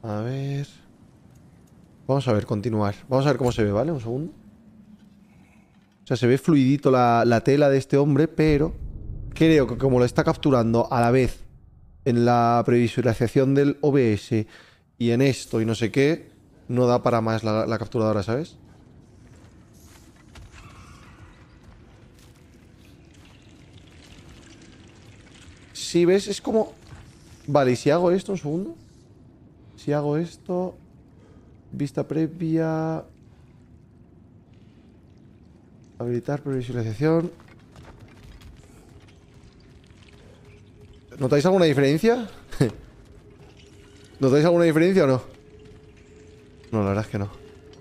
A ver... Vamos a ver, continuar. Vamos a ver cómo se ve, ¿vale? Un segundo. O sea, se ve fluidito la tela de este hombre, pero creo que como lo está capturando a la vez en la previsualización del OBS y en esto y no sé qué, no da para más la capturadora, ¿sabes? Si ves, es como... Vale, y si hago esto, un segundo. Si hago esto... Vista previa... Habilitar previsualización. ¿Notáis alguna diferencia? ¿Notáis alguna diferencia o no? No, la verdad es que no.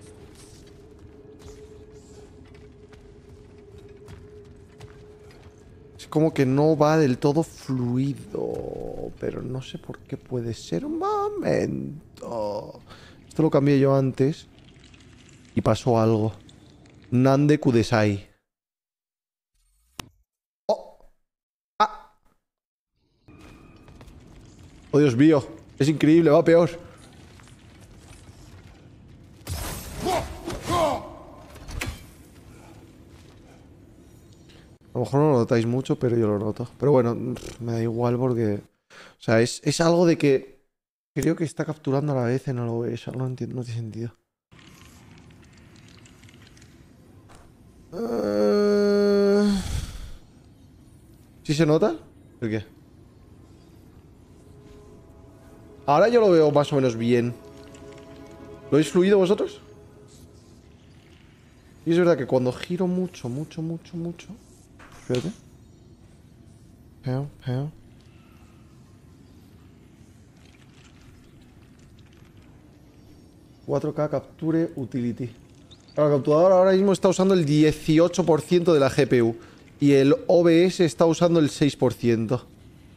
Es como que no va del todo fluido. Pero no sé por qué puede ser. Un momento. Esto lo cambié yo antes. Y pasó algo. Nande Kudesai. ¡Oh! ¡Ah! ¡Oh, Dios mío! Es increíble, va peor. A lo mejor no lo notáis mucho, pero yo lo noto. Pero bueno, me da igual porque... O sea, es algo de que... Creo que está capturando a la vez en el OBS. No entiendo, no tiene sentido. ¿Sí se nota? ¿El qué? Ahora yo lo veo más o menos bien. ¿Lo habéis fluido vosotros? Y es verdad que cuando giro mucho... Espérate. Peo. 4K Capture Utility. La capturadora ahora mismo está usando el 18% de la GPU. Y el OBS está usando el 6%.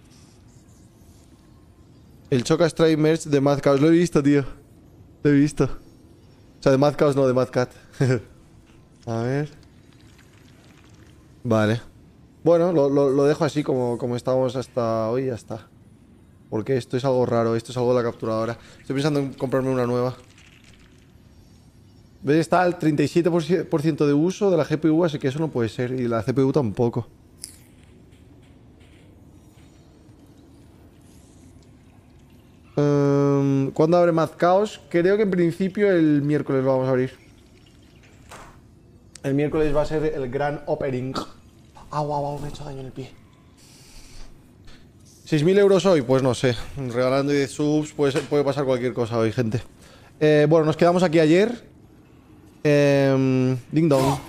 El Choca Strike Merge de Mad Cows. Lo he visto, tío. Lo he visto. O sea, de Mad Cows no, de Mad Cat. A ver. Vale. Bueno, lo dejo así como estábamos hasta hoy y ya está. Porque esto es algo raro. Esto es algo de la capturadora. Estoy pensando en comprarme una nueva. ¿Ves? Está al 37% de uso de la GPU, así que eso no puede ser. Y la CPU tampoco. ¿Cuándo abre Mad Chaos? Creo que en principio el miércoles lo vamos a abrir. El miércoles va a ser el gran opening. Au, me he hecho daño en el pie. 6.000 euros hoy, pues no sé. Regalando 10 subs, puede pasar cualquier cosa hoy, gente. Bueno, nos quedamos aquí ayer. Ding dong.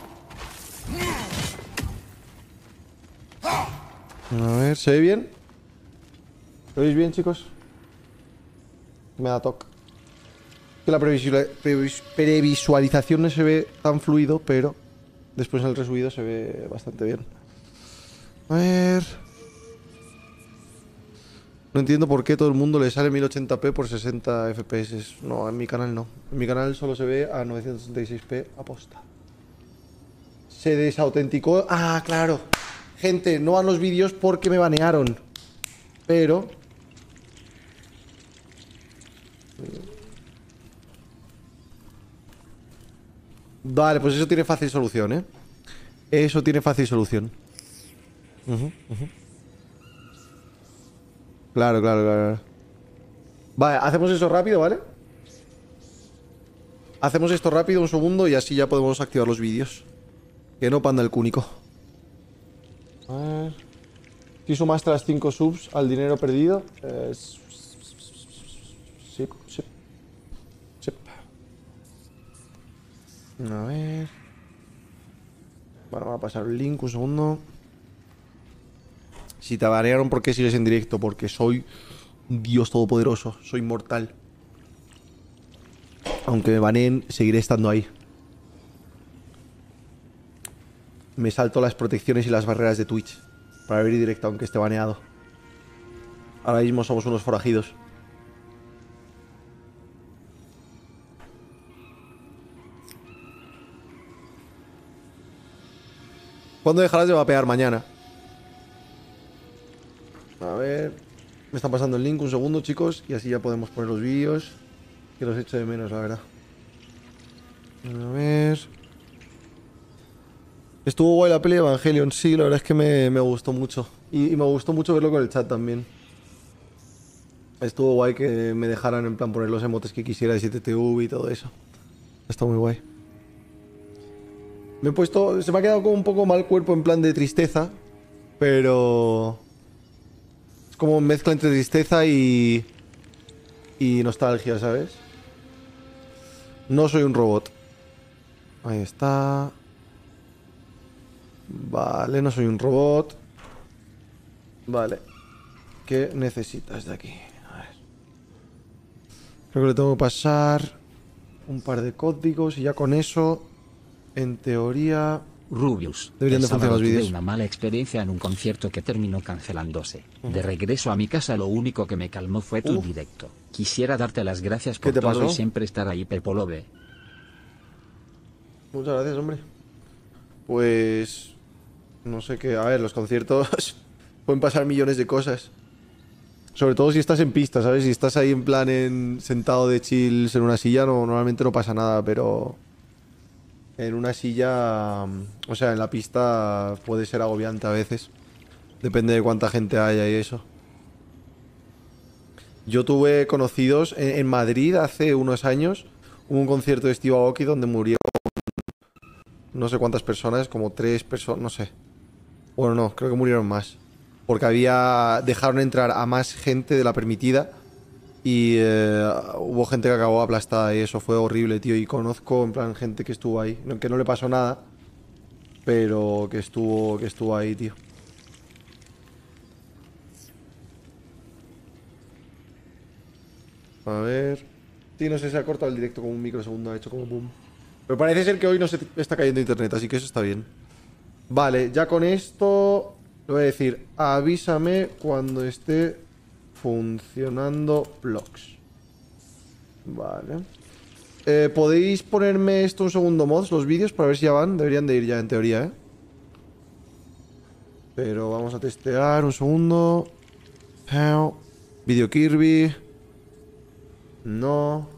A ver, ¿se ve bien? ¿Lo veis bien, chicos? Me da toque. Que la previsualización no se ve tan fluido, pero después en el resubido se ve bastante bien. A ver... No entiendo por qué todo el mundo le sale 1080p por 60 FPS. No, en mi canal no. En mi canal solo se ve a 966p aposta. Se desautenticó... Ah, claro. Gente, no van los vídeos porque me banearon. Pero... Vale, pues eso tiene fácil solución, ¿eh? Eso tiene fácil solución. Claro. Vale, hacemos eso rápido, ¿vale? Hacemos esto rápido, un segundo, y así ya podemos activar los vídeos. Que no panda el cúnico. A ver... Si sumaste las 5 subs al dinero perdido... Sí. A ver... Bueno, voy a pasar el link, un segundo. Si te banearon, ¿por qué sigues en directo? Porque soy un dios todopoderoso. Soy mortal. Aunque me baneen, seguiré estando ahí. Me salto las protecciones y las barreras de Twitch para ver directo aunque esté baneado. Ahora mismo somos unos forajidos. ¿Cuándo dejarás de vapear? Mañana. A ver... Me está pasando el link, un segundo, chicos. Y así ya podemos poner los vídeos. Que los echo de menos, la verdad. A ver... Estuvo guay la peli de Evangelion, sí, la verdad es que me gustó mucho. Y me gustó mucho verlo con el chat también. Estuvo guay que me dejaran en plan poner los emotes que quisiera de 7TV y todo eso. Está muy guay. Me he puesto... Se me ha quedado como un poco mal cuerpo en plan de tristeza. Pero... Es como mezcla entre tristeza y nostalgia, ¿sabes? No soy un robot. Ahí está. Vale, no soy un robot. Vale. ¿Qué necesitas de aquí? A ver. Creo que le tengo que pasar un par de códigos y ya con eso, en teoría... Rubius, deberían de el funcionar sábado los vídeos. tuve una mala experiencia en un concierto que terminó cancelándose. De regreso a mi casa lo único que me calmó fue tu directo. Quisiera darte las gracias por ¿Qué te todo pasó? y siempre estar ahí, Pepolobe. Muchas gracias, hombre. Pues... No sé qué... A ver, los conciertos... pueden pasar millones de cosas. Sobre todo si estás en pista, ¿sabes? Si estás ahí en plan sentado de chills en una silla, normalmente no pasa nada, pero... En una silla... O sea, en la pista puede ser agobiante a veces. Depende de cuánta gente haya y eso. Yo tuve conocidos en Madrid hace unos años. Hubo un concierto de Steve Aoki donde murieron no sé cuántas personas, como 3 personas, no sé. Bueno, no, creo que murieron más. Porque dejaron entrar a más gente de la permitida. Y hubo gente que acabó aplastada y eso fue horrible, tío. Y conozco, en plan, gente que estuvo ahí. Que no le pasó nada, pero que estuvo ahí, tío. A ver... Sí, no sé, se ha cortado el directo como un microsegundo, ha hecho como boom. Pero parece ser que hoy no se está cayendo internet, así que eso está bien. Vale, ya con esto... Le voy a decir, avísame cuando esté funcionando Blox. Vale. ¿Podéis ponerme esto un segundo, mods, los vídeos, para ver si ya van? Deberían de ir ya, en teoría, ¿eh? Pero vamos a testear, un segundo. Video Kirby. No.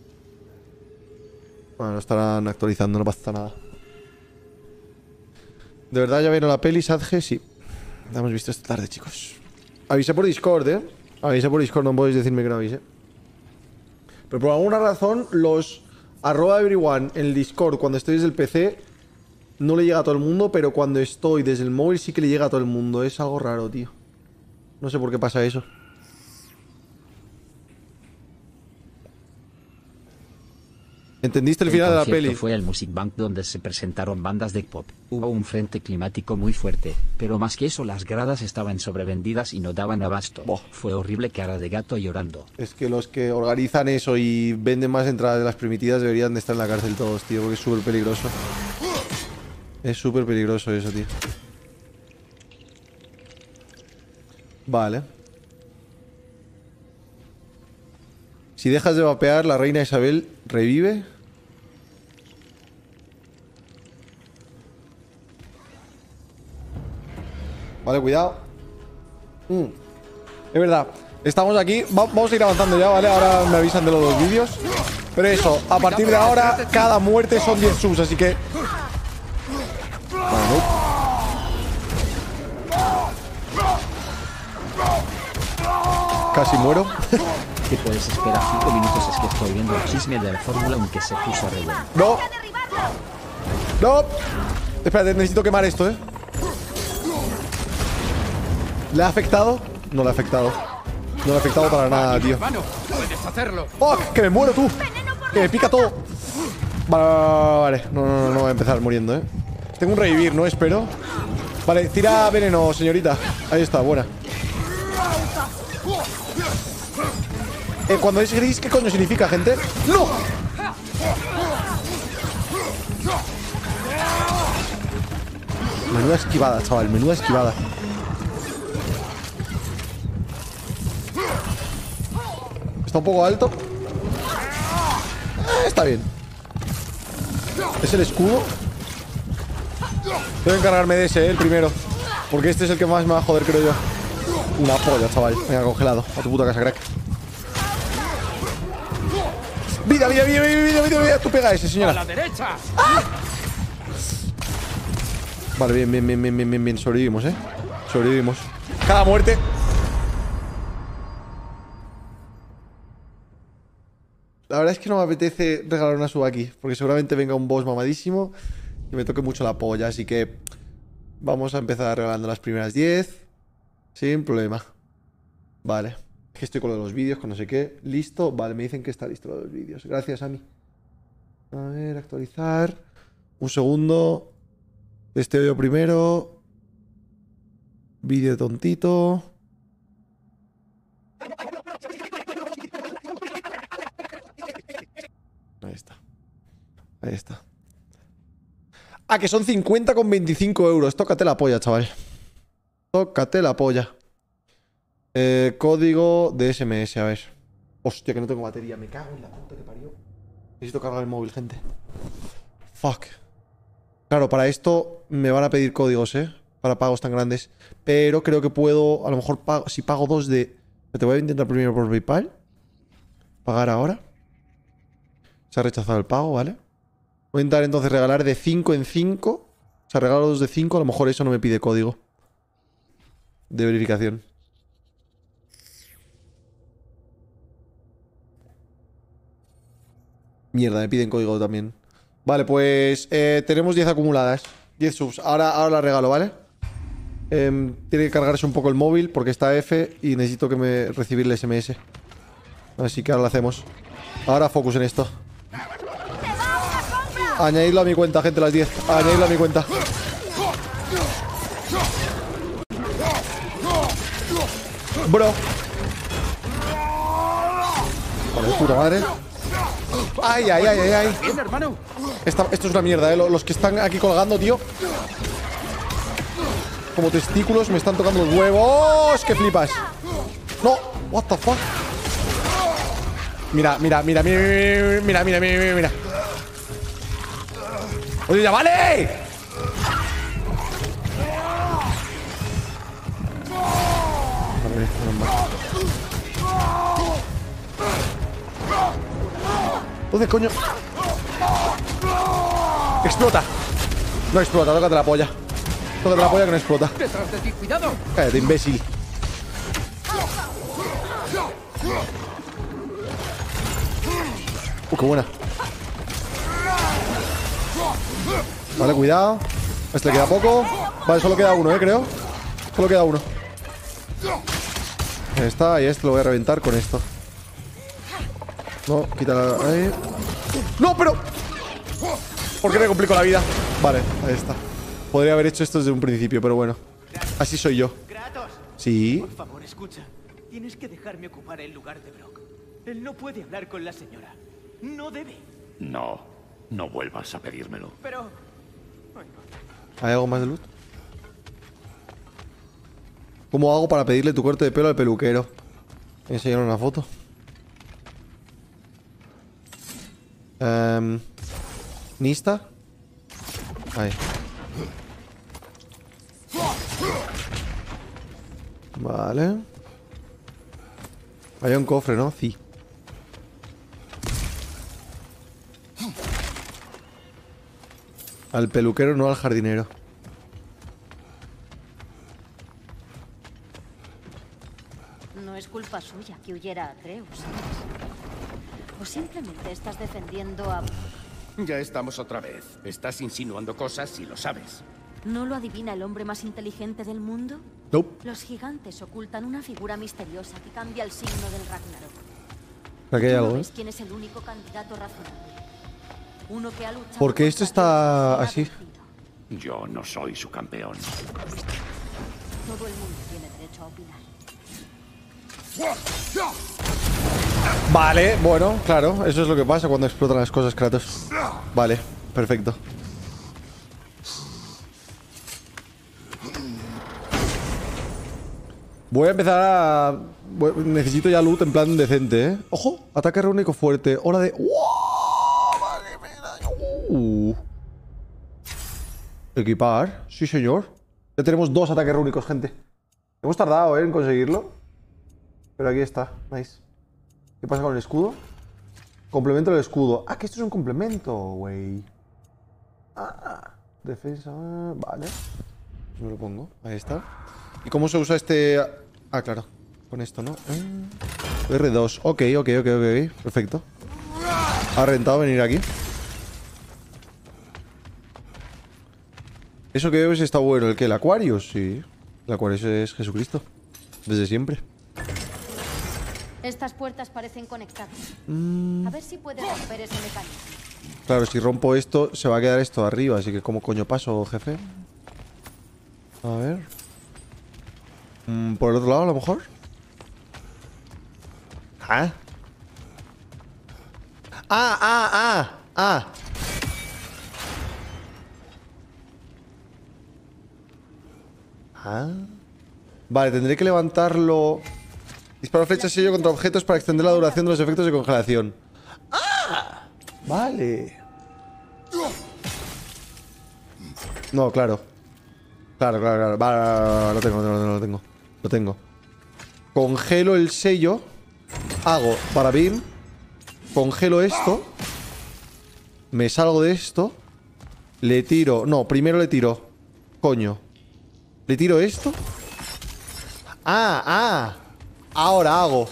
Bueno, estarán actualizando, no pasa nada. ¿De verdad ya vieron la peli, Sadge? Sí. La hemos visto esta tarde, chicos. Avisé por Discord, ¿eh? Avisé por Discord, no podéis decirme que no avisé. Pero por alguna razón, los @everyone en el Discord, cuando estoy desde el PC, no le llega a todo el mundo, pero cuando estoy desde el móvil sí que le llega a todo el mundo. Es algo raro, tío. No sé por qué pasa eso. ¿Entendiste el final de la peli? Fue el Music Bank donde se presentaron bandas de pop. Hubo un frente climático muy fuerte, pero más que eso las gradas estaban sobrevendidas y no daban abasto. Boh. Fue horrible, cara de gato llorando. Es que los que organizan eso y venden más entradas de las permitidas deberían de estar en la cárcel todos, tío, porque es súper peligroso. Es súper peligroso eso, tío. Vale. Si dejas de vapear, la reina Isabel revive. Vale, cuidado. Es verdad. Estamos aquí. Vamos a ir avanzando ya, ¿vale? Ahora me avisan de los 2 vídeos. Pero eso, a partir de ahora, cada muerte son 10 subs, así que... Vale, casi muero. ¿Qué puedes esperar 5 minutos? Es que estoy viendo el chisme de la Fórmula 1 que se puso re bueno. No. No. Espérate, necesito quemar esto, ¿eh? ¿Le ha afectado? No le ha afectado. No le ha afectado para nada, tío. Puedes hacerlo. ¡Oh! ¡Que me muero, tú! ¡Que me pica todo! Vale. No voy a empezar muriendo, ¿eh? Tengo un revivir, ¿no? Espero. Vale, tira veneno, señorita. Ahí está, buena. Cuando es gris, ¿qué coño significa, gente? ¡No! Menuda esquivada, chaval, menuda esquivada. Está un poco alto. Está bien. Es el escudo. Tengo que encargarme de ese, el primero. Porque este es el que más me va a joder, creo yo. Una polla, chaval. Venga, congelado. A tu puta casa, crack. Vida, vida, vida, vida, vida, vida, vida. Tú pega a ese, señora. ¡A la derecha! Vale, bien, bien, bien, bien, bien, bien, bien. Sobrevivimos, Sobrevivimos. Cada muerte. La verdad es que no me apetece regalar una sub aquí, porque seguramente venga un boss mamadísimo y me toque mucho la polla, así que vamos a empezar regalando las primeras 10 sin problema. Vale. Es que estoy con lo de los vídeos, con no sé qué. Listo. Vale, me dicen que está listo lo de los vídeos. Gracias, Ami. A ver, actualizar. Un segundo. Este yo primero. Vídeo tontito. Ahí está. Ahí está. Ah, que son 50 con 25 euros. Tócate la polla, chaval. Tócate la polla. Código de SMS, a ver. Hostia, que no tengo batería. Me cago en la puta que parió. Necesito cargar el móvil, gente. Fuck. Claro, para esto me van a pedir códigos, para pagos tan grandes. Pero creo que puedo, a lo mejor pago, si pago 2 de... Te voy a intentar primero por PayPal. Pagar ahora. Se ha rechazado el pago, ¿vale? Voy a intentar entonces regalar de 5 en 5. O sea, regalo 2 de 5. A lo mejor eso no me pide código de verificación. Mierda, me piden código también. Vale, pues tenemos 10 acumuladas. 10 subs. Ahora la regalo, ¿vale? Tiene que cargarse un poco el móvil porque está F y necesito que me recibir el SMS. Así que ahora lo hacemos. Ahora focus en esto. Añadirlo a mi cuenta, gente, las 10. Añadirlo a mi cuenta. Bro. Vale, puta madre. Ay, ay, ay, ay, ay. Bien, hermano. Esto es una mierda, los que están aquí colgando, tío. Como testículos me están tocando los huevos. ¡Que flipas! No, what the fuck. Mira, mira, mira, mira, mira, mira, mira, mira. ¡Oye, ya vale! ¿Dónde coño? ¡Explota! No explota, tócate la polla. Tócate la polla que no explota. Detrás de ti, cuidado. Cállate, imbécil. Qué buena. Vale, cuidado. A este le queda poco. Vale, solo queda uno, creo. Solo queda uno. Ahí está, y este lo voy a reventar con esto. No, quítala ahí. ¡No, pero! ¿Por qué me complico la vida? Vale, ahí está. Podría haber hecho esto desde un principio, pero bueno. Así soy yo. Kratos, Sí. por favor, escucha. Tienes que dejarme ocupar el lugar de Brock. Él no puede hablar con la señora. No debe. No, no vuelvas a pedírmelo. Pero... ¿Hay algo más de loot? ¿Cómo hago para pedirle tu corte de pelo al peluquero? Voy a enseñar una foto. ¿Nista? Ahí. Vale. Hay un cofre, ¿no? Sí. Al peluquero, no al jardinero. No es culpa suya que huyera a Atreus, ¿sabes? O simplemente estás defendiendo a... Ya estamos otra vez. Estás insinuando cosas y lo sabes. ¿No lo adivina el hombre más inteligente del mundo? Nope. Los gigantes ocultan una figura misteriosa que cambia el signo del Ragnarok. Aquí hay ¿Tú no algo, ves quién es el único candidato razonable? Uno que ha luchado ¿Por qué esto contra está Zeus y ha así? vencido. Yo no soy su campeón. Todo el mundo tiene derecho a opinar. Vale, bueno, claro. Eso es lo que pasa cuando explotan las cosas, Kratos. Vale, perfecto. Voy a empezar a... Necesito ya loot en plan decente, ¿eh? ¡Ojo! Ataque rúnico fuerte. Hora de... ¡Wow! Vale, Equipar. Sí, señor. Ya tenemos 2 ataques rúnicos, gente. Hemos tardado, en conseguirlo. Pero aquí está. Nice. ¿Qué pasa con el escudo? Complemento del escudo. Ah, que esto es un complemento, güey. Ah, defensa. Vale. Me lo pongo. Ahí está. ¿Y cómo se usa este...? Ah, claro. Con esto, ¿no? R2. Ok. Perfecto. Ha rentado venir aquí. Eso que veo está bueno. ¿El qué? ¿El Aquarius? Sí. El Aquarius es Jesucristo. Desde siempre. Estas puertas parecen conectadas. A ver si puedes romper ese mecanismo. Claro, si rompo esto, se va a quedar esto arriba. Así que, ¿cómo coño paso, jefe? A ver. ¿Por el otro lado, a lo mejor? ¿Ah? Vale, tendré que levantarlo. Dispara flechas sello contra objetos para extender la duración de los efectos de congelación. ¡Ah! Vale. No, claro. Claro. Vale, lo tengo. Congelo el sello. Hago parabim. Congelo esto. Me salgo de esto. Le tiro. No, primero le tiro. Coño. Le tiro esto. Ahora hago.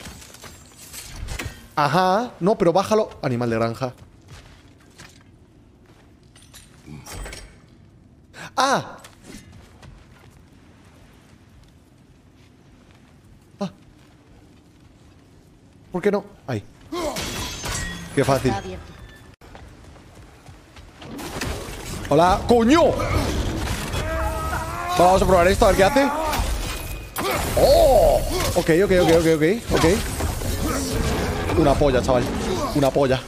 Ajá. No, pero bájalo. Animal de granja. ¿Por qué no? Ahí. Qué fácil. Hola. ¡Coño! Vamos a probar esto, a ver qué hace. ¡Oh! Ok. Una polla, chaval. Una polla.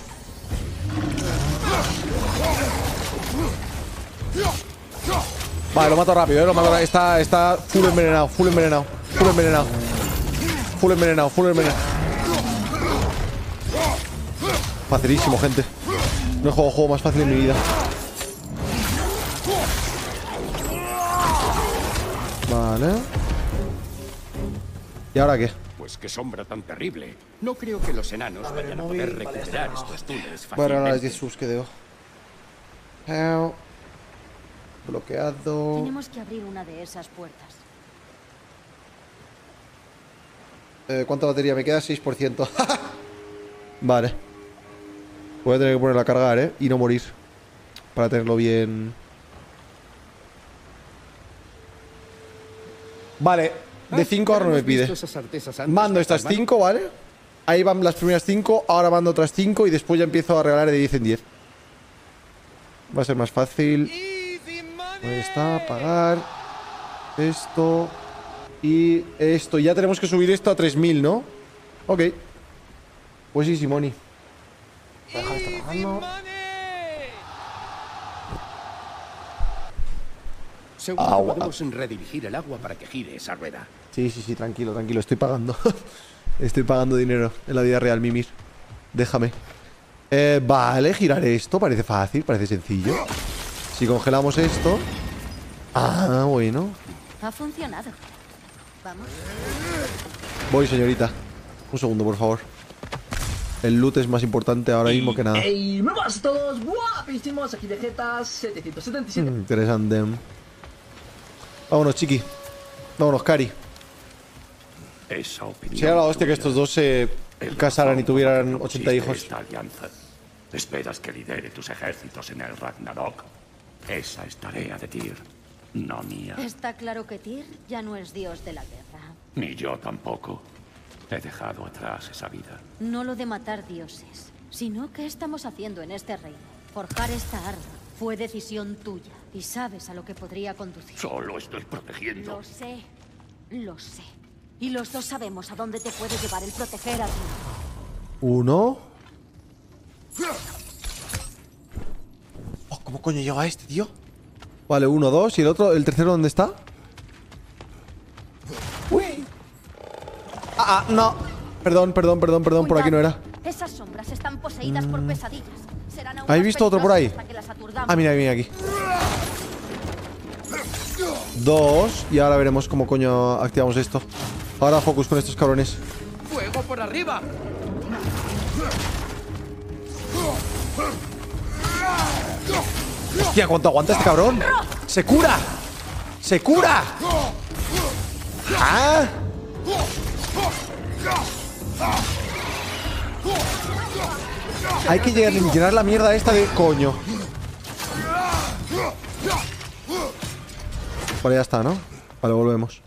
Vale, lo mato rápido, lo mato rápido. Está full envenenado. Facilísimo, gente. No he jugado juego más fácil en mi vida. Vale. ¿Y ahora qué? Pues qué sombra tan terrible. No creo que los enanos vayan a poder recuperar estos túneles Bueno, ahora fácilmente. es sus que debo. Bloqueado. Tenemos que abrir una de esas puertas. ¿Cuánta batería me queda? 6%. Vale. Voy a tener que ponerla a cargar, y no morir. Para tenerlo bien. Vale. De 5 ahora no me pide. Mando estas 5, ¿vale? Ahí van las primeras 5. Ahora mando otras 5. Y después ya empiezo a regalar de 10 en 10. Va a ser más fácil. Ahí está. Pagar. Esto. Y esto. Ya tenemos que subir esto a 3000, ¿no? Ok. Pues sí, Simoni. Deja de estar pagando. Seguro que podemos redirigir el agua para que gire esa rueda. Sí, tranquilo. Estoy pagando. Estoy pagando dinero en la vida real, Mimir. Déjame. Vale, girar esto. Parece fácil, parece sencillo. Si congelamos esto. Ah, bueno. Ha funcionado. Vamos. Voy, señorita. Un segundo, por favor. El loot es más importante ahora mismo que nada. ¡Ey! ¡Muy buenas a todos! ¡Guapísimos! Aquí Vegeta 777. Interesante. Vámonos, chiqui. Vámonos, Cari. Esa opinión Sería la hostia que tuya estos dos se es casaran y razón por la tuvieran que 80 consiste hijos. esta alianza. Esperas que lidere tus ejércitos en el Ragnarok. Esa es tarea de Tyr, no mía. Está claro que Tyr ya no es dios de la guerra. Ni yo tampoco. He dejado atrás esa vida. No lo de matar dioses, sino qué estamos haciendo en este reino. Forjar esta arma fue decisión tuya y sabes a lo que podría conducir. Solo estoy protegiendo. Lo sé. Y los dos sabemos a dónde te puede llevar el proteger a ti. Uno. Oh, ¿cómo coño llega este, tío? Vale, 1, 2. ¿Y el otro? ¿El tercero dónde está? Uy. No. Perdón, por aquí no era. Esas sombras están poseídas por pesadillas. Serán aún ¿Habéis más visto otro por ahí? peligrosas hasta que las aturdamos. Ah, mira aquí. 2. Y ahora veremos cómo coño activamos esto. Ahora focus con estos cabrones. ¡Fuego por arriba! ¡Hostia! ¿Cuánto aguanta este cabrón? ¡Se cura! ¡Se cura! ¡Ah! Hay que llenar la mierda esta de coño. Vale, ya está, ¿no? Vale, volvemos.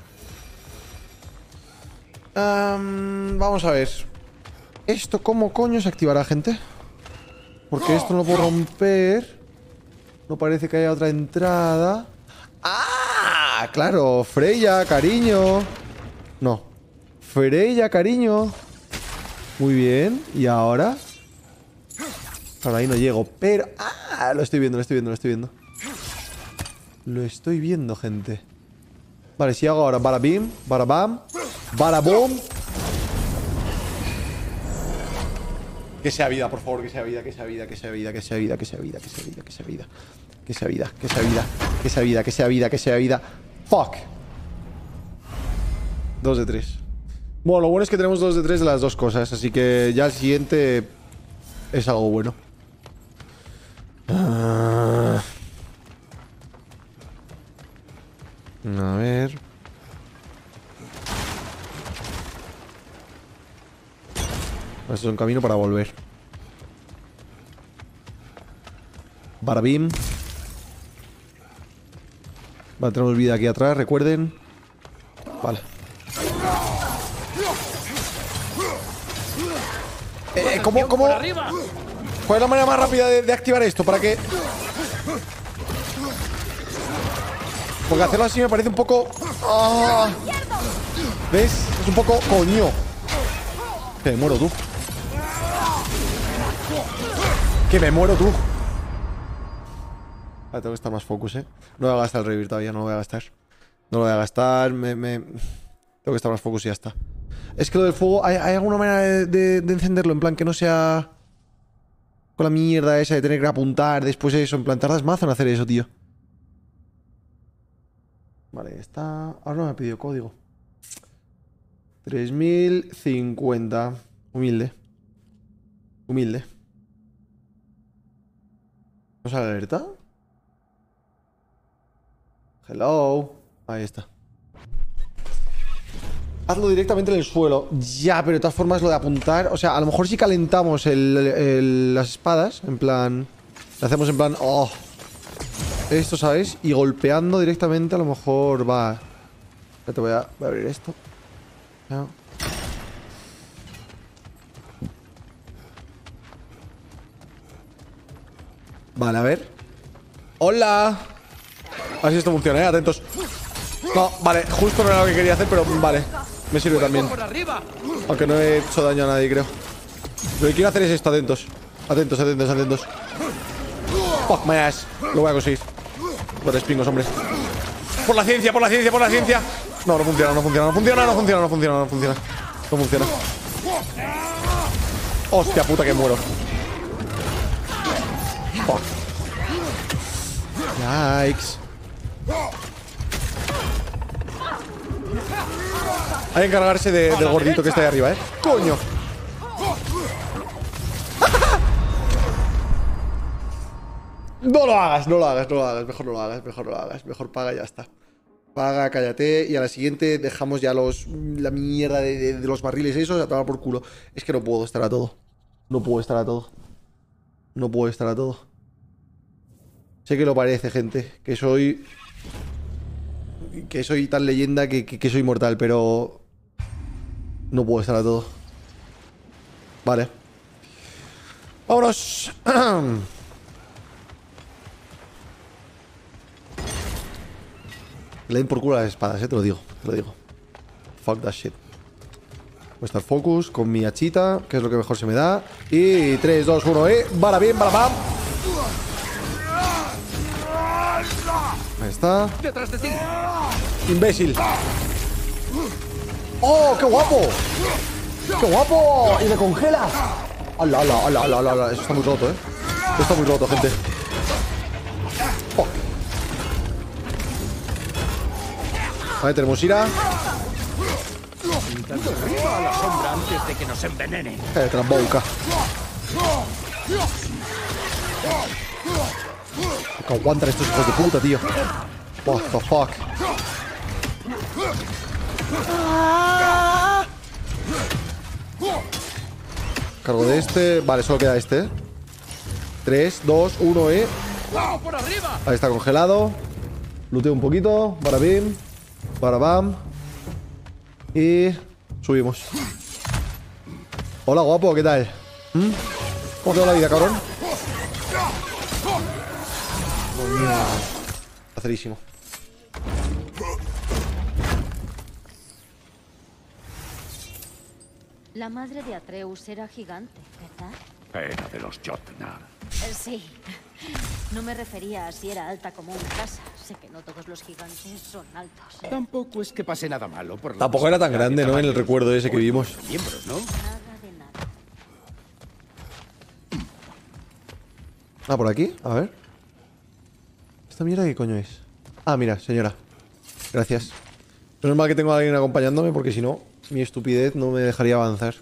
Vamos a ver. ¿Esto cómo coño se activará, gente? Porque esto no lo puedo romper. No parece que haya otra entrada. ¡Ah! Claro, Freya, cariño. No. Freya, cariño. Muy bien. ¿Y ahora? Ahora ahí no llego, pero... ¡Ah! Lo estoy viendo, lo estoy viendo, lo estoy viendo. Lo estoy viendo, gente. Vale, si hago ahora barabim, barabam, barabom. Que sea vida, por favor, que sea vida, que sea vida, que sea vida, que sea vida, que sea vida, que sea vida, que sea vida. Que sea vida, que sea vida, que sea vida, que sea vida, que sea vida. Fuck. 2 de 3. Bueno, lo bueno es que tenemos 2 de 3 de las dos cosas, así que ya el siguiente es algo bueno. A ver. Esto es un camino para volver. Barabim. Vale, tenemos vida aquí atrás, recuerden. Vale. ¿Cómo? ¿Cuál es la manera más rápida de activar esto? Para que... Porque hacerlo así me parece un poco... ¡Ah! ¿Ves? Es un poco... ¡Coño! Que me muero, tú. Que me muero, tú. Vale, tengo que estar más focus, ¿eh? No voy a gastar el revivir todavía, no lo voy a gastar. No lo voy a gastar, Tengo que estar más focus y ya está. Es que lo del fuego... ¿Hay alguna manera de encenderlo? En plan, que no sea... Con la mierda esa de tener que apuntar después de eso. En plan, tardas mazo en hacer eso, tío. Vale, está... Ahora no me ha pedido código. 3050. Humilde. Humilde. ¿No sale alerta? Hello. Ahí está. Hazlo directamente en el suelo. Ya, pero de todas formas lo de apuntar... O sea, a lo mejor si calentamos las espadas, en plan... Le hacemos en plan... ¡Oh! Esto, ¿sabes? Y golpeando directamente a lo mejor va... Ya te voy a abrir esto. No. Vale, a ver. ¡Hola! A ver si esto funciona, ¿eh? Atentos. No, vale, justo no era lo que quería hacer, pero vale. Me sirve también. Aunque no he hecho daño a nadie, creo. Lo que quiero hacer es esto, atentos. Atentos, atentos, atentos. Fuck my ass. Lo voy a conseguir. Los respingos, hombre. Por la ciencia, por la ciencia, por la ciencia. No, no funciona, no funciona, no funciona, no funciona, no funciona, no funciona. No funciona. Hostia puta, que muero. Fuck. Yikes. Hay que encargarse del gordito que está ahí arriba, ¿eh? ¡Coño! No lo hagas, no lo hagas, no lo hagas. Mejor no lo hagas, mejor no lo hagas. Mejor paga y ya está. Paga, cállate. Y a la siguiente dejamos ya la mierda de los barriles esos a tomar por culo. Es que no puedo estar a todo. No puedo estar a todo. No puedo estar a todo. Sé que lo parece, gente. Que soy tan leyenda que soy mortal, pero... No puedo estar a todo. Vale. ¡Vámonos! Le den por culo a las espadas, te lo digo. Te lo digo. Fuck that shit. Voy a estar focus con mi hachita, que es lo que mejor se me da. Y 3, 2, 1, Bala bien, bala bam. Ahí está. ¡Detrás de ti! ¡Imbécil! ¡Oh, qué guapo! ¡Qué guapo! ¡Y me congela! ¡Hala, hala, hala, hala, hala! Eso está muy roto, ¿eh? Eso está muy roto, gente. Fuck. Vale, tenemos ira. A la sombra antes de que nos envenene. Tramboca. Que aguantan estos hijos de puta, tío. What the fuck. Cargo de este. Vale, solo queda este. 3, 2, 1, Ahí está congelado. Looteo un poquito. Para bim. Para bam. Y subimos. Hola, guapo, ¿qué tal? ¿Cómo te va la vida, cabrón? Acerísimo. La madre de Atreus era gigante, ¿verdad? Era de los Jotnar. Sí. No me refería a si era alta como una casa. Sé que no todos los gigantes son altos. Tampoco es que pase nada malo por la Tampoco era tan posibilidad grande, de ¿no? En el tamaños recuerdo ese que o vimos. miembros, ¿no? Nada de nada. Ah, por aquí. A ver. ¿Esta mierda qué coño es? Ah, mira, señora. Gracias. Menos mal que tengo a alguien acompañándome porque si no, mi estupidez no me dejaría avanzar.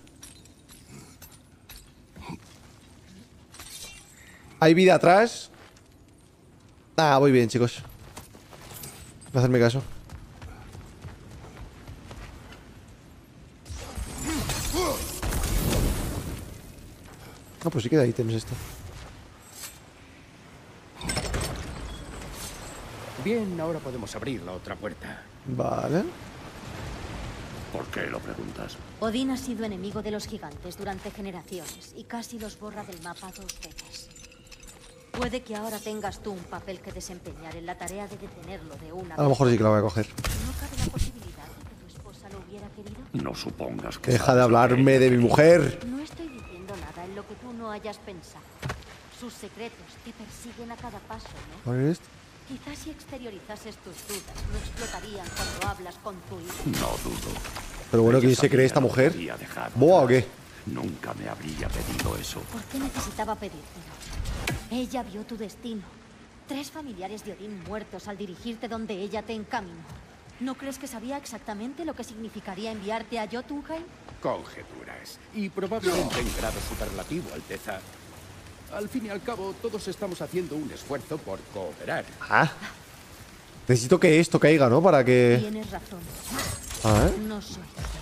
¿Hay vida atrás? Ah, voy bien, chicos. No hacerme caso. Ah, pues sí que de ítems esto. Bien, ahora podemos abrir la otra puerta. Vale. ¿Por qué lo preguntas? Odín ha sido enemigo de los gigantes durante generaciones y casi los borra del mapa 2 veces. Puede que ahora tengas tú un papel que desempeñar en la tarea de detenerlo de una vez. A lo mejor sí que la voy a coger. ¿No cabe la posibilidad de que tu esposa lo hubiera querido? No supongas que... Deja sabes de lo que hablarme ella de mi quería. mujer. No estoy diciendo nada en lo que tú no hayas pensado. Sus secretos te persiguen a cada paso, ¿no? A ver esto. Quizás si exteriorizases tus dudas, no explotarían cuando hablas con tu hijo. No dudo. Pero bueno, Ella ¿quién se cree sabía esta lo que mujer? había dejado ¿Boa o atrás. qué? Nunca me habría pedido eso. ¿Por qué necesitaba pedírtelo? Ella vio tu destino. 3 familiares de Odín muertos al dirigirte donde ella te encaminó. ¿No crees que sabía exactamente lo que significaría enviarte a Jotunheim? Conjeturas. Y probablemente en grado superlativo, Alteza. Al fin y al cabo, todos estamos haciendo un esfuerzo por cooperar. Ah. Necesito que esto caiga, ¿no? Para que... Tienes razón. A ver. No soy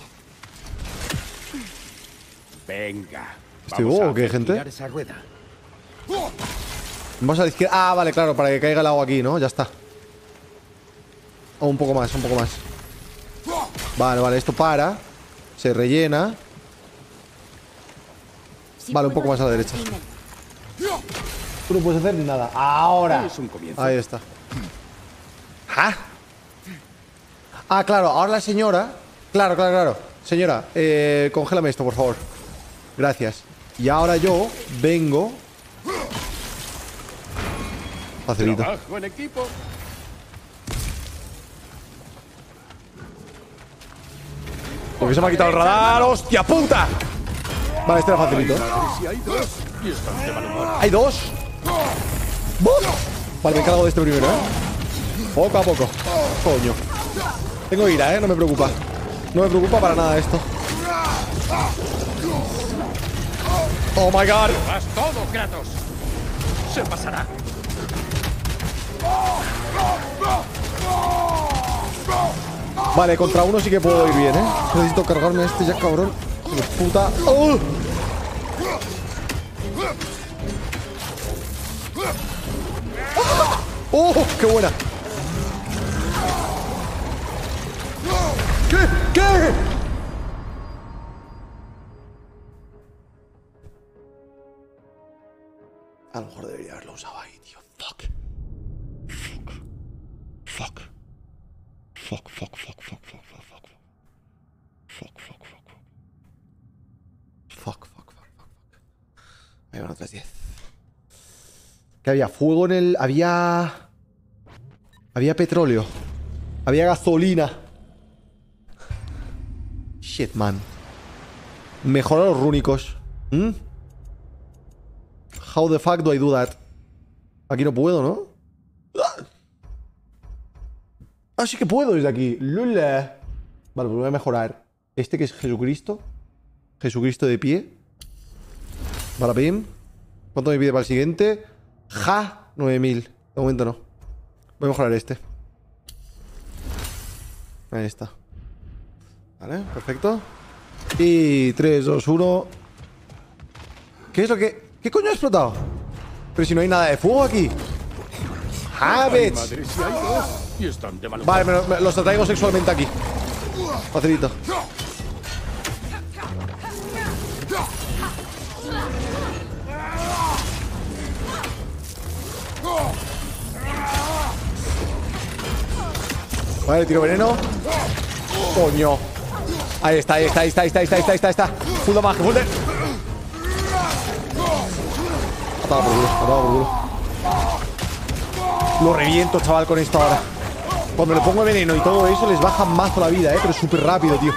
Venga. ¿Estoy vamos bobo a o qué, hacer gente? girar esa rueda. Vamos a la izquierda. Ah, vale, claro, para que caiga el agua aquí, ¿no? Ya está. Oh, un poco más, un poco más. Vale, vale, esto para. Se rellena. Si Vale, un puedo poco más a la ayudar, derecha. dímelo. Tú no puedes hacer ni nada. Ahora. Es un comienzo. Ahí está. ¿Ah? Ah, claro, ahora la señora. Claro, claro, claro. Señora, congélame esto, por favor. Gracias. Y ahora yo vengo. Facilito. Trabajo en equipo. Porque se me ha quitado el radar. ¡Hostia puta! Vale, este era facilito. Si hay dos, y están de mal humor. ¡Hay dos! ¡Buf! Vale, me encargo de este primero, Poco a poco. Coño. Tengo ira, no me preocupa. No me preocupa para nada esto. ¡Oh, my God! ¡Haz todo, Kratos! Se pasará. Vale, contra uno sí que puedo ir bien, Necesito cargarme a este ya, cabrón. Hijo de puta. ¡Oh! ¡Oh! ¡Qué buena! ¿Qué? ¿Qué? A lo mejor debería haberlo usado ahí, tío. Fuck. Fuck. Fuck. Fuck, fuck, fuck, fuck, fuck, fuck, fuck. Fuck, fuck, fuck, fuck. Fuck, fuck, fuck, fuck. Ahí van otras 10. Que había fuego en el... Había petróleo. Había gasolina. Shit, man. Mejora los rúnicos. How the fuck do I do that? Aquí no puedo, ¿no? Ah, sí que puedo desde aquí. Lula. Vale, pues voy a mejorar. Este que es Jesucristo. Jesucristo de pie. Vale, pim. ¿Cuánto me pide para el siguiente? Ja, 9000. De momento no. Voy a mejorar este. Ahí está. Vale, perfecto. Y 3, 2, 1. ¿Qué es lo que...? ¿Qué coño ha explotado? Pero si no hay nada de fuego aquí. ¡Habits! Madre, si hay dos. Y están de mal humor. Vale, me los atraigo sexualmente aquí. Facilito. Vale, tiro veneno. Coño. Ahí está. Full damage, full de... Atado por culo. Lo reviento, chaval, con esto ahora. Cuando le pongo veneno y todo eso, les baja mazo la vida, pero súper rápido, tío.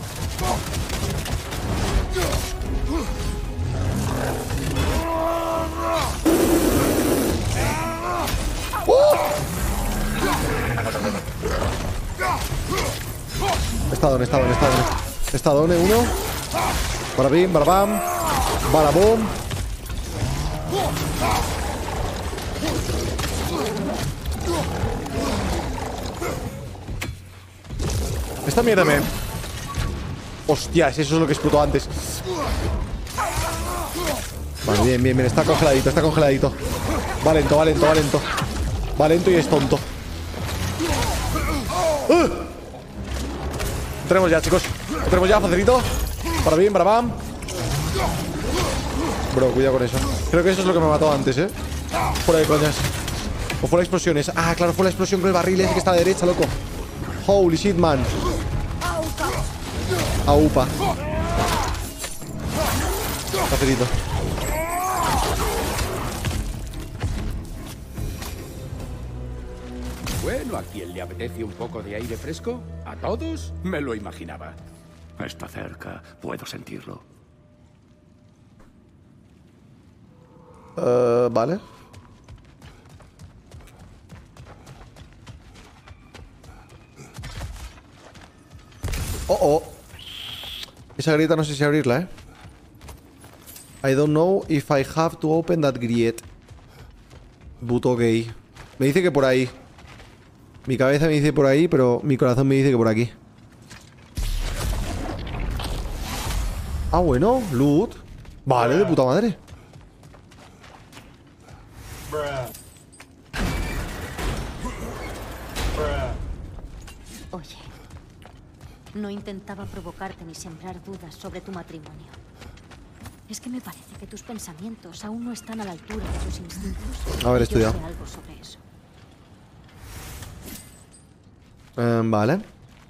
Estadone, uno. Para bim, para bam. Para boom. Esta mierda me... Hostias, eso es lo que explotó antes. Vale, bien. Está congeladito. Va lento. Va lento y es tonto. Lo tenemos ya, chicos. Lo tenemos ya, facilito. Para bien, para bam. Bro, cuidado con eso. Creo que eso es lo que me mató antes, Fuera de coñas. O fue la explosiones. Ah, claro, fue la explosión con el barril ese que está a la derecha, loco. Holy shit, man. Aupa. Facilito. Bueno, ¿a quién le apetece un poco de aire fresco? ¿A todos? Me lo imaginaba. Está cerca. Puedo sentirlo. Vale. Oh. Esa grieta no sé si abrirla, I don't know if I have to open that griet. Puto gay. Me dice que por ahí. Mi cabeza me dice por ahí, pero mi corazón me dice que por aquí. Ah, bueno, loot. Vale, de puta madre. Oye, no intentaba provocarte ni sembrar dudas sobre tu matrimonio. Es que me parece que tus pensamientos aún no están a la altura de tus instintos. A ver, Yo estudiado. sé algo sobre eso. Vale.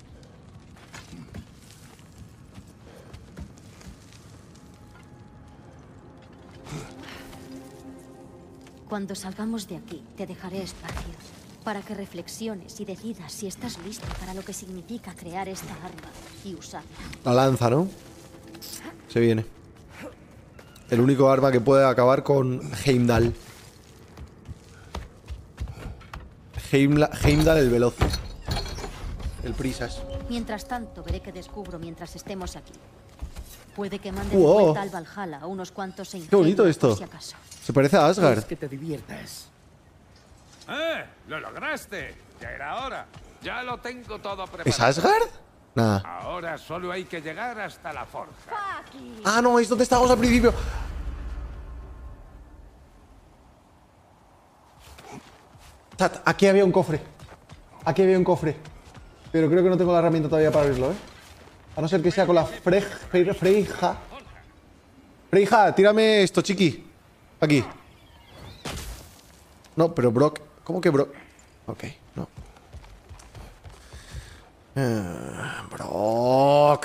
Cuando salgamos de aquí, te dejaré espacio para que reflexiones y decidas si estás listo para lo que significa crear esta arma y usarla. La lanza, ¿no? Se viene. El único arma que puede acabar con Heimdall. Heimdall el veloz. El prisas. Mientras tanto, veré qué descubro mientras estemos aquí. Puede que mande de Wow. vuelta al Valhalla a unos cuantos e Qué bonito incendios, esto. por si acaso. Se parece a Asgard. Es que te diviertas. ¡Lo lograste! Ya era hora. Ya lo tengo todo preparado. ¿Es Asgard? Nada. Ahora solo hay que llegar hasta la forja. Ah, no, es donde estábamos al principio. Chat, aquí había un cofre. Aquí había un cofre. Pero creo que no tengo la herramienta todavía para abrirlo, A no ser que sea con la Freija. Freija, tírame esto, chiqui. Aquí. No, pero Brock. ¿Cómo que Brock? Ok, no. Brock.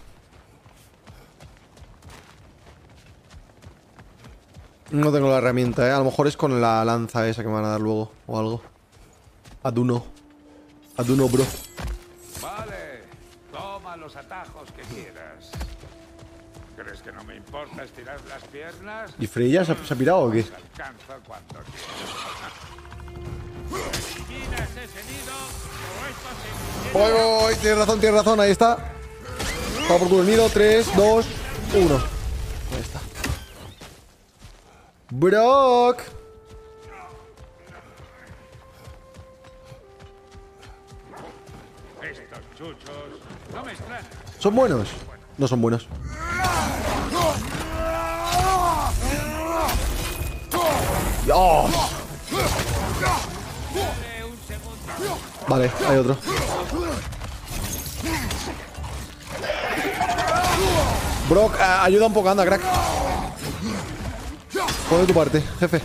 No tengo la herramienta, A lo mejor es con la lanza esa que me van a dar luego. O algo. Aduno, bro. Vale, toma los atajos que quieras. ¿Crees que no me importa estirar las piernas? ¿Y Freya se ha pirado o qué? Se alcanza cuando quieras. ¿Eliminas ese nido o esto se... Voy, tienes razón, ahí está. Vamos por culo el nido, 3, 2, 1. Ahí está. Brock. chuchos. No me extraña. ¿Son buenos? No son buenos. ¡Dios! Vale, hay otro. Brock, ayuda un poco, anda, crack. Pon de tu parte, jefe.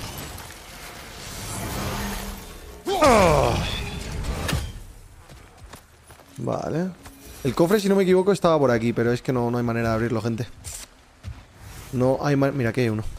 Vale. El cofre, si no me equivoco, estaba por aquí, pero es que no hay manera de abrirlo, gente. No hay manera... Mira, aquí hay uno.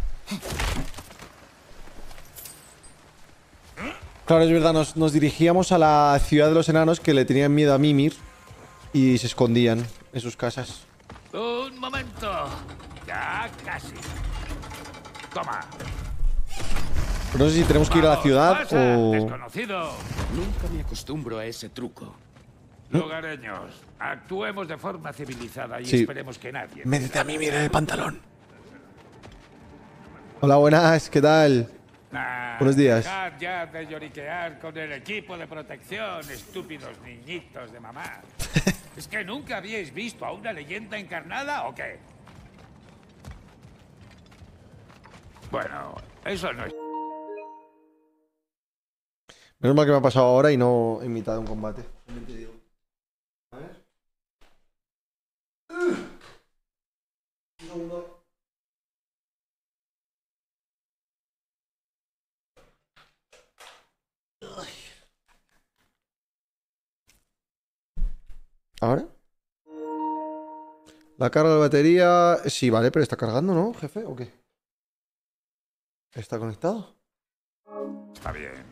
Claro, es verdad, nos dirigíamos a la ciudad de los enanos que le tenían miedo a Mimir y se escondían en sus casas. Un momento. Ya casi. Toma. Pero no sé si tenemos que ir a la ciudad Pasa, o... desconocido. Nunca me acostumbro a ese truco. Lugareños, actuemos de forma civilizada y Sí. esperemos que nadie... Métete a Mimir en el pantalón. Hola, buenas, ¿qué tal? Nah, Buenos días. Dejad ya de lloriquear con el equipo de protección, estúpidos niñitos de mamá. ¿Es que nunca habíais visto a una leyenda encarnada o qué? Bueno, eso no es... Menos mal que me ha pasado ahora y no en mitad de un combate. A ver. Un segundo. ¿Ahora? La carga de batería... Sí, vale, pero está cargando, ¿no, jefe? ¿O qué? ¿Está conectado? Está bien.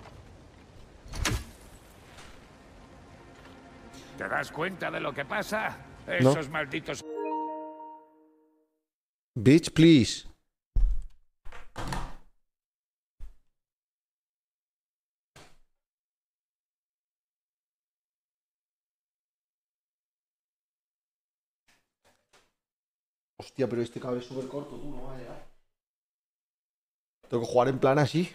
¿Te das cuenta de lo que pasa? No. Esos malditos... Bitch, please. Hostia, pero este cable es súper corto, tú no vas a llegar. Tengo que jugar en plan así.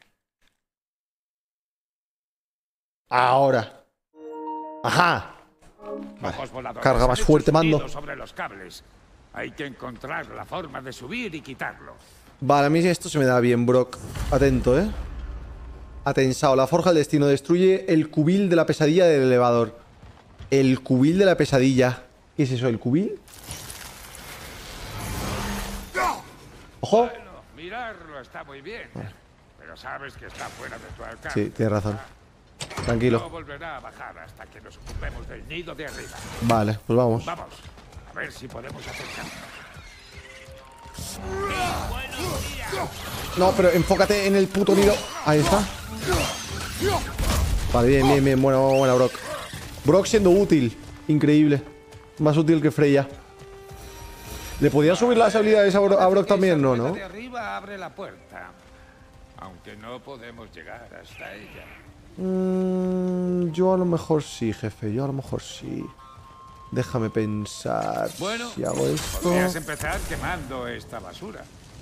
Ahora. Ajá. Vale. Ojos voladores Carga más han hecho fuerte, su mando. nido sobre los cables. Hay que encontrar la forma de subir y quitarlo. Vale, a mí esto se me da bien, Brock. Atento, ¿eh? Atensado. La forja del destino destruye el cubil de la pesadilla del elevador. El cubil de la pesadilla. ¿Qué es eso, el cubil? ¡Ojo! Bueno, mirarlo está muy bien. Pero sabes que está fuera de tu alcance. Sí, tienes razón. No Tranquilo. volverá a bajar hasta que nos ocupemos del nido de arriba. Vale, pues vamos. Vamos, a ver si podemos acercarnos. No, pero enfócate en el puto nido. Ahí está. Vale, bien, bien, bien. Buena, buena, Brock. Brock siendo útil. Increíble. Más útil que Freya. ¿Le podía subir las habilidades a Brock también? No, ¿no? De arriba abre la puerta. Aunque no podemos llegar hasta ella. Yo a lo mejor sí, jefe. Yo a lo mejor sí. Déjame pensar. Bueno, si hago esto. podrías empezar quemando esta basura.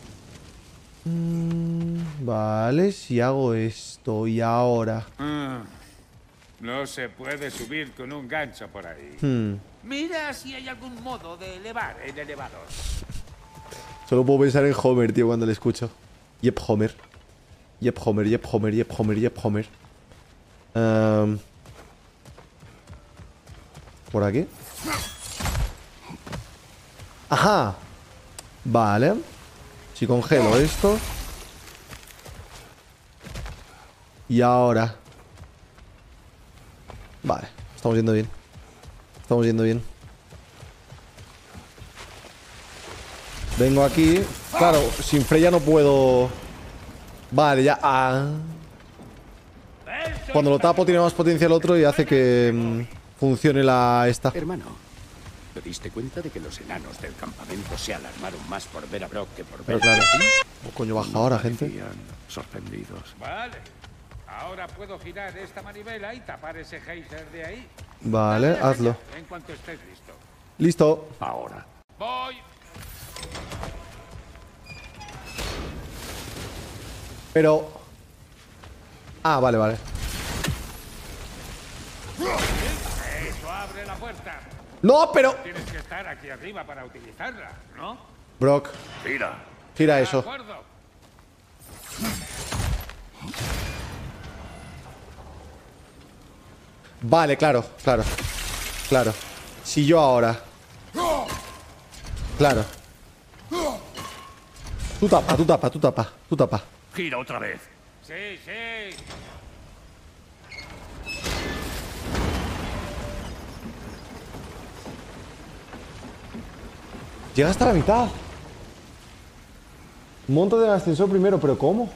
Vale, si hago esto. Y ahora. No se puede subir con un gancho por ahí. Mira si hay algún modo de elevar el elevador. Solo puedo pensar en Homer, tío, cuando le escucho. Yep, Homer. Yep, Homer, yep, Homer, yep, Homer, yep, Homer. ¿Por aquí? ¡Ajá! Vale. Si congelo esto. Y ahora. Vale, estamos yendo bien. Estamos yendo bien. Vengo aquí. Claro, sin Freya no puedo... Vale, ya... Cuando lo tapo tiene más potencia el otro y hace que funcione la esta. Hermano, ¿te diste cuenta de que los enanos del campamento se alarmaron más por ver a Brock que por Pero ver claro. a ti? ¿Cómo coño baja ahora, gente? Parecían sorprendidos. Vale. Ahora puedo girar esta manivela y tapar ese geyser de ahí. Vale, Dale, hazlo. En cuanto estés listo. Listo. Ahora. Voy. Pero... Ah, vale, vale. ¡No, pero! Tienes que estar aquí arriba para utilizarla, ¿no? Brock, Gira. gira De eso. acuerdo. Vale, claro. Si yo ahora... Claro. Tú tapa. Gira otra vez. Sí, sí. Llega hasta la mitad. Monto del ascensor primero, pero ¿cómo?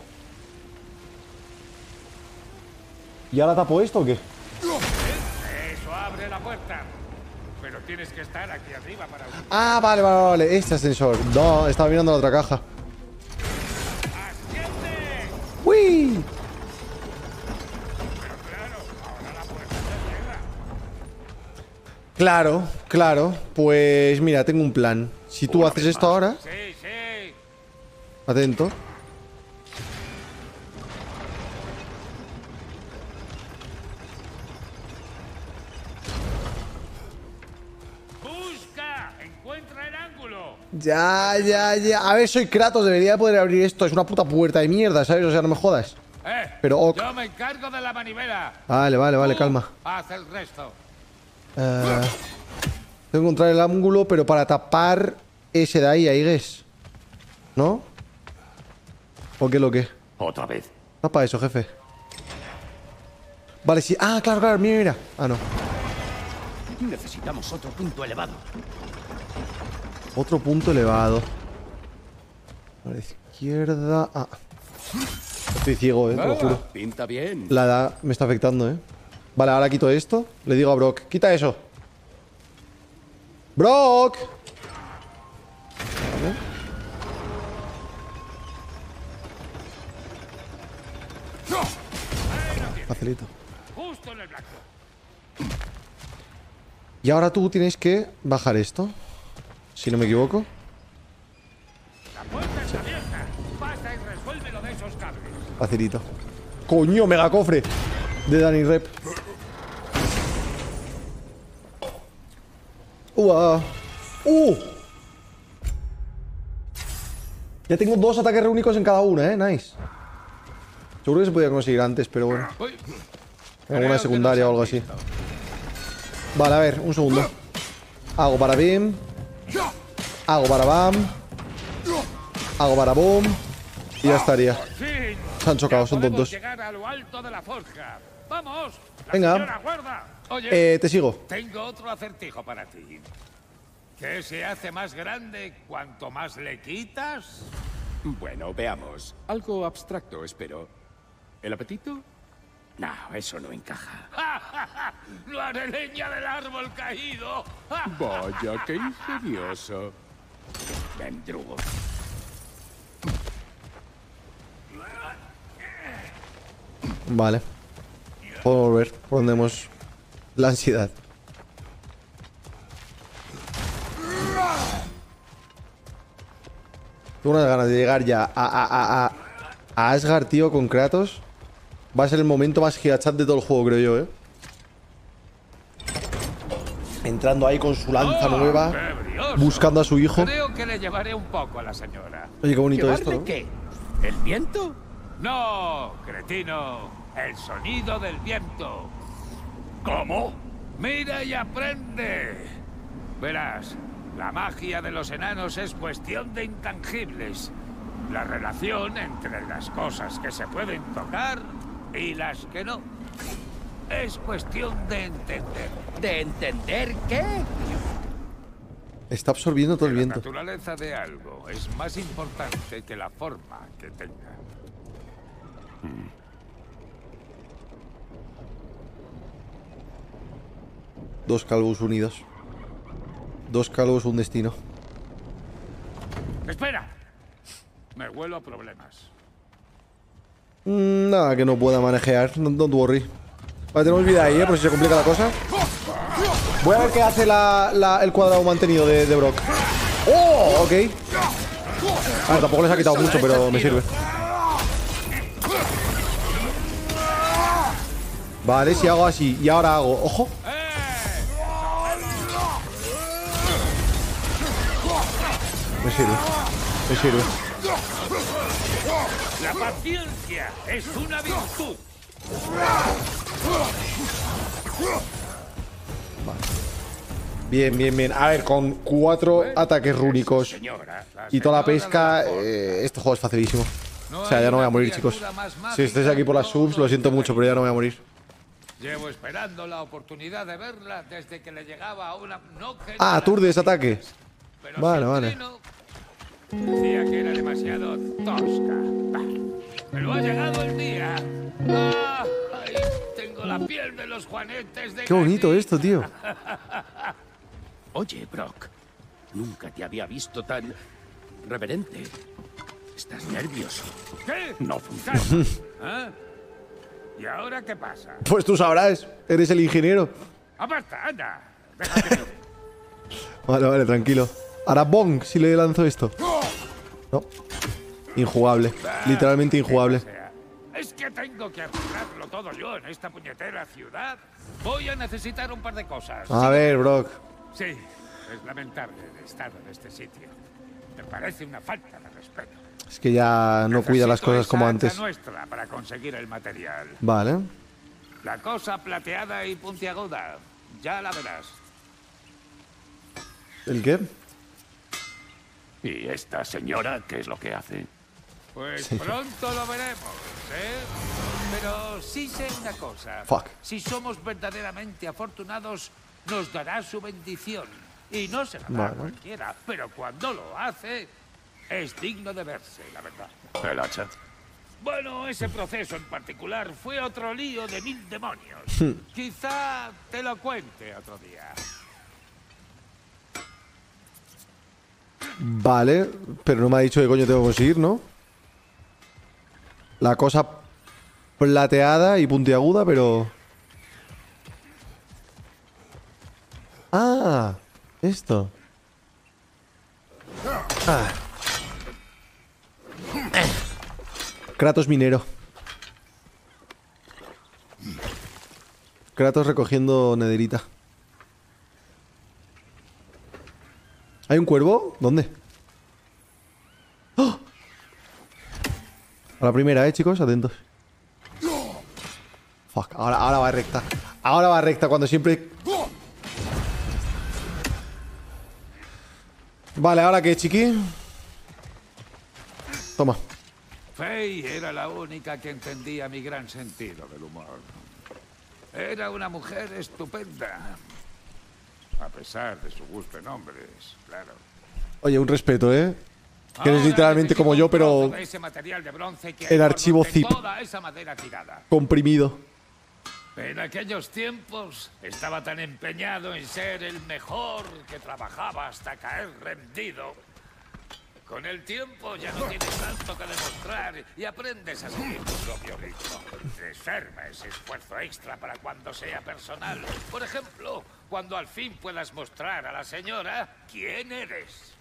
¿Y ahora tapo esto o qué? Eso abre la puerta. Pero tienes que estar aquí arriba para utilizarla. Ah, vale. Este ascensor. No, estaba mirando la otra caja. ¡Asciende! ¡Uy! Pero claro, ahora la puerta se cierra. Claro. Pues mira, tengo un plan. Si tú haces esto ahora, Sí, sí. atento. Busca, encuentra el ángulo. Ya. A ver, soy Kratos, debería poder abrir esto. Es una puta puerta de mierda, ¿sabes? O sea, no me jodas. Pero ok. Yo me encargo de la manivela. Vale, Tú calma. Haz el resto. Tengo que encontrar el ángulo, pero para tapar ese de ahí, guess. ¿No? ¿O qué lo que? Otra vez. Tapa eso, jefe. Vale, sí. Ah, claro, mira. Ah, no. Necesitamos otro punto elevado. Otro punto elevado. A la izquierda. Ah. Estoy ciego, te lo juro. Pinta bien. La edad me está afectando, Vale, ahora quito esto. Le digo a Brock, quita eso. ¡Brock! Vale. Facilito. Justo en el blanco. Y ahora tú tienes que bajar esto. Si no me equivoco. La puerta está abierta. Pasa y resuelve lo de esos cables. Facilito. ¡Coño, mega cofre! De Dani Rep. Ya tengo 2 ataques reúnicos en cada una, Nice. Seguro que se podía conseguir antes, pero bueno. Uy, En alguna secundaria o algo así. Vale, a ver, un segundo. Hago para bim. Hago para bam. Hago para boom. Y ya estaría. por fin. Se han chocado, son Podemos tontos. llegar a lo alto de la forja. ¡Vamos! ¡La Venga. señora guarda! Oye, Te sigo. tengo otro acertijo para ti. ¿Qué se hace más grande cuanto más le quitas? Bueno, veamos. Algo abstracto, espero. ¿El apetito? No, eso no encaja. ¡No haré leña del árbol caído! Vaya, qué ingenioso. Vendrugo. Vale. Puedo volver por donde hemos... La ansiedad. Tengo unas ganas de llegar ya a Asgard, tío, con Kratos. Va a ser el momento más gigachat de todo el juego, creo yo, Entrando ahí con su lanza nueva, ¡Qué brioso! buscando a su hijo. Creo que le llevaré un poco a la señora. Oye, qué bonito ¿Llevarle esto, ¿no? qué? ¿El viento? No, cretino. El sonido del viento. ¿Cómo? Mira y aprende. Verás, la magia de los enanos es cuestión de intangibles. La relación entre las cosas que se pueden tocar y las que no. Es cuestión de entender. ¿De entender qué? Está absorbiendo todo el La viento. naturaleza de algo es más importante que la forma que tenga. Dos calvos unidos. Dos calvos, un destino. ¡Espera! Me huelo a problemas. Nada que no pueda manejar. Don't worry. Vale, tenemos vida ahí, por si se complica la cosa. Voy a ver qué hace el cuadrado mantenido de Brock. ¡Oh! Ok. A ver, tampoco les ha quitado mucho, pero me sirve. Vale, si hago así y ahora hago... ¡Ojo! Me sirve. Me sirve. La paciencia es una virtud. Bien, bien, bien. A ver, con 4 ataques rúnicos y toda la pesca, este juego es facilísimo. O sea, ya no voy a morir, chicos. Si estáis aquí por las subs, lo siento mucho, pero ya no voy a morir. Llevo esperando la oportunidad de verla desde que le llegaba a una... Ah, aturde ese ataque. Pero Vale, vale. Decía que era demasiado tosca. Pero ha llegado el día. ¡Ay! Tengo la piel de los juanetes de... Qué bonito esto, tío. Oye, Brock, nunca te había visto tan reverente. Estás nervioso. ¿Qué? No funciona. ¿Ah? ¿Y ahora qué pasa? Pues tú sabrás. Eres el ingeniero. ¡Aparta, anda! Déjate. Vale, vale, tranquilo. Ahora bong si le lanzo esto. No. Injugable. Literalmente injugable. Es que tengo que arreglarlo todo yo en esta puñetera ciudad. Voy a necesitar un par de cosas. A ver, Brock. Sí, es lamentable el estado de este sitio. Me parece una falta de respeto. Es que ya no cuida las cosas como antes. Nuestra para conseguir el material. Vale. La cosa plateada y puntiaguda. Ya la verás. ¿El qué? ¿Y esta señora qué es lo que hace? Pues pronto lo veremos, ¿eh? Pero sí sé una cosa. Fuck. Si somos verdaderamente afortunados, nos dará su bendición. Y no se la da a Vale. cualquiera, pero cuando lo hace, es digno de verse, la verdad. ¿El hacha? Bueno, ese proceso en particular fue otro lío de 1000 demonios. Quizá te lo cuente otro día. Vale, pero no me ha dicho qué coño tengo que conseguir, ¿no? La cosa plateada y puntiaguda, pero... Ah, esto. Ah. Kratos minero. Kratos recogiendo nederita. ¿Hay un cuervo? ¿Dónde? ¡Oh! A la primera, chicos, atentos. Fuck, ahora va recta. Ahora va recta cuando siempre... Vale, ¿ahora qué, chiqui? Toma. Faye era la única que entendía mi gran sentido del humor. Era una mujer estupenda. A pesar de su gusto en hombres, claro. Oye, un respeto, ¿eh? Que eres literalmente como yo, pero... Ese material de bronce que el archivo hay zip. toda esa madera tirada. Comprimido. En aquellos tiempos estaba tan empeñado en ser el mejor que trabajaba hasta caer rendido. Con el tiempo ya no tienes tanto que demostrar y aprendes a seguir tu propio ritmo. Reserva ese esfuerzo extra para cuando sea personal. Por ejemplo, cuando al fin puedas mostrar a la señora quién eres.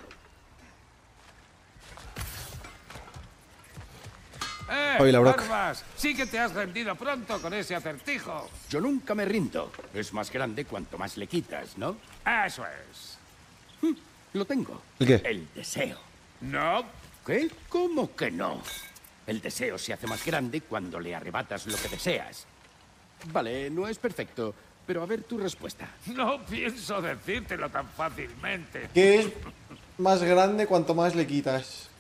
Oye, Brock. Barbas, sí que te has rendido pronto con ese acertijo. Yo nunca me rindo. Es más grande cuanto más le quitas, ¿no? Eso es. Lo tengo. ¿El qué? El deseo. No. ¿Qué? ¿Cómo que no? El deseo se hace más grande cuando le arrebatas lo que deseas. Vale, no es perfecto, pero a ver tu respuesta. No pienso decírtelo tan fácilmente. ¿Qué es más grande cuanto más le quitas?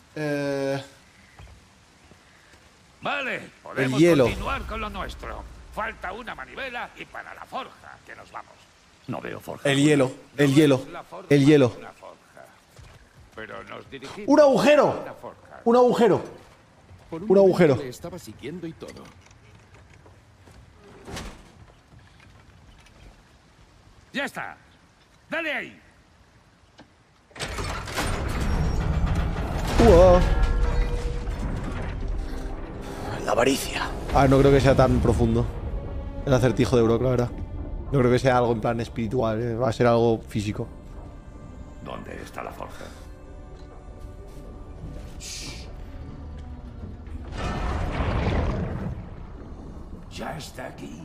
Vale, podemos hielo. continuar con lo nuestro. Falta una manivela y para la forja, que nos vamos. No veo forja. El hielo. El hielo. La forja El hielo. es una forja. Pero nos dirigimos ¡Un agujero! a la forja. ¡Un agujero! Por Un agujero. momento le estaba siguiendo y todo. ¡Ya está! ¡Dale ahí! ¡Uah! La avaricia. Ah, no creo que sea tan profundo el acertijo de Brock, la verdad. No creo que sea algo en plan espiritual, va a ser algo físico. ¿Dónde está la forja? Ya está aquí.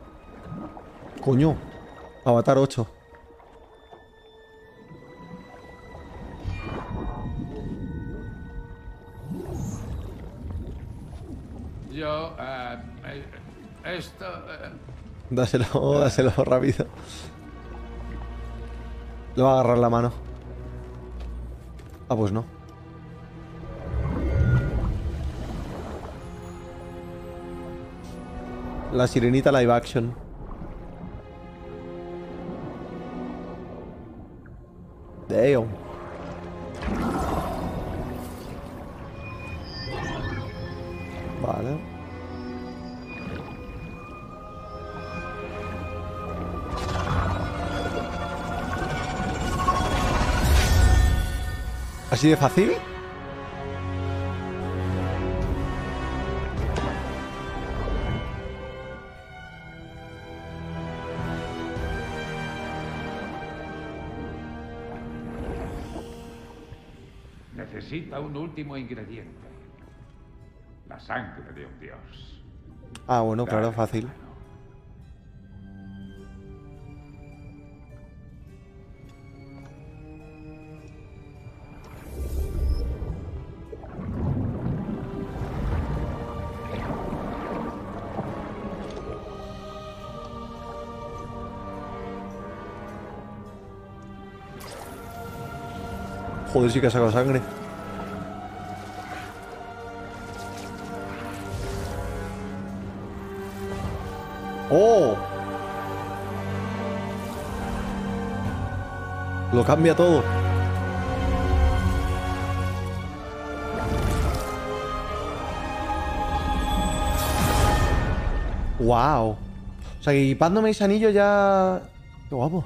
Coño. Avatar 8. Yo... esto... Dáselo rápido. Le va a agarrar la mano. Ah, pues no. La sirenita live action. Damn. Vale. ¿Así de fácil? Necesita un último ingrediente. La sangre de un dios. Ah, bueno, claro, fácil. Joder, sí que ha sacado sangre. ¡Oh! Lo cambia todo. ¡Wow! O sea, que equipándome ese anillo ya... ¡Qué guapo!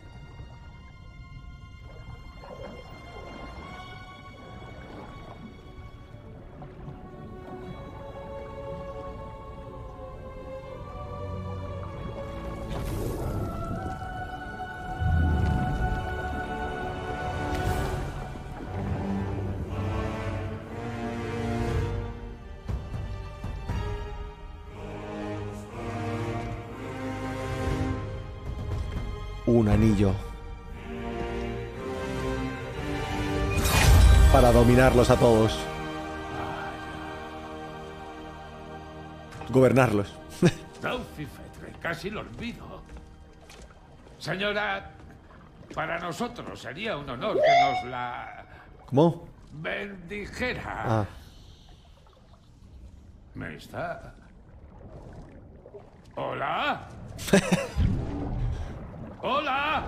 Un anillo. Para dominarlos a todos. Gobernarlos. Naucifetre, casi lo olvido. Señora, para nosotros sería un honor que nos la... ¿Cómo? bendijera. Ah. ¿Me está? ¿Hola? ¡Hola!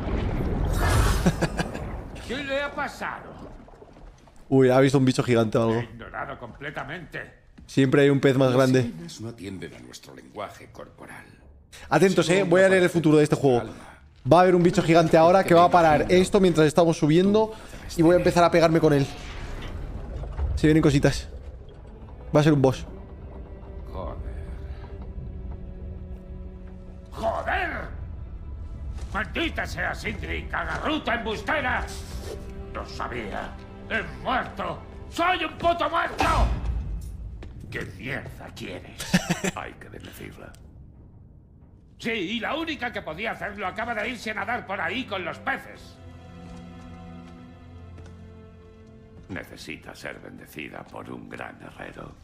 ¿Qué le ha pasado? Uy, ha visto un bicho gigante o He algo. ignorado completamente. Siempre hay un pez más Las grande. sirenas no atienden a nuestro lenguaje corporal. Atentos, voy a leer el futuro de este juego. Va a haber un bicho gigante ahora que va a parar esto mientras estamos subiendo y voy a empezar a pegarme con él. Se vienen cositas. Va a ser un boss. ¡Joder! ¡Maldita sea Sindri, cagarruta embustera! ¡Lo sabía! ¡He muerto! ¡Soy un puto muerto! ¿Qué mierda quieres? Hay que bendecirla. Sí, y la única que podía hacerlo acaba de irse a nadar por ahí con los peces. Necesita ser bendecida por un gran herrero.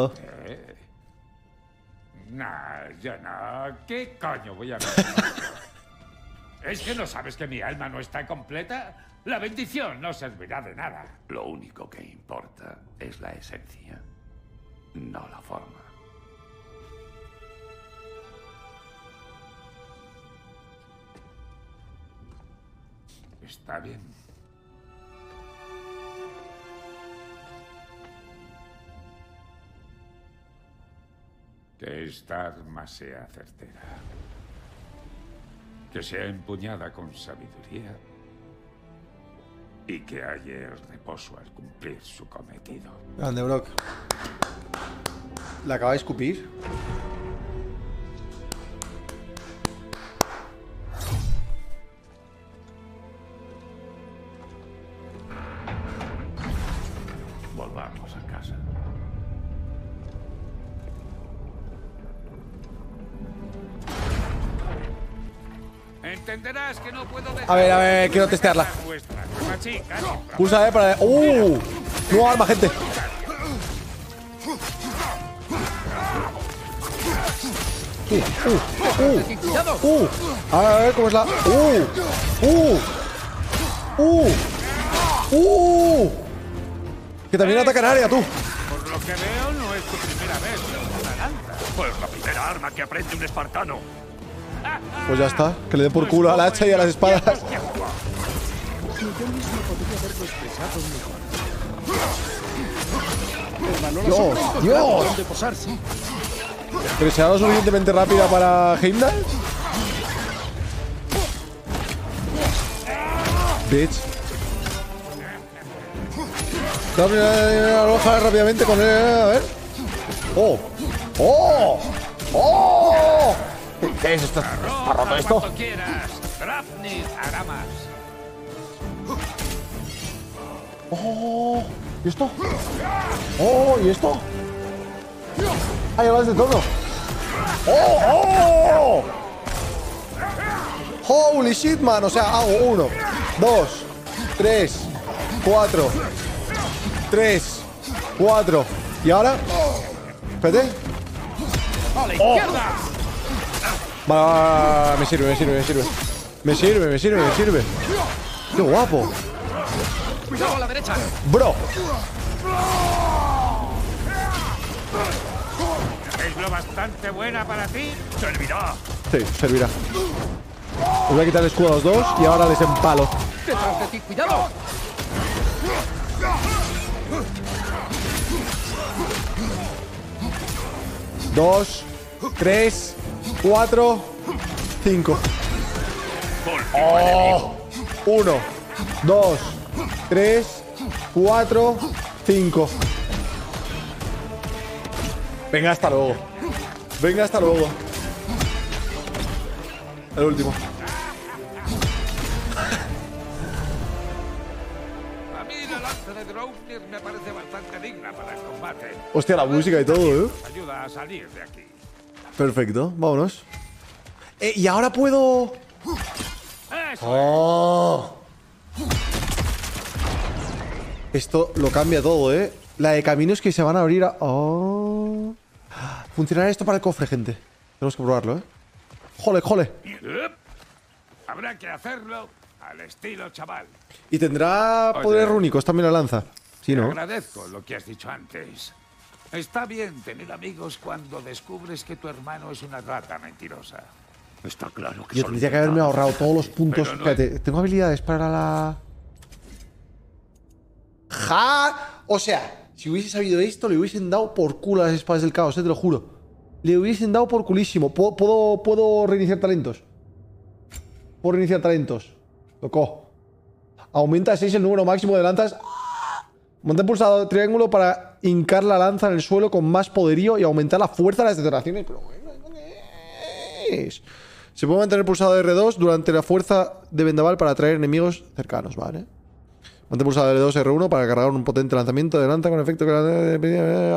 Nah, yo no. ¿Qué coño voy a ver? ¿Es que no sabes que mi alma no está completa? La bendición no servirá de nada. Lo único que importa es la esencia, no la forma. Está bien. Que esta arma sea certera. Que sea empuñada con sabiduría. Y que halle el reposo al cumplir su cometido. Grande, Brock. ¿La acaba de escupir? Volvamos a casa. Entenderás que no puedo dejar... A ver, quiero testearla. Pulsa, para... Nueva arma, gente. A ver cómo es la... Que también atacan área, tú. Por lo que veo, no es tu primera vez con una lanza. Pues la primera arma que aprende un espartano. Pues ya está. Que le dé por culo al hacha y a las espadas. Yo mismo podría haberlo expresado mejor. Hermano, Dios. ¿Dónde posarse? ¿Pero será lo suficientemente rápida para Heimdall? Bitch. Dame la hoja rápidamente con él. A ver. ¡Oh! ¡Oh! ¡Oh! ¿Qué es esto? ¿Está roto esto? Cuando quieras. Drafnir hará más. ¡Oh! ¿Y esto? ¡Oh! ¿Y esto? ¡Ah, ya vas de todo! ¡Oh! ¡Oh! ¡Holy shit, man! O sea, hago 1, 2, 3, 4, 3, 4. ¿Y ahora? Espérate. ¡A la izquierda! Va, me sirve. Me sirve. ¡Qué guapo! ¡Cuidado a la derecha! ¡Bro! ¿Es lo bastante buena para ti? ¡Servirá! Sí, servirá. Os voy a quitar el escudo a los dos y ahora les empalo. ¡Detrás de ti! ¡Cuidado! 2, 3, 4, 5. 1, 2, 3, 4, 5. Venga, hasta luego. El último. A mí la lanza de Draupnir me parece bastante digna para el combate. Hostia, la música y todo, ¿eh? Ayuda a salir de aquí. Perfecto, vámonos. Y ahora puedo... ¡Eso! ¡Oh! Esto lo cambia todo, ¿eh? La de caminos que se van a abrir a... ¡Oh! Funcionará esto para el cofre, gente. Tenemos que probarlo, ¿eh? ¡Jole! Habrá que hacerlo al estilo chaval. Y tendrá Oye. poderes rúnicos también la lanza. Sí, Te ¿no? agradezco lo que has dicho antes. Está bien tener amigos cuando descubres que tu hermano es una rata mentirosa. Está claro que Yo solo tendría que haberme intentamos ahorrado todos los puntos. Pero no Espérate, tengo habilidades para la... ¡Ja! O sea, si hubiese sabido esto, le hubiesen dado por culo a las espadas del caos, te lo juro. Le hubiesen dado por culísimo. ¿Puedo reiniciar talentos? Puedo reiniciar talentos. Loco. Aumenta a 6 el número máximo de lanzas. Mantén pulsado triángulo para hincar la lanza en el suelo con más poderío y aumentar la fuerza de las detonaciones. Pero bueno, ¿qué es? Se puede mantener pulsado R2 durante la fuerza de vendaval para atraer enemigos cercanos, ¿vale? Mantén pulsado R2, R1 para cargar un potente lanzamiento de lanza con efecto que...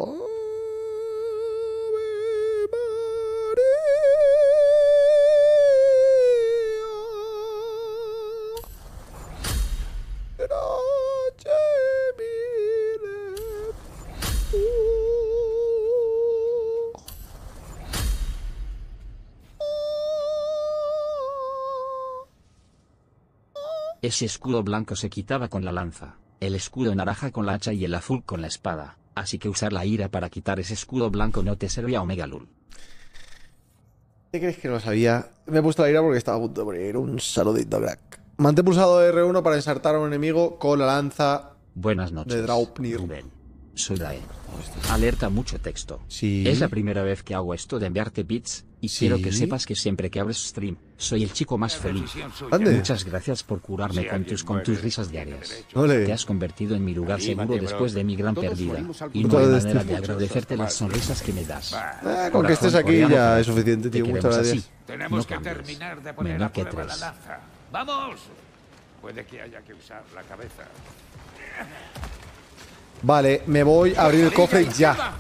Ese escudo blanco se quitaba con la lanza, el escudo naranja con la hacha y el azul con la espada, así que usar la ira para quitar ese escudo blanco no te servía Omega Lul. ¿Qué crees que no sabía? Me he puesto la ira porque estaba a punto de morir. Un saludito, crack. Mantén pulsado R1 para ensartar a un enemigo con la lanza. Buenas noches. De Draupnir. Rubén. Soy Dae. Alerta mucho texto. Sí. Es la primera vez que hago esto de enviarte bits, y Sí. quiero que sepas que siempre que abres stream, soy el chico más feliz. ¿Dónde? Muchas gracias por curarme Si con alguien tus muere, risas tiene diarias. derecho. Ole. Te has convertido en mi lugar Anímate, seguro bro. después de mi gran Todos pérdida, morimos y algún no día. hay Todos manera de estos- agradecerte las sonrisas que me das. Con que Corazón estés aquí coreano, ya pero es suficiente, te tío. Muchas queremos gracias. así. Tenemos No que cambies. terminar de poner Menos a que prueba la tres. lanza. ¡Vamos! Puede que haya que usar la cabeza. Vale, me voy a abrir el cofre ya.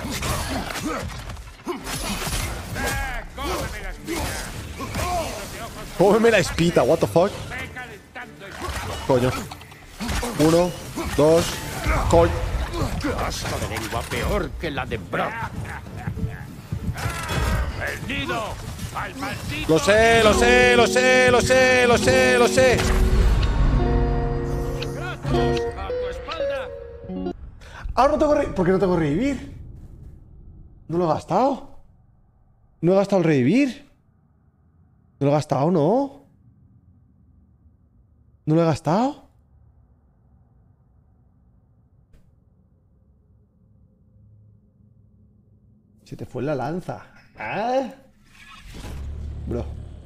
¡Cómeme la espina! Cómeme la espita, what the fuck. Ve calentando esa Coño. 1, 2, coño. ¡Qué asco de lengua peor que la de Brock! ¡El nido! ¡Al maldito! Lo sé, lo sé, lo sé, lo sé, lo sé, lo sé. ¡Kratos! ¡A tu espalda! Ahora no tengo ¿por qué no tengo revivir? ¿No lo he gastado? ¿No he gastado el revivir? ¿No lo he gastado, no? ¿No lo he gastado? Se te fue la lanza. ¿Ah? Bro.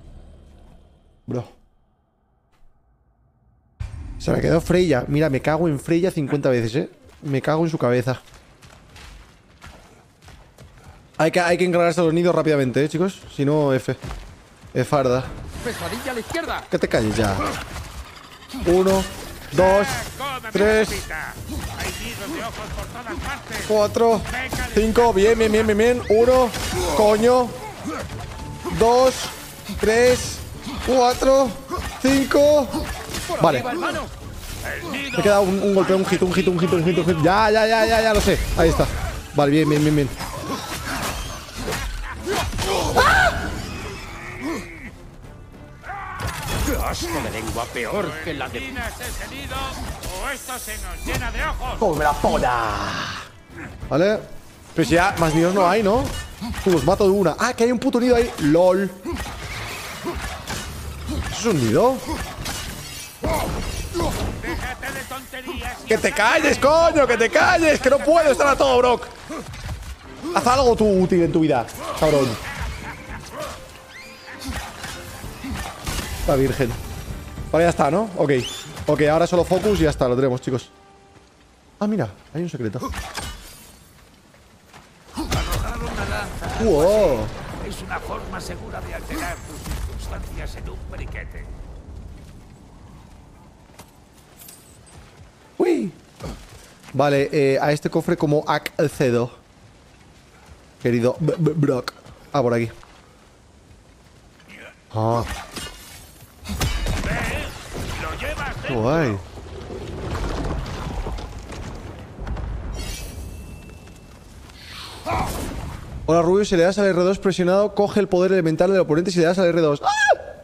Se me quedó Freya. Mira, me cago en Freya 50 veces, ¿eh? Me cago en su cabeza. Hay que encargarse los nidos rápidamente, ¿eh, chicos? Si no, F. Es farda. Pesadilla a la izquierda. Que te calles ya. 1, 2, 3, Hay nidos de ojos por todas partes. 4, 5. Bien, bien, bien, bien, bien. 1, coño. 2, 3, 4, 5. Vale. Me queda un golpe, un hit. Ya, lo sé. Ahí está. Vale, bien, bien, bien, bien. ¡Qué asco de lengua! Peor que la de... ¿Eliminas ese nido o esto se nos llena de ojos? ¡Come la polla! Vale. Pero si ya más nidos no hay, ¿no? Los mato de una. Ah, que hay un puto nido ahí. LOL. ¿Eso es un nido? Déjate de tonterías. ¡Que te calles, coño! ¡Que te calles! ¡Que no puedo estar a todo, Brock! Haz algo tú útil en tu vida, cabrón. La virgen. Vale, ya está, ¿no? Ok. Ok, ahora solo focus y ya está, lo tenemos, chicos. Ah, mira, hay un secreto. Arrojar una lanza ¡Wow! es una forma segura de alterar tus circunstancias en un briquete. ¡Uy! Vale, a este cofre como accedo. Querido Brock. Ah, por aquí. Ah. Lo llevas Qué guay. Hola, Rubio. Si le das al R2 presionado, coge el poder elemental del oponente. Si le das al R2. ¡Ah!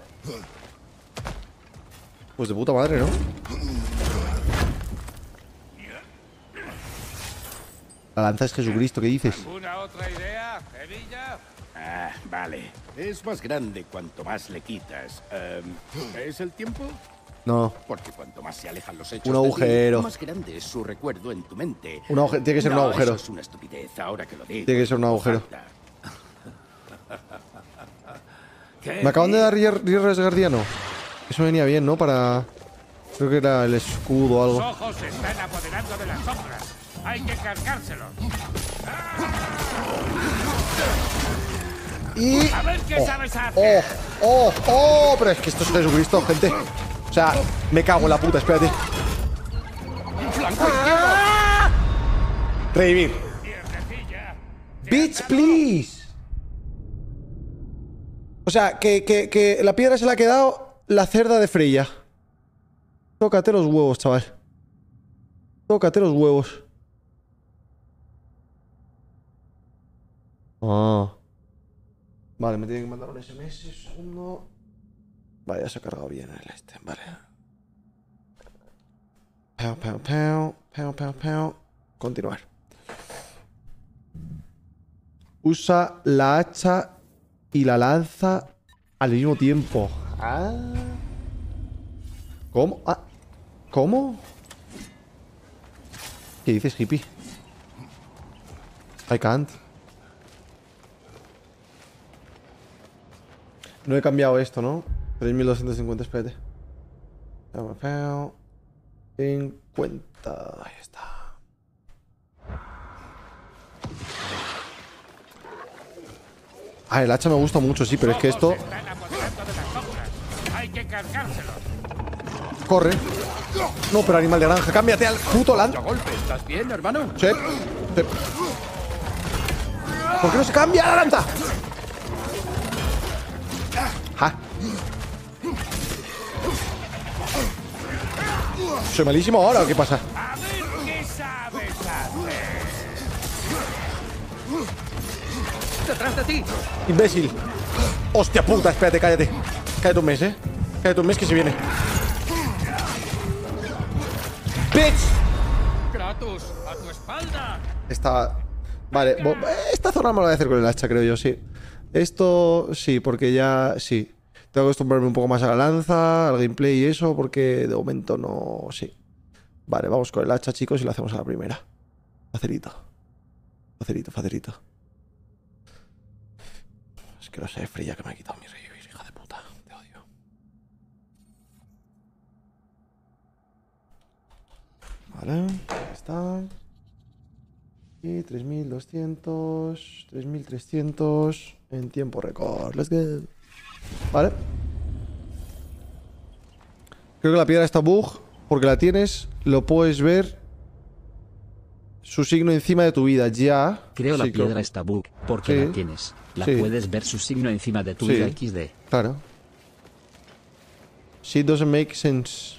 Pues de puta madre, ¿no? La lanza es Jesucristo, ¿qué dices? ¿Alguna otra idea, Evilla? Ah, vale. Es más grande cuanto más le quitas. ¿Es el tiempo? No. Porque cuanto más se alejan los hechos Un agujero. de ti, más grande es su recuerdo en tu mente. Tiene que ser un No, agujero. Eso es una estupidez, ahora que lo digo. Tiene que ser un agujero. ¿Qué? Me acaban de dar Rierres Guardiano. Eso venía bien, ¿no? Para... Creo que era el escudo o Los algo. ojos se están apoderando de las sombras. Hay que cargárselos. Y... A ver qué sabes hacer. Pero es que esto es Jesucristo, gente. O sea, me cago en la puta, espérate. Revivir. Mierdecilla. Bitch, please. O sea, que la piedra se la ha quedado la cerda de Freya. Tócate los huevos, chaval. Tócate los huevos. Ah. Vale, me tienen que mandar un SMS. Un segundo. Vale, ya se ha cargado bien el este. Vale. Pau. Continuar. Usa la hacha y la lanza al mismo tiempo. Ah. ¿Cómo? Ah. ¿Cómo? ¿Qué dices, hippie? I can't. No he cambiado esto, ¿no? 3250, espérate. 50. Ahí está. Ah, el hacha me gusta mucho, sí, pero es que esto... Se están apoderando de las sombras. Hay que cargárselos. Corre. No, pero animal de granja, cámbiate al puto lanza. Golpe, ¿estás bien, hermano? Sí. ¿Por qué no se cambia la lanza? Ja. ¿Soy malísimo ahora o qué pasa? A ver qué sabes hacer. ¡Detrás de ti! ¡Imbécil! ¡Hostia puta! Espérate, cállate. Cállate un mes, Cállate un mes que se viene. ¡Bitch! ¡Kratos! ¡A tu espalda! Está... Vale, esta zona me la voy a hacer con el hacha, creo yo, sí. Esto sí, porque ya... Sí. Tengo que acostumbrarme un poco más a la lanza, al gameplay y eso, porque de momento no... Sí. Vale, vamos con el hacha, chicos, y lo hacemos a la primera. Facilito. Facilito. Es que no sé, fría que me ha quitado mi review, hija de puta. Te odio. Vale, ahí está. Y 3200, 3300 en tiempo récord. Let's go. Vale. Creo que la piedra está bug porque la tienes, lo puedes ver su signo encima de tu vida, ya. Creo sí, la piedra está bug porque Sí. la tienes. La Sí. puedes ver su signo encima de tu Sí. vida XD. Claro. Shit doesn't make sense.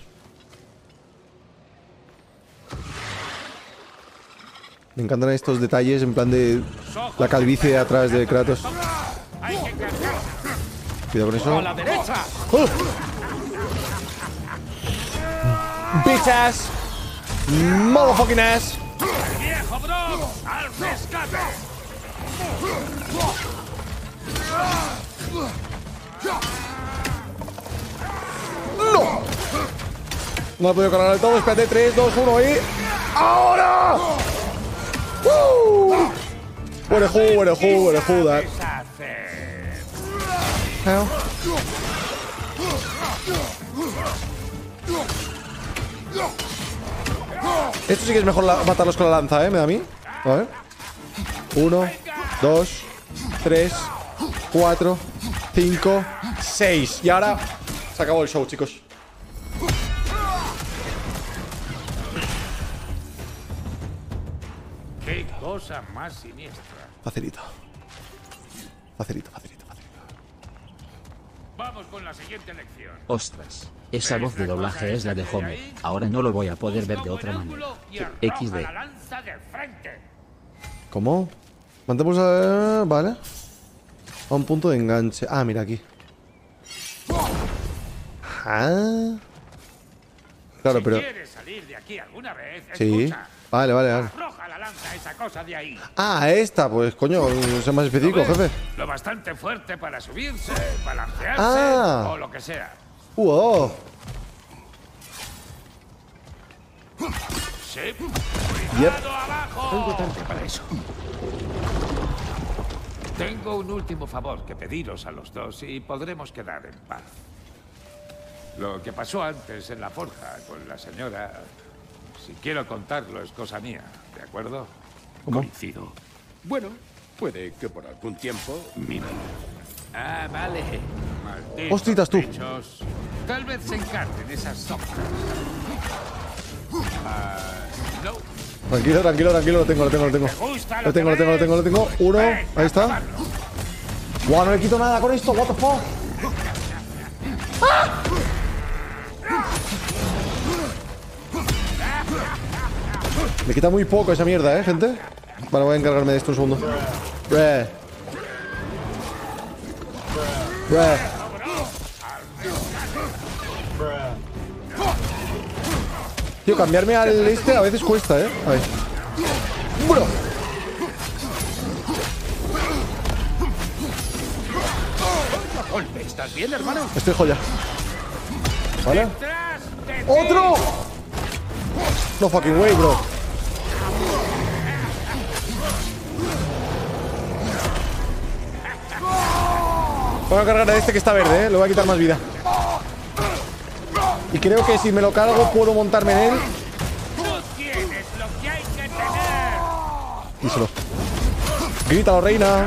Me encantan estos detalles en plan de la calvicie de atrás de Kratos. ¡Hay que cargar! Cuidado con eso. ¡A la derecha! ¡Oh! Bitch ass. Motherfucking ass. ¡Viejo bro! ¡Al rescate! ¡No! No he podido cargar del todo. Espérate. 3, 2, 1 y... ¡Ahora! ¡Woo! What a who that. How? Esto sí que es mejor matarlos con la lanza, me da a mí. A ver. 1, 2, 3, 4, 5, 6. Y ahora se acabó el show, chicos. ¡Qué cosa más siniestra! Facilito. Vamos con la siguiente lección. Ostras, esa voz de doblaje es la de Homer. Ahora no lo voy a poder ver de otra manera. XD. La lanza de frente. ¿Cómo? Mantemos a... Vale. A un punto de enganche. Ah, mira aquí. Ah. Claro, pero... Si quieres salir de aquí alguna vez, Sí. escucha. Vale. Arroja la lanza esa cosa de ahí. Ah, esta. Pues, coño, sé más específico, ¿Lo ves? jefe. Lo bastante fuerte para subirse, balancearse Ah. o lo que sea. ¡Wow! Sí. Yep. ¡Cuidado abajo! Algo tarde para eso. Tengo un último favor que pediros a los dos y podremos quedar en paz. Lo que pasó antes en la forja con la señora, si quiero contarlo es cosa mía, ¿de acuerdo? Coincido. Bueno, puede que por algún tiempo... Mira. Ah, vale. Malditos Hostitas, tú. bichos. Tal vez se encarten esas sombras. No. Tranquilo, lo tengo. ¿Te gusta Lo tengo. Uno, ahí está. Guau, no le quito nada con esto, what the fuck. ¡Ah! Me quita muy poco esa mierda, gente. Vale, voy a encargarme de esto un segundo. Bruh. Tío, cambiarme al este a veces cuesta, A ver. ¡Bro! Golpe, ¿estás bien, hermano? Estoy joya. ¿Vale? ¡Detrás de ti! ¡Otro! No fucking way, bro. Voy a cargar a este que está verde, Le voy a quitar más vida. Y creo que si me lo cargo puedo montarme en él. Tú tienes lo que hay que tener. Díselo. Grítalo, reina.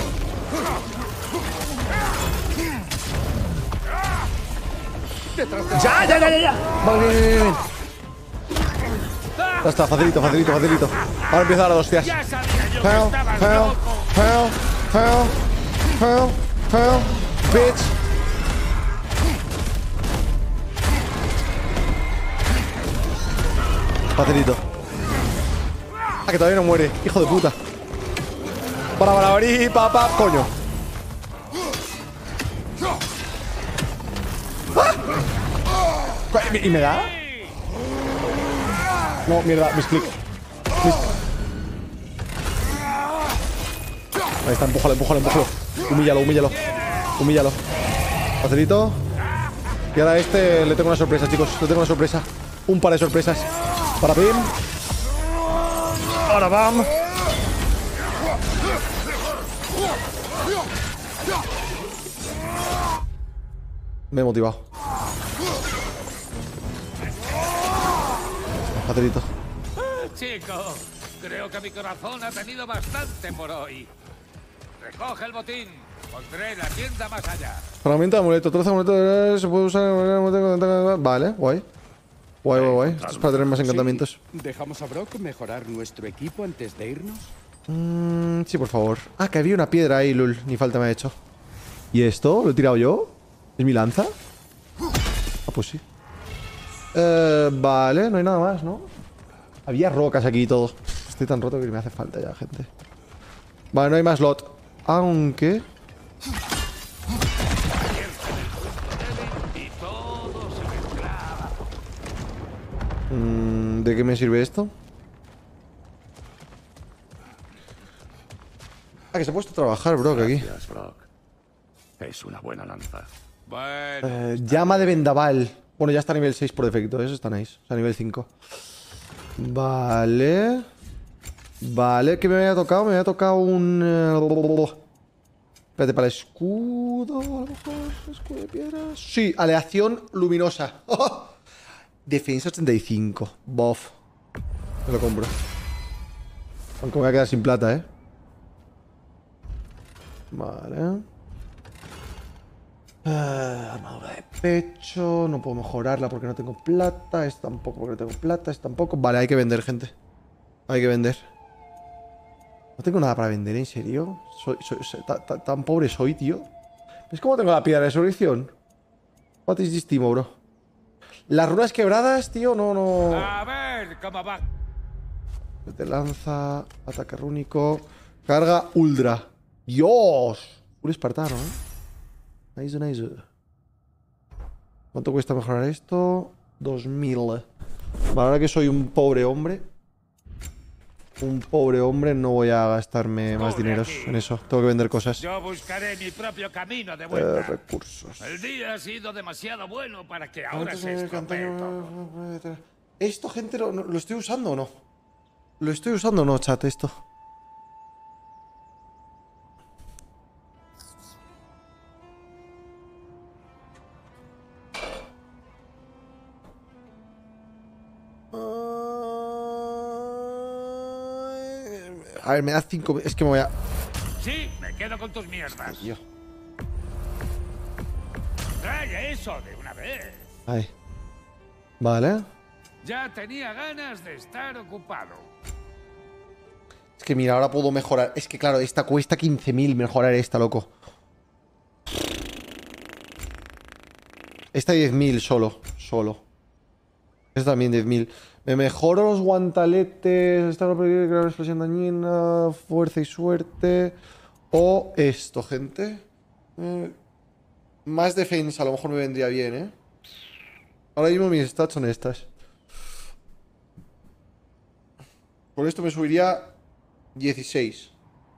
Ya. Vale, bien. Ya está, facilito. Ahora empieza a dar hostias. Ya sabía yo que estabas loco. Hell, bitch. Facilito. Ah, que todavía no muere, hijo de puta. Para abrir, papá. Coño. ¡Ah! ¿Y me da? No, mierda, misclick. Ahí está, empújalo. Humíllalo. Facilito. Y ahora a este le tengo una sorpresa, chicos. Le tengo una sorpresa. Un par de sorpresas. Para Pim. Ahora bam. Me he motivado. Facilito. Chico, creo que mi corazón ha tenido bastante por hoy. Recoge el botín. Pondré la tienda más allá. Fragmento de amuleto. Trozo de amuleto se puede usar. Vale, guay. Guay. Esto es para tener más encantamientos. Sí. ¿Dejamos a Brock mejorar nuestro equipo antes de irnos? Sí, por favor. Ah, que había una piedra ahí, lul. Ni falta me ha hecho. ¿Y esto? ¿Lo he tirado yo? ¿Es mi lanza? Ah, pues sí. Vale, no hay nada más, ¿no? Había rocas aquí y todo. Estoy tan roto que me hace falta ya, gente. Vale, no hay más lot. Aunque... ¿De qué me sirve esto? Ah, que se ha puesto a trabajar, Brock, aquí. Gracias, Brock. Es una buena lanza. Bueno, Llama de vendaval. Bueno, ya está a nivel 6 por defecto. Eso está nice. O sea, nivel 5. Vale. Vale, ¿qué me había tocado? Me había tocado un... Espérate, para el escudo. A lo mejor, escudo de piedra. Sí, aleación luminosa. ¡Oh! Defensa 85. Buff. Me lo compro. Aunque me voy a quedar sin plata, ¿eh? Vale. Armadura de pecho. No puedo mejorarla porque no tengo plata. Es tampoco porque no tengo plata. Es tampoco. Vale, hay que vender, gente. Hay que vender. No tengo nada para vender, ¿en serio? Tan pobre soy, tío. ¿Ves cómo tengo la piedra de resurrección? What is this, Timo, bro? Las runas quebradas, tío, no. a ver cómo va. Te lanza. Ataque rúnico. Carga ultra. ¡Dios! Un espartano, ¿eh? Nice. ¿Cuánto cuesta mejorar esto? 2000. Vale, ahora que soy un pobre hombre. No voy a gastarme más dineros en eso. Tengo que vender cosas. Yo buscaré mi propio camino de vuelta. Recursos. El día ha sido demasiado bueno para que ahora se estropee todo. Esto, gente, ¿lo estoy usando o no? ¿Lo estoy usando o no, chat, esto? A ver, me da 5... Es que me voy a... Sí, me quedo con tus mierdas. Tío. Trae eso de una vez. Ahí. Vale. Ya tenía ganas de estar ocupado. Es que mira, ahora puedo mejorar. Es que claro, esta cuesta 15.000 mejorar esta, loco. Esta 10.000 solo. Esta también 10.000. Me mejoro los guantaletes. Esta una explosión dañina. Fuerza y suerte. O esto, gente. Más defensa a lo mejor me vendría bien, ¿eh? Ahora mismo mis stats son estas. Con esto me subiría 16.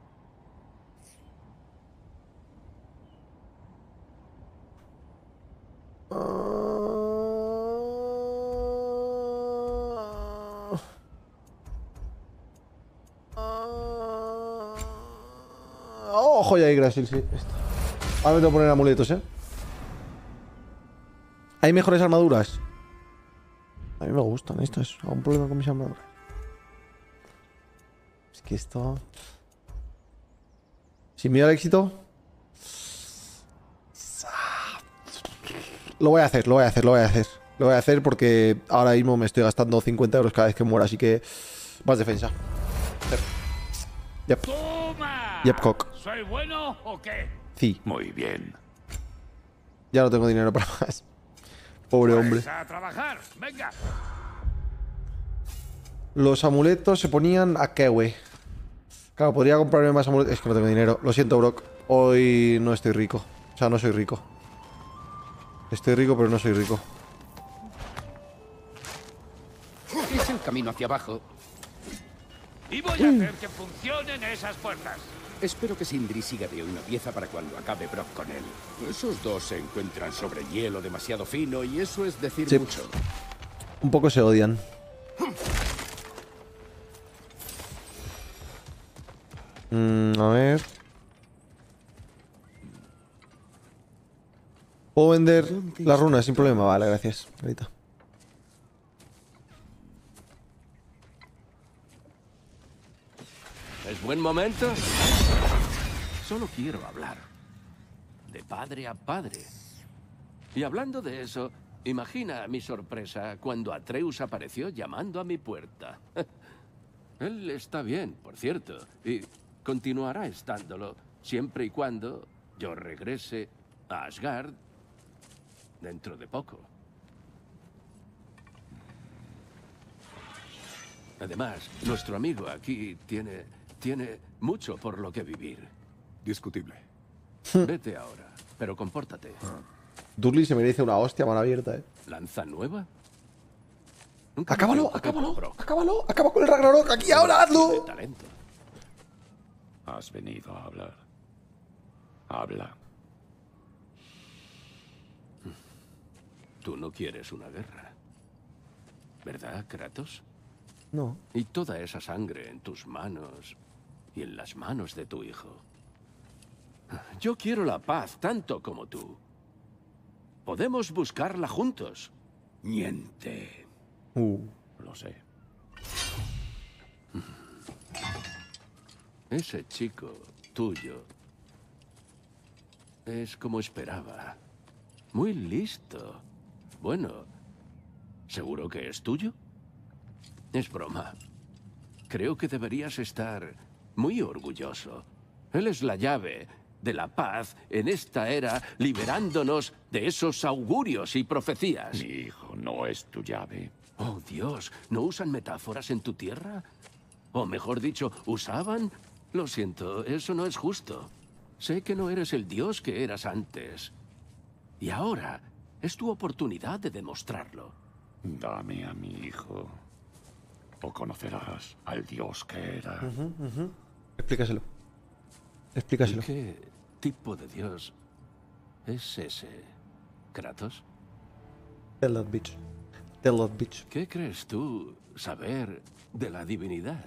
Oh, joya de Grasil, sí. Ahora me tengo que poner amuletos, ¿eh? ¿Hay mejores armaduras? A mí me gustan estas. ¿Hago un problema con mis armaduras? Es que esto... Sin miedo al éxito... Lo voy a hacer porque ahora mismo me estoy gastando 50 euros cada vez que muera, así que... Más defensa. Yep. ¡Toma! Yep, cock. ¿Soy bueno o qué? Sí. Muy bien. Ya no tengo dinero para más. Pobre hombre. Pues a trabajar, venga. Los amuletos se ponían a Kewe. Claro, podría comprarme más amuletos. Es que no tengo dinero. Lo siento, Brock. Hoy no estoy rico. O sea, no soy rico. Estoy rico, pero no soy rico. Es el camino hacia abajo. Y voy a hacer que funcionen esas puertas. Espero que Sindri siga de una pieza para cuando acabe Brock con él. Esos dos se encuentran sobre hielo demasiado fino y eso es decir Sí. mucho. Un poco se odian. A ver. ¿Puedo vender las runas sin problema? Vale, gracias. Ahorita. ¿Es buen momento? Solo quiero hablar. De padre a padre. Y hablando de eso, imagina mi sorpresa cuando Atreus apareció llamando a mi puerta. Él está bien, por cierto, y continuará estándolo siempre y cuando yo regrese a Asgard dentro de poco. Además, nuestro amigo aquí tiene mucho por lo que vivir. Discutible. Vete ahora, pero compórtate. Durley se merece una hostia mano abierta, ¿Lanza nueva? Nunca me Acábalo, preocupé acábalo, por Brock. acábalo. Acaba con el Ragnarok aquí ahora, De hazlo. talento. Has venido a hablar. Habla. Tú no quieres una guerra, ¿verdad, Kratos? No. Y toda esa sangre en tus manos y en las manos de tu hijo. Yo quiero la paz tanto como tú. Podemos buscarla juntos. Miente. Lo sé. Ese chico tuyo es como esperaba. Muy listo. Bueno, ¿seguro que es tuyo? Es broma. Creo que deberías estar muy orgulloso. Él es la llave de la paz en esta era, liberándonos de esos augurios y profecías. Mi hijo no es tu llave. Oh, Dios, ¿no usan metáforas en tu tierra? O mejor dicho, ¿usaban? Lo siento, eso no es justo. Sé que no eres el Dios que eras antes. Y ahora es tu oportunidad de demostrarlo. Dame a mi hijo. O conocerás al Dios que era. Explícaselo. Explícaselo. ¿Qué tipo de Dios es ese, Kratos? Tell that bitch. Tell that bitch. ¿Qué crees tú saber de la divinidad?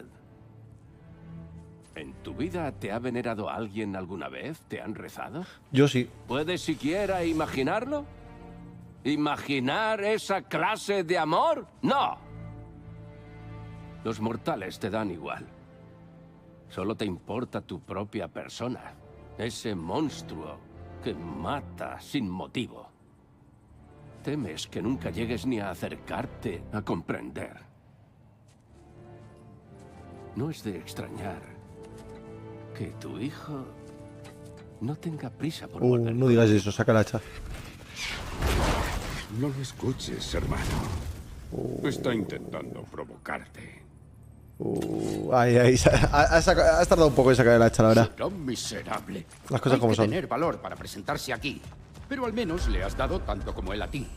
¿En tu vida te ha venerado alguien alguna vez? ¿Te han rezado? Yo sí. ¿Puedes siquiera imaginarlo? ¿Imaginar esa clase de amor? ¡No! Los mortales te dan igual. Solo te importa tu propia persona. Ese monstruo que mata sin motivo. Temes que nunca llegues ni a acercarte a comprender. No es de extrañar que tu hijo no tenga prisa por volver. No digas eso, saca la hacha. No lo escuches, hermano. Está intentando provocarte. Ay, has tardado un poco en sacar el hacha, la verdad. Será un miserable. Las cosas como son. Hay que tener valor para presentarse aquí. Pero al menos le has dado tanto como él a ti.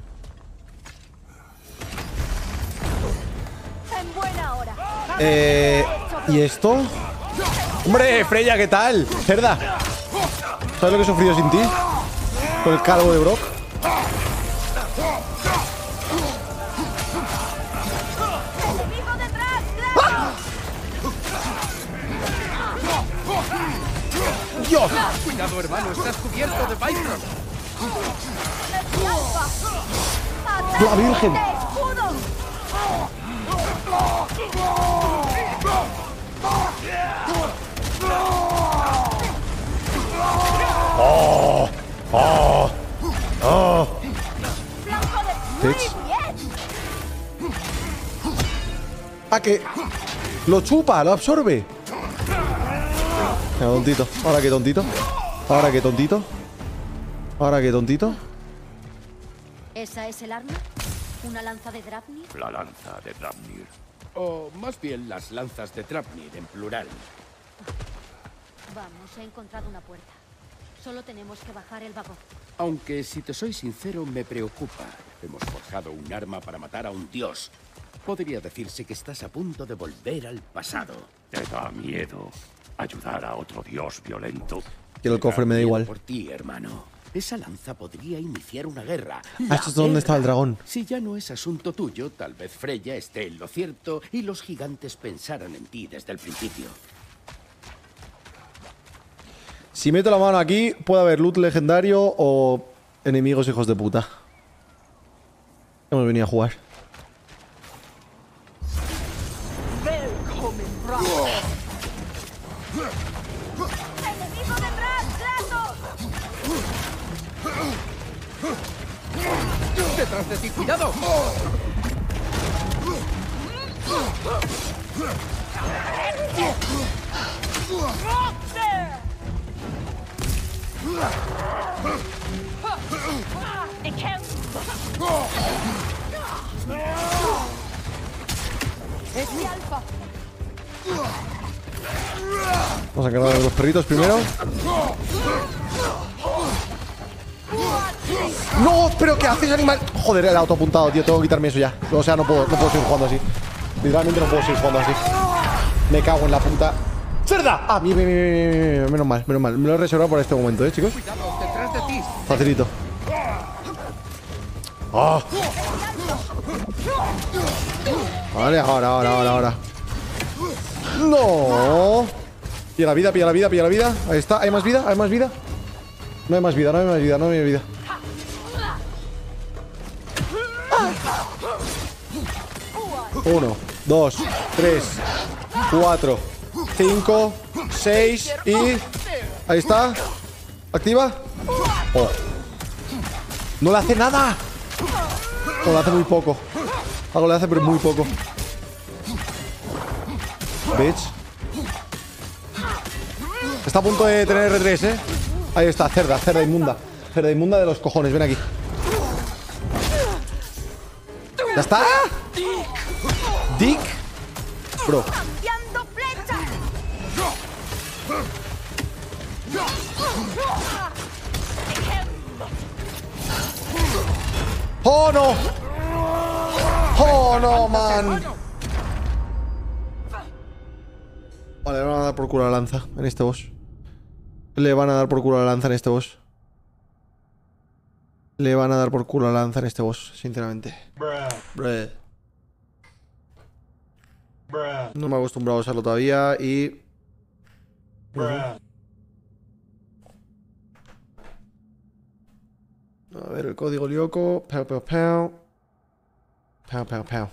En buena hora. ¿Y esto? ¡Hombre, Freya, ¿qué tal? Cerda. ¿Sabes lo que he sufrido sin ti? Con el calvo de Brock. ¡Enemigo detrás! ¡Dios! Cuidado, hermano, estás cubierto de Bifrost. ¡La Virgen! ¡Escudo! ¡Oh! ¡Oh! ¡Oh! ¡Blanco de... ¡Muy Tech. bien! ¡Ah, que! ¡Lo chupa! ¡Lo absorbe! Venga, tontito. Ahora que tontito. Ahora que tontito. Ahora que tontito. ¿Esa es el arma? ¿Una lanza de Drapnir? La lanza de Dramnir. O más bien las lanzas de Trapnir en plural. Vamos, he encontrado una puerta. Solo tenemos que bajar el vagón. Aunque, si te soy sincero, me preocupa. Hemos forjado un arma para matar a un dios. Podría decirse que estás a punto de volver al pasado. ¿Te da miedo ayudar a otro dios violento? Quiero el cofre, me da igual. Por ti, hermano. Esa lanza podría iniciar una guerra. Ah, esto es donde estaba el dragón. Si ya no es asunto tuyo, tal vez Freya esté en lo cierto y los gigantes pensaran en ti desde el principio. Si meto la mano aquí, puede haber loot legendario o enemigos hijos de puta. Hemos venido a jugar. ¡Enemigo detrás! ¡Glatos! ¡Detrás de ti! ¡Cuidado! ¡Es mi alfa! Vamos a cargar a los perritos primero. ¡No! ¿Pero qué haces, animal? Joder, el auto apuntado, tío. Tengo que quitarme eso ya. O sea, no puedo seguir jugando así. Literalmente no puedo seguir jugando así. Me cago en la puta. ¡Cerda! Ah, menos mal, menos mal. Me lo he reservado por este momento, chicos. Detrás de ti. Facilito. ¡Ah! Vale, ahora. ¡No! Pilla la vida, pilla la vida, pilla la vida. Ahí está. ¿Hay más vida? ¿Hay más vida? No hay más vida, no hay más vida, no hay más vida. 1, 2, 3, 4, 5, 6 y... Ahí está. ¿Activa? Oh. ¡No le hace nada! No, le hace muy poco. Algo le hace, pero muy poco. Bitch. Está a punto de tener R3, ¿eh? Ahí está, cerda inmunda. Cerda inmunda de los cojones, ven aquí. ¿Ya está? Dick. Bro. ¡Oh, no! ¡Oh, no, man! Vale, le van a dar por culo a la lanza en este boss. Le van a dar por culo a la lanza en este boss. Le van a dar por culo a la lanza en este boss, sinceramente. Bruh. No me he acostumbrado a usarlo todavía y... A ver, el código Lyoko. Pow, pow, pow. Pow, pow, pow.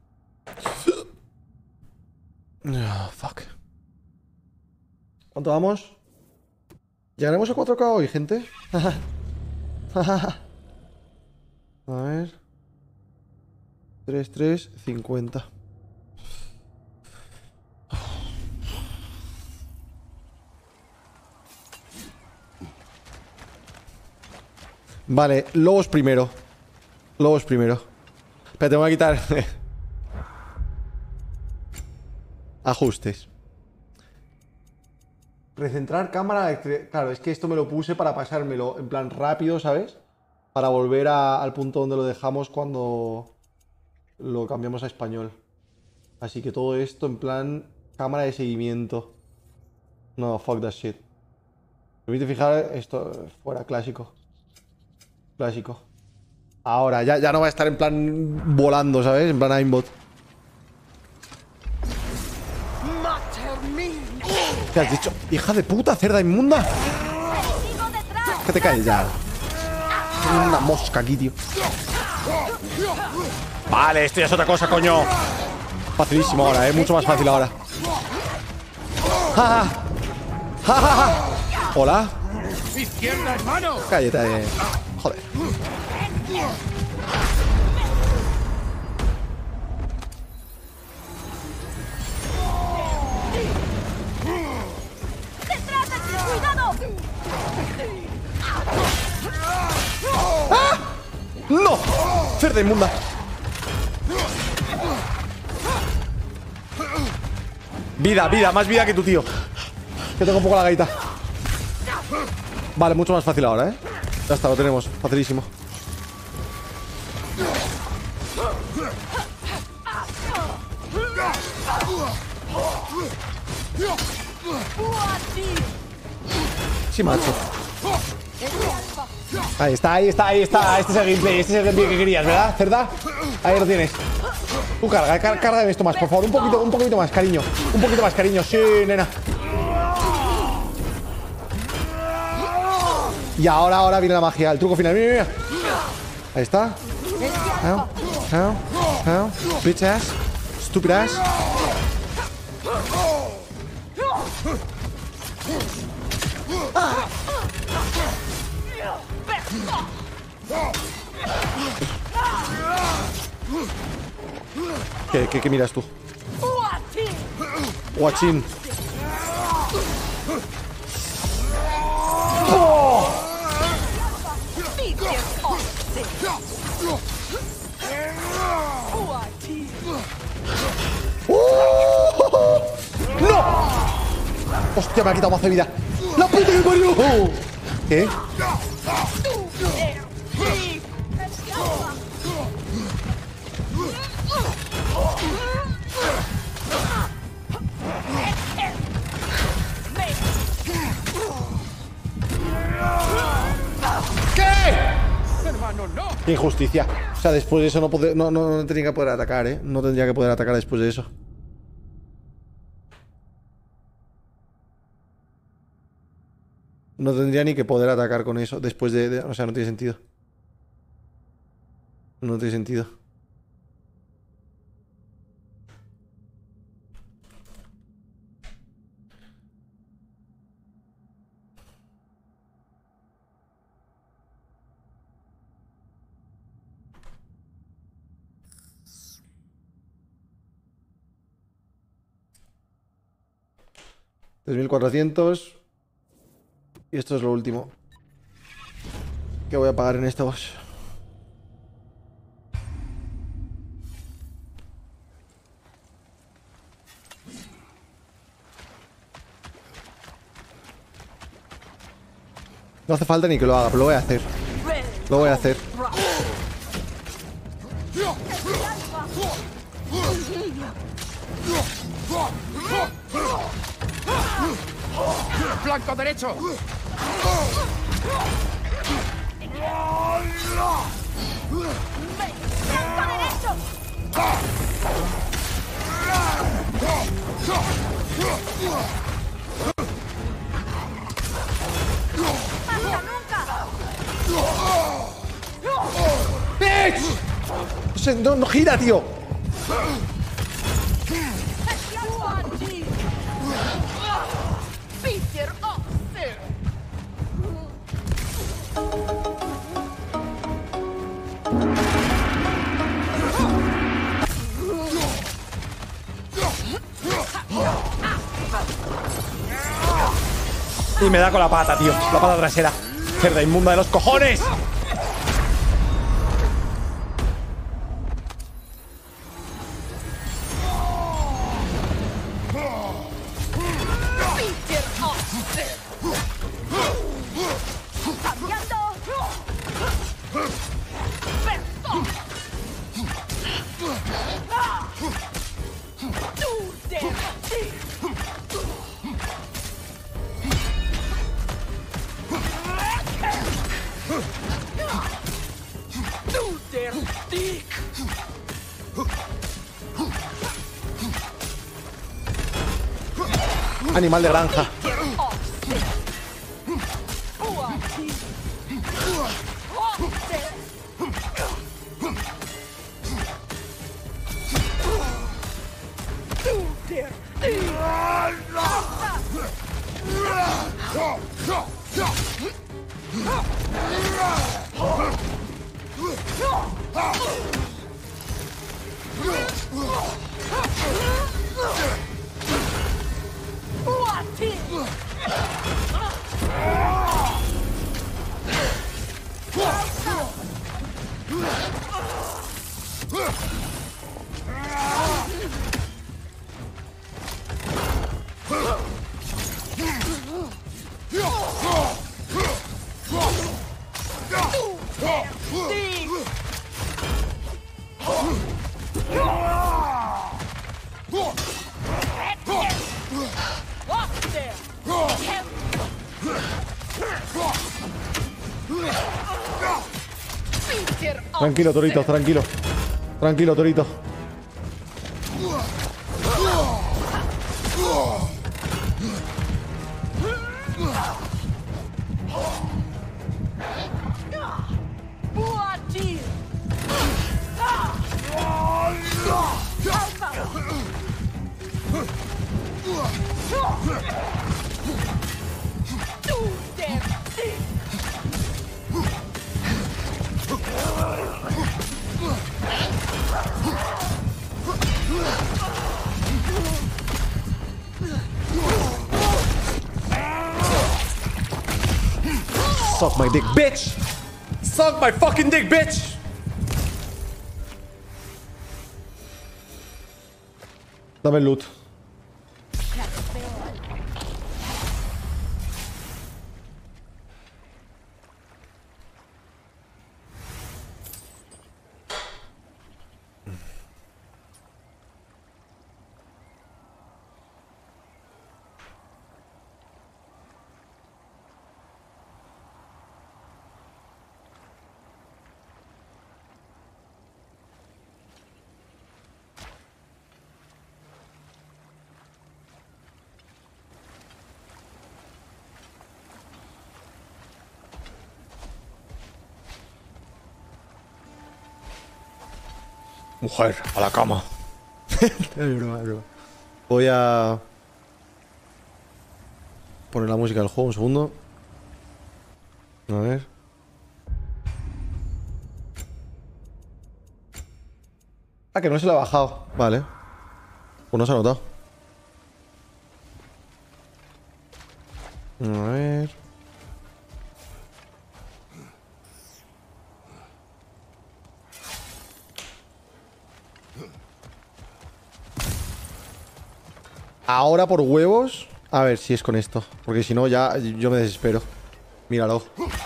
Oh, fuck. ¿Cuánto vamos? ¿Llegaremos a 4K hoy, gente? A ver. 3,350. Vale, lobos primero. Lobos primero. Espérate, me voy a quitar. Ajustes. Recentrar cámara. Claro, es que esto me lo puse para pasármelo en plan rápido, ¿sabes? Para volver al punto donde lo dejamos cuando lo cambiamos a español. Así que todo esto en plan cámara de seguimiento. No, fuck that shit. Permite fijar esto fuera, clásico. Clásico. Ahora, ya no va a estar en plan volando, ¿sabes? En plan aimbot. ¿Qué has dicho? ¡Hija de puta, cerda inmunda! Que te caes ya. Una mosca aquí, tío. Vale, esto ya es otra cosa, coño. Facilísimo ahora, mucho más fácil ahora. ¡Ja, ja, ja, ja! Hola. ¡Izquierda, hermano! Cállate. Joder. ¡Cuidado! ¡Ah! ¡No! ¡Cerda inmunda! Vida, más vida que tu tío. Que tengo un poco la gaita. Vale, mucho más fácil ahora, ¿eh? Ya está, lo tenemos. Facilísimo. Sí, macho. Ahí está, ahí está, ahí está. Este es el gameplay, este es el gameplay que querías, ¿verdad, cerda? Ahí lo tienes. Tú carga esto más, por favor. Un poquito más, cariño. Un poquito más, cariño. Sí, nena. Y ahora viene la magia, el truco final. Mira, mira. Ahí está. Bitch ass. Stupid ass. ¿Qué miras tú? Guachín. ¡Oh! ¡No! Hostia, me ha quitado mazo de vida. ¡La puta que parió! ¿Qué? Hermano, no. ¡Qué injusticia! O sea, después de eso no tendría que poder atacar, ¿eh? No tendría que poder atacar después de eso. No tendría ni que poder atacar con eso después de... O sea, no tiene sentido. No tiene sentido. $3.400. Y esto es lo último que voy a pagar en esta boss. No hace falta ni que lo haga, pero lo voy a hacer. Lo voy a hacer. ¡Flanco derecho! ¡Flanco derecho! ¡Hasta nunca! ¡Bitch! No gira, tío. Y me da con la pata, tío. La pata trasera. Cerda inmunda de los cojones. Animal de granja. Tranquilo, Torito, tranquilo. Tranquilo, Torito. Suck my dick, bitch! Suck my fucking dick, bitch! Dame el loot. Mujer, a la cama. Es broma, es broma. Voy a poner la música del juego un segundo. A ver. Ah, que no se lo ha bajado. Vale. Pues no se ha notado. A ver. Ahora por huevos. A ver si es con esto. Porque si no ya yo me desespero. Míralo.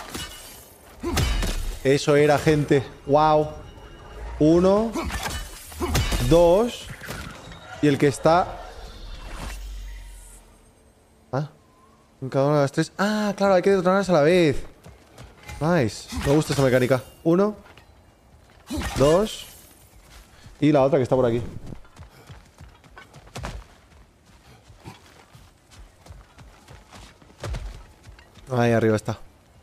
Eso era, gente. Wow. 1, 2. Y el que está... Ah. En cada una de las 3. Ah, claro, hay que detonarlas a la vez. Nice. Me gusta esa mecánica. 1, 2. Y la otra que está por aquí. Ahí arriba está.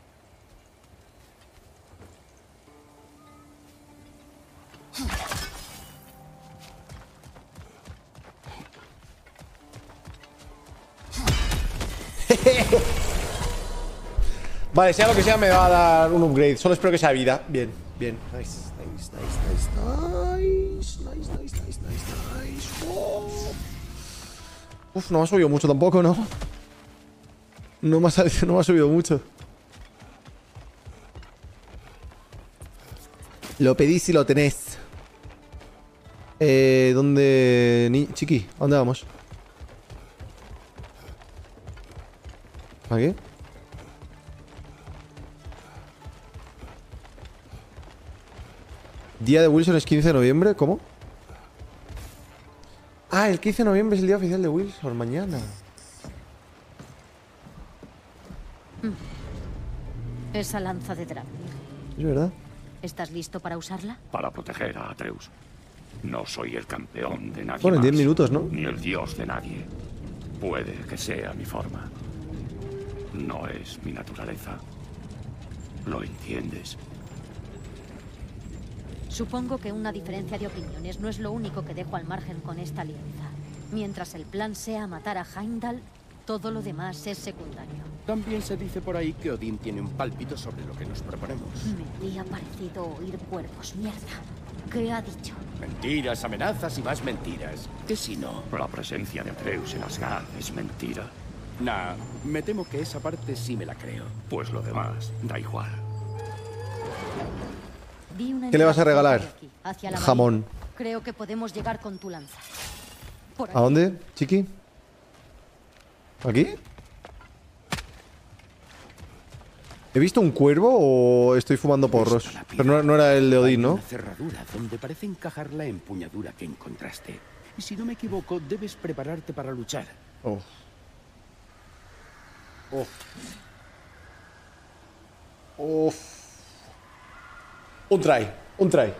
Vale, sea lo que sea me va a dar un upgrade. Solo espero que sea vida. Bien, bien. Nice, nice, nice, nice, nice, nice, nice, nice, nice. Oh. Uf, no me ha subido mucho tampoco, ¿no? No me ha subido mucho. Lo pedís y lo tenés. ¿Dónde? Chiqui, ¿a dónde vamos? ¿Aquí? Día de Wilson es 15 de noviembre, ¿cómo? Ah, el 15 de noviembre es el día oficial de Wilson, mañana. Esa lanza de Dragnir. Es verdad. ¿Estás listo para usarla? Para proteger a Atreus. No soy el campeón de nadie Bueno, en 10 más, minutos, ¿no? ni el dios de nadie. Puede que sea mi forma. No es mi naturaleza. ¿Lo entiendes? Supongo que una diferencia de opiniones no es lo único que dejo al margen con esta alianza. Mientras el plan sea matar a Heimdall, todo lo demás es secundario. También se dice por ahí que Odín tiene un pálpito sobre lo que nos proponemos. Me había parecido oír cuervos, mierda. ¿Qué ha dicho? Mentiras, amenazas y más mentiras. ¿Qué si no? La presencia de Atreus en Asgard es mentira. Nah, me temo que esa parte sí me la creo. Pues lo demás, da igual. ¿Qué le vas a regalar? Hacia la Jamón. bahía. Creo que podemos llegar con tu lanza. ¿A dónde, Chiqui? ¿Aquí? ¿He visto un cuervo o estoy fumando porros? Pero no era el de Odín, ¿no? Una cerradura donde parece encajar la empuñadura que encontraste. Y si no me equivoco, debes prepararte para luchar. Oh. Oh. Oh. Un try. Un try.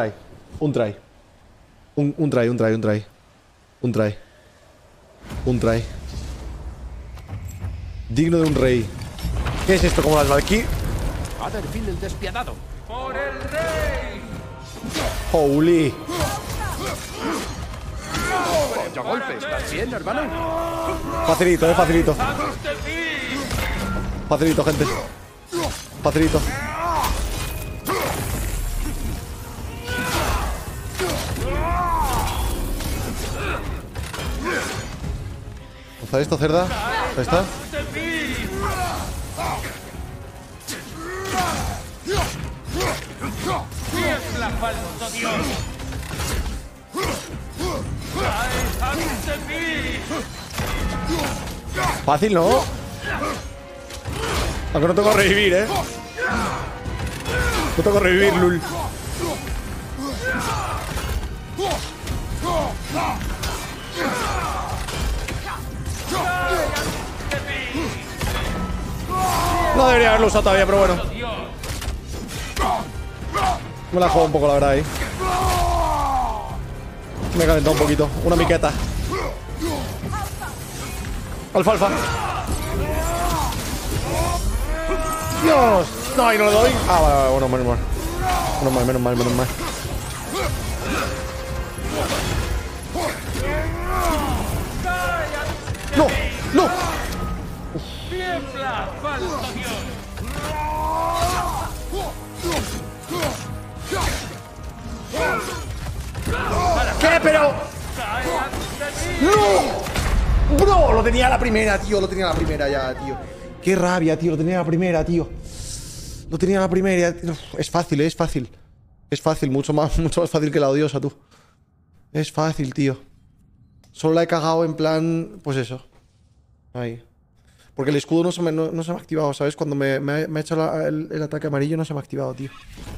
Digno de un rey. ¿Qué es esto? ¿Como las Valkyries? Aderfil el despiadado. ¡Por el rey! Holy. Vaya golpe, ¿estás bien, hermano? Facilito, facilito. Facilito, gente. Facilito. Lanza esto, cerda. Ahí está. ¡Tiembla, falso Dios! ¡Cae ante mí! Fácil, ¿no? Aunque no tengo que revivir, ¿eh? No tengo que revivir, lul. No debería haberlo usado todavía, pero bueno. Me la juego un poco, la verdad, ahí. Me he calentado un poquito. Una miqueta. Alfalfa. ¡Dios! No, ahí no le doy. Ah, vale, bueno, menos mal. Menos mal. ¡No! ¡No! ¡Tiembla, falso Dios! ¿Qué? Pero... ¡No! ¡Bro! Lo tenía a la primera, tío. Lo tenía a la primera ya, tío. Qué rabia, tío. Lo tenía a la primera, tío. Lo tenía a la primera. Es fácil, es fácil. Es fácil. Mucho más fácil que la odiosa, tú. Es fácil, tío. Solo la he cagado en plan... Pues eso. Ahí. Porque el escudo no se me ha activado, ¿sabes? Cuando me ha hecho el ataque amarillo no se me ha activado, tío.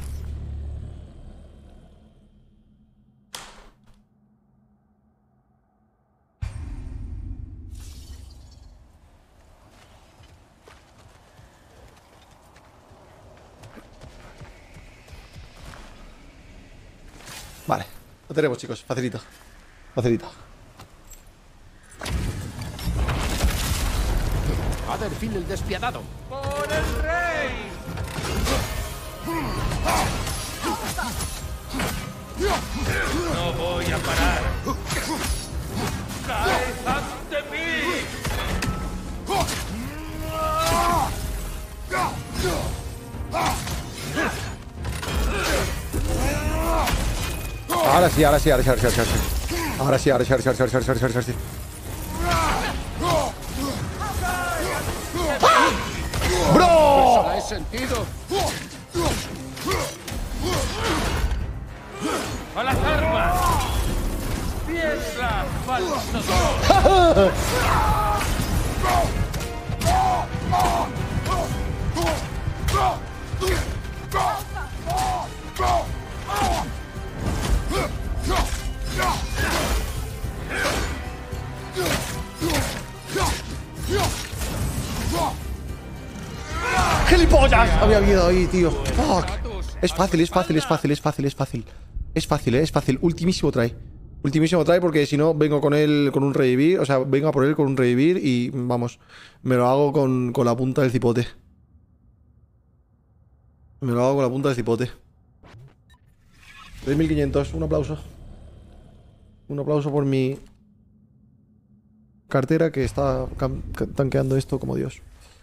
Vale, lo tenemos, chicos. Facilito. Facilito. Aderfil el despiadado. ¡Por el rey! No voy a parar. ¡Cae ante mí! Ahora sí. Ahora sí. ¡Bro! La he sentido. ¡A las armas! ¡Piedra, falso Dios! ¡Gilipollas! Había habido ahí, tío. Fuck. Es fácil. Es fácil. Ultimísimo try. Porque si no, vengo con él con un revivir. O sea, vengo a por él con un revivir y vamos. Me lo hago con la punta del cipote. 3.500. Un aplauso. Un aplauso por mi cartera que está tanqueando esto como Dios.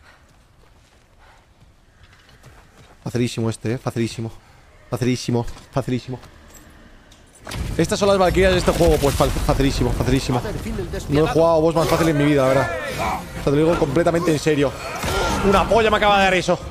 Facilísimo este, facilísimo. Estas son las Valkyrias de este juego, pues facilísimo. No he jugado boss más fácil en mi vida, la verdad. O sea, te lo digo completamente en serio. Una polla me acaba de dar eso.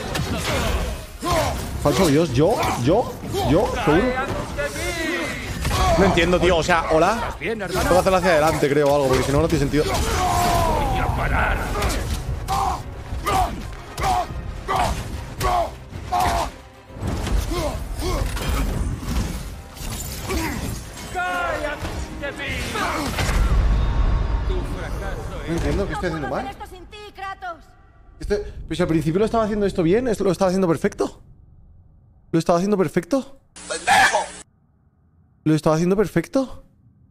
Falso Dios, yo, seguro. No entiendo, tío. O sea, hola. Bien, Tengo que hermano. hacerlo hacia adelante, creo, o algo, porque si no, no tiene sentido. Voy a parar. ¡Cállate, mí! Tu fracaso No entiendo qué estoy No haciendo puedo hacer mal. esto sin ti, Kratos. Pues si al principio lo estaba haciendo esto bien, esto lo estaba haciendo perfecto. ¿Lo estaba haciendo perfecto? ¿Lo estaba haciendo perfecto?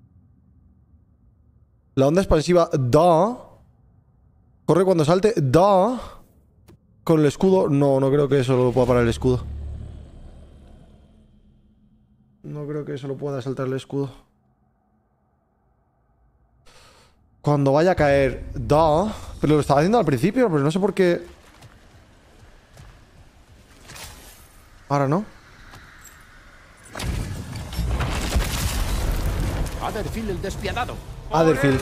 La onda expansiva, da. Corre cuando salte, da. Con el escudo, no creo que eso lo pueda parar el escudo. No creo que eso lo pueda saltar el escudo. Cuando vaya a caer, da. Pero lo estaba haciendo al principio, pero no sé por qué. Ahora no. Adderfield el despiadado. Adderfield.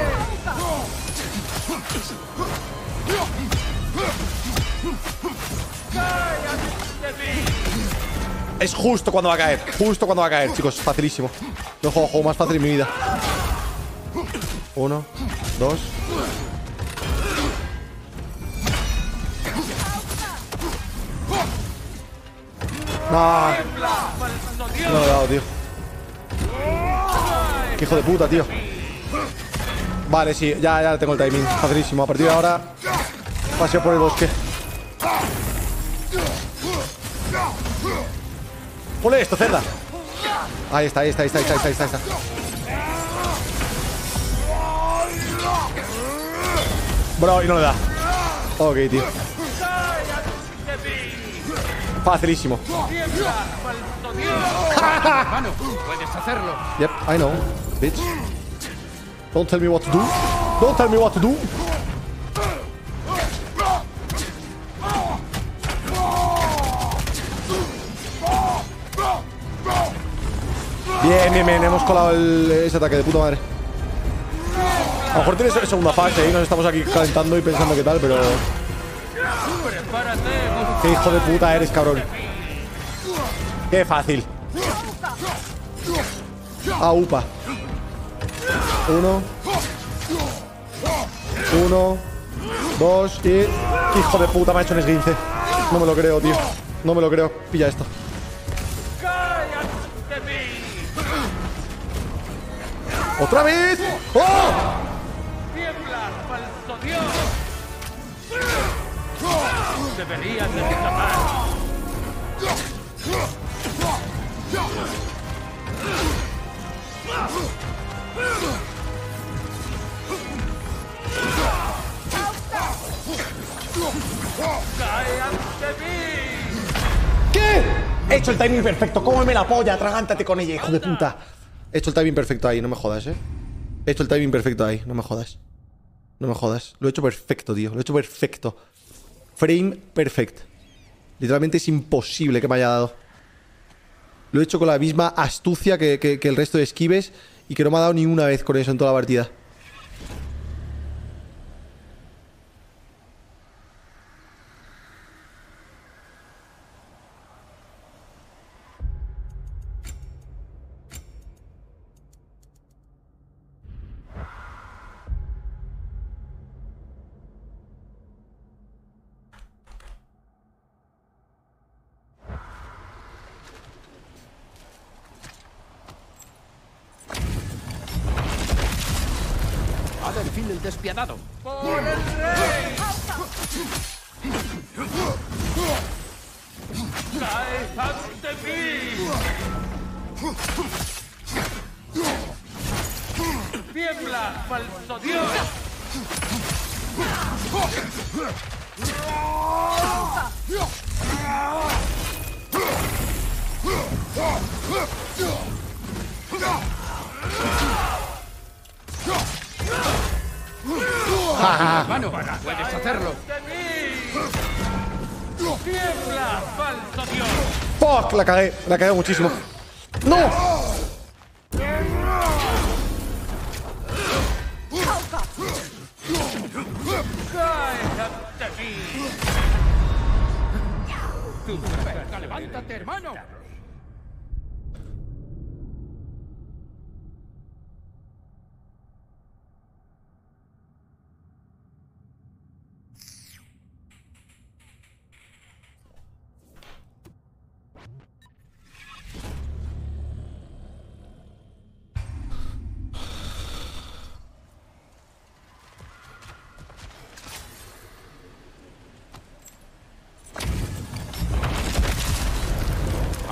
Es justo cuando va a caer. Justo cuando va a caer, chicos. Facilísimo. No juego juego más fácil en mi vida. 1, 2. No. No lo he dado, tío. Qué hijo de puta, tío. Vale, sí, ya tengo el timing. Facilísimo. A partir de ahora, paseo por el bosque. Ponle esto, cerda. Ahí está. Bro, y no le da. Ok, tío. Facilísimo. Hermano, puedes hacerlo. Yep, I know, bitch. Don't tell me what to do. Don't tell me what to do. Bien. Hemos colado ese ataque de puta madre. A lo mejor tiene segunda fase y nos estamos aquí calentando y pensando qué tal, pero... Qué hijo de puta eres, cabrón. Qué fácil. Upa. 1, 2 y... Hijo de puta, me ha hecho un esguince. No me lo creo, tío. No me lo creo. Pilla esto. ¡Otra vez! ¡Oh! ¡Tiembla, falso dios! Deberías de escapar. ¡Cae ante mí! ¿Qué? He hecho el timing perfecto. Cómeme la polla. Atragántate con ella, hijo de puta. He hecho el timing perfecto ahí. No me jodas, He hecho el timing perfecto ahí. No me jodas. No me jodas. Lo he hecho perfecto, tío. Lo he hecho perfecto. Frame perfect. Literalmente es imposible que me haya dado. Lo he hecho con la misma astucia que el resto de esquives y que no me ha dado ni una vez con eso en toda la partida. Adderfield el despiadado. ¡Por el rey! ¡Cae ante mí! ¡Tiembla, falso dios! Hermano, puedes hacerlo. ¡Tiembla, falso dios! ¡Fuck! La cagué muchísimo. ¡No! ¡Cae ante mí! Levántate, hermano.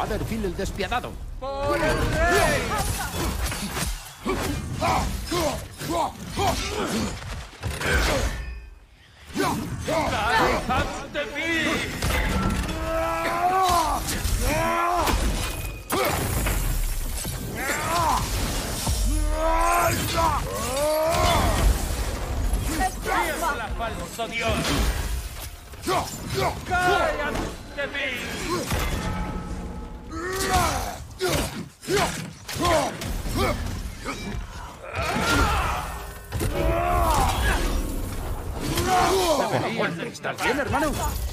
Aderfil el despiadado. ¡Por el rey! ¡Cae ante mí! ¡Tiembla, falso Dios! ¡Cae ante mí! ¿Estás bien, hermano?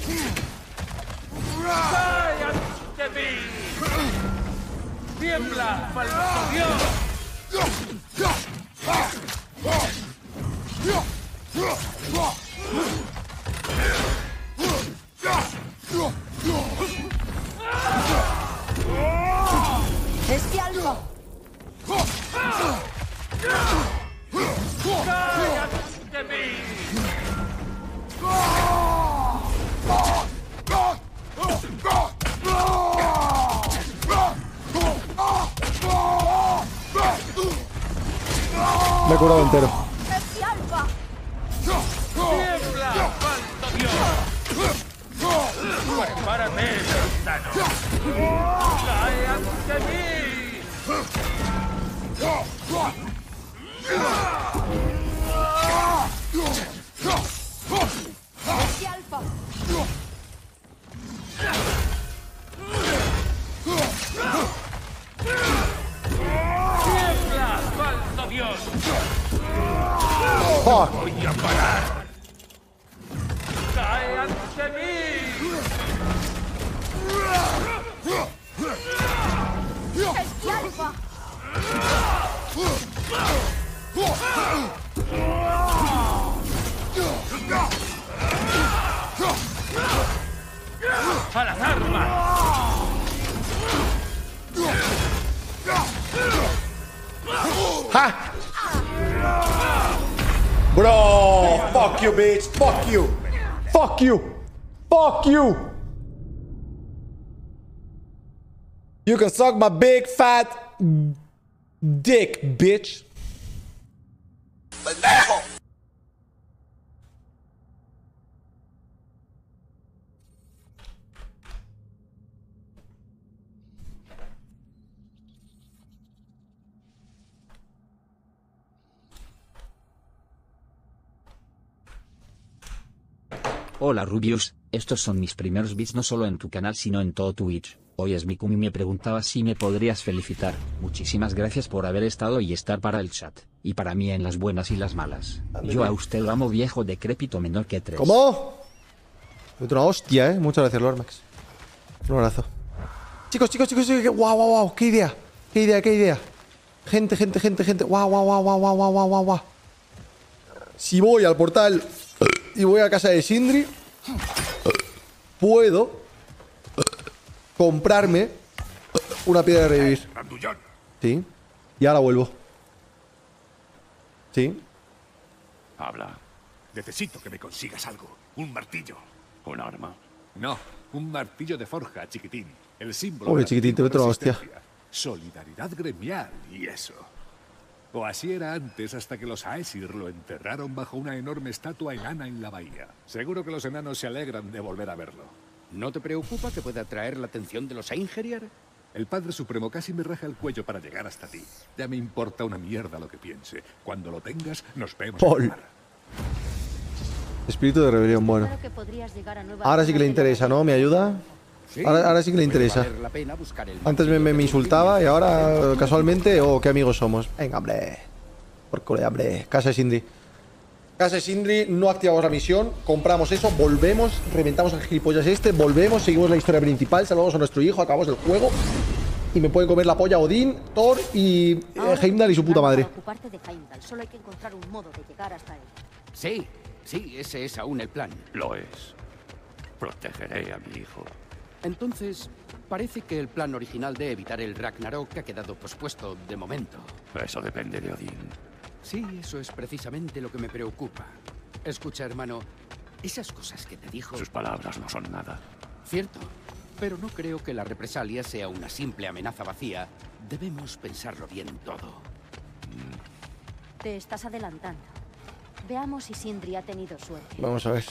¡Cae ante mí! ¡Tiembla, falso Dios! ¡Bestia alfa! ¡Cae ante mí! Me he curado entero. ¡Bestia alfa! ¡Tiembla, falso Dios! ¡Prepárate, Thanos! ¡Cae ante mí! ¡Bestia alfa! ¡Tiembla, falso Dios! Fuck. ¡Voy a parar! ¡Cae ante mí! ¡Bestia alfa! ¡A las armas! ¡Ja! Bro, fuck you, bitch. Fuck you. Fuck you. Fuck you. You can suck my big fat dick, bitch. Hola Rubius, estos son mis primeros bits no solo en tu canal sino en todo Twitch. Hoy es Mikumi me preguntaba si me podrías felicitar. Muchísimas gracias por haber estado y estar para el chat. Y para mí en las buenas y las malas. Yo a usted lo amo viejo decrépito menor que 3. ¿Cómo? Una hostia, Muchas gracias, Lormax. Un abrazo. Chicos. Guau. ¿Qué idea? Gente. Guau. Si voy al portal y voy a casa de Sindri, puedo comprarme una piedra de revivir. Sí. Y ahora vuelvo. Sí. Habla. Necesito que me consigas algo. Un martillo. ¿Un arma? No, un martillo de forja, chiquitín. El símbolo Pobre de la chiquitín, te meto una hostia. resistencia. Solidaridad gremial y eso. O así era antes hasta que los Aesir lo enterraron bajo una enorme estatua enana en la bahía. Seguro que los enanos se alegran de volver a verlo. ¿No te preocupa que pueda atraer la atención de los Einherjar? El Padre Supremo casi me raja el cuello para llegar hasta ti. Ya me importa una mierda lo que piense. Cuando lo tengas, nos vemos. Paul. Espíritu de rebelión, bueno. Claro que podrías llegar a Nueva Ahora sí que le interesa, ¿no? ¿Me ayuda? Ahora sí que le interesa. Antes me insultaba y ahora casualmente, qué amigos somos. Venga, hombre. Por culo, hombre. Casa de Sindri. Casa de Sindri, no activamos la misión. Compramos eso, volvemos, reventamos al gilipollas este, volvemos, seguimos la historia principal, salvamos a nuestro hijo, acabamos el juego. Y me pueden comer la polla Odín, Thor y Heimdall y su puta madre. Para ocuparte de Heimdall, solo hay que encontrar un modo de llegar hasta él. Sí, ese es aún el plan. Lo es. Protegeré a mi hijo. Entonces, parece que el plan original de evitar el Ragnarok ha quedado pospuesto de momento. Eso depende de Odín. Sí, eso es precisamente lo que me preocupa. Escucha, hermano, esas cosas que te dijo... Sus palabras no son nada. Cierto, Pero no creo que la represalia sea una simple amenaza vacía. Debemos pensarlo bien todo. Te estás adelantando. Veamos si Sindri ha tenido suerte. Vamos a ver.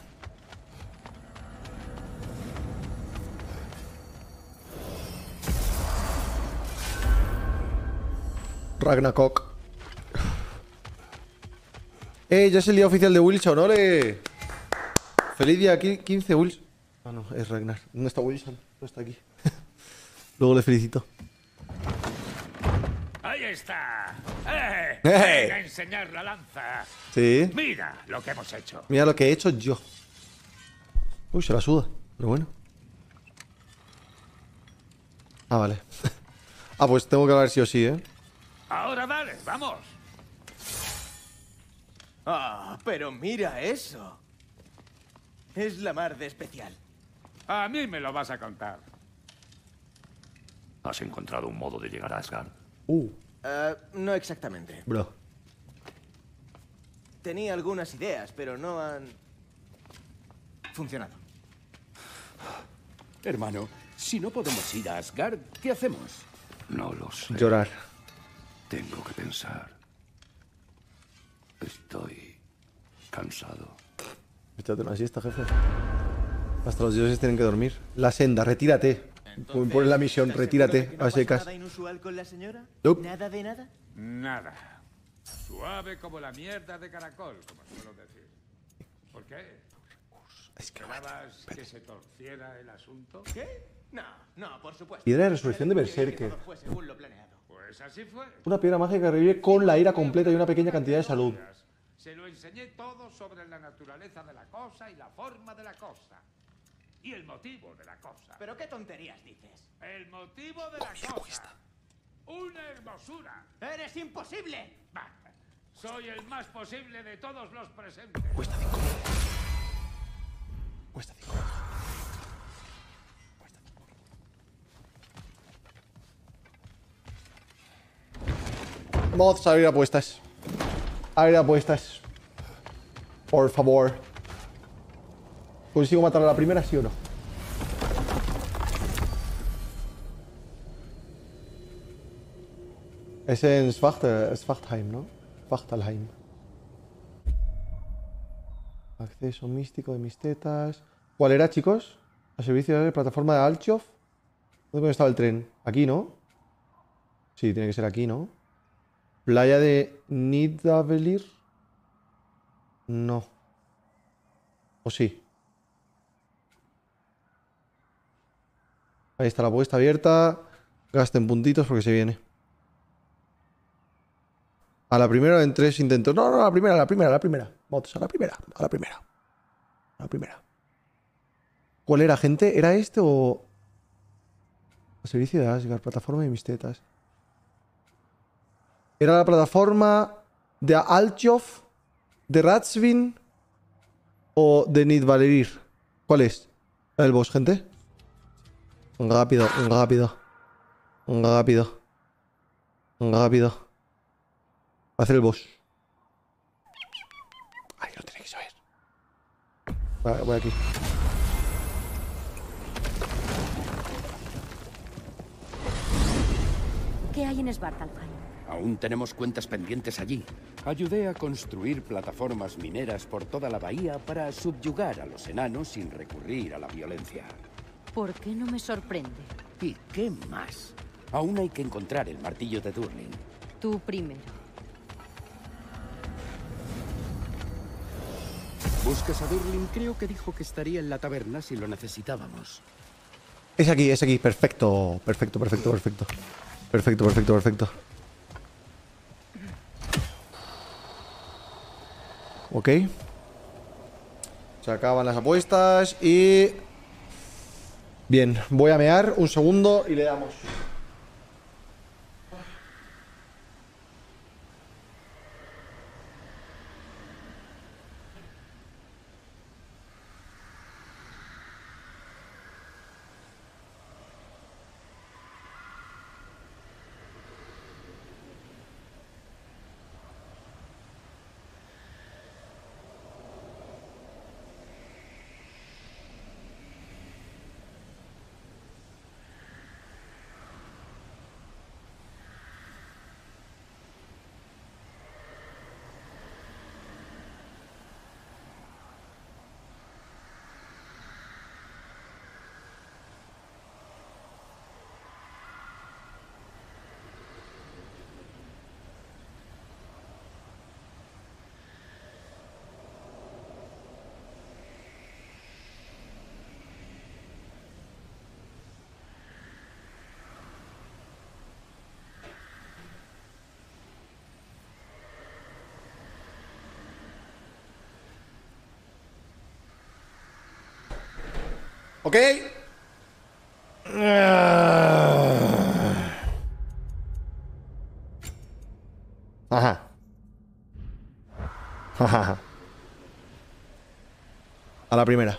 Ragnarok. Ya es el día oficial de Wilson, ¡ole! Feliz día 15, Wilson. Ah, no, es Ragnar. ¿Dónde está Wilson? No está aquí. Luego le felicito. ¡Ahí está! ¡Eh! ¡Venga a enseñar la lanza! Sí. Mira lo que hemos hecho. Mira lo que he hecho yo. Uy, se la suda. Pero bueno. Ah, vale. Ah, pues tengo que hablar sí o sí, ¿eh? Ahora dale, vamos. Ah, pero mira eso. Es la mar de especial. A mí me lo vas a contar. ¿Has encontrado un modo de llegar a Asgard? No exactamente. Bro. Tenía algunas ideas, pero no han funcionado. Hermano, si no podemos ir a Asgard, ¿qué hacemos? No lo sé. Llorar. Tengo que pensar. Estoy cansado. Échate una siesta, jefe. Hasta los dioses tienen que dormir. La senda, retírate. Pon la misión, retírate. A secas. ¿Nada inusual con la señora? Nope. ¿Nada de nada? Nada. Suave como la mierda de caracol, como suelo decir. ¿Por qué? ¿Esperabas que se torciera el asunto? ¿Qué? No, por supuesto. Piedra de resurrección de Berserker. Todo fue según lo planeado. Pues así fue. Una piedra mágica que revive con la ira completa y una pequeña cantidad de salud. Se lo enseñé todo sobre la naturaleza de la cosa y la forma de la cosa. Y el motivo de la cosa. ¿Pero qué tonterías dices? El motivo de la cosa. ¡Una hermosura! ¡Eres imposible! Bah, soy el más posible de todos los presentes. Cuesta 5. Cuesta 5. Cuesta 5. Mods, abrir apuestas. Abrir apuestas. Por favor. ¿Consigo matar a la primera, sí o no? Es en Svartheim, ¿no? Svartalheim. Acceso místico de mis tetas. ¿Cuál era, chicos? A servicio de plataforma de Althoff. ¿Dónde estaba el tren? Aquí, ¿no? Sí, tiene que ser aquí, ¿no? Playa de Nidavellir. No. ¿O sí? Ahí está la apuesta abierta. Gasten puntitos porque se viene. A la primera en 3 intentos. No, a la primera. Mods, a la primera. ¿Cuál era, gente? ¿Era este o...? A servicio de Asgard, plataforma de mis tetas. ¿Era la plataforma de Althoff, de Ratsvin o de Nidavellir? ¿Cuál es? ¿El boss, gente? Rápido. Hacer el boss. Ay, lo tenéis que saber. Voy aquí. ¿Qué hay en Svartalfheim? Aún tenemos cuentas pendientes allí. Ayudé a construir plataformas mineras por toda la bahía para subyugar a los enanos sin recurrir a la violencia. ¿Por qué no me sorprende? ¿Y qué más? Aún hay que encontrar el martillo de Durling. Tú primero. ¿Buscas a Durling? Creo que dijo que estaría en la taberna si lo necesitábamos. Es aquí. Perfecto. Ok. Se acaban las apuestas y... Bien, voy a mear un segundo y le damos. ¿Ok? Ajá. Ajá. A la primera.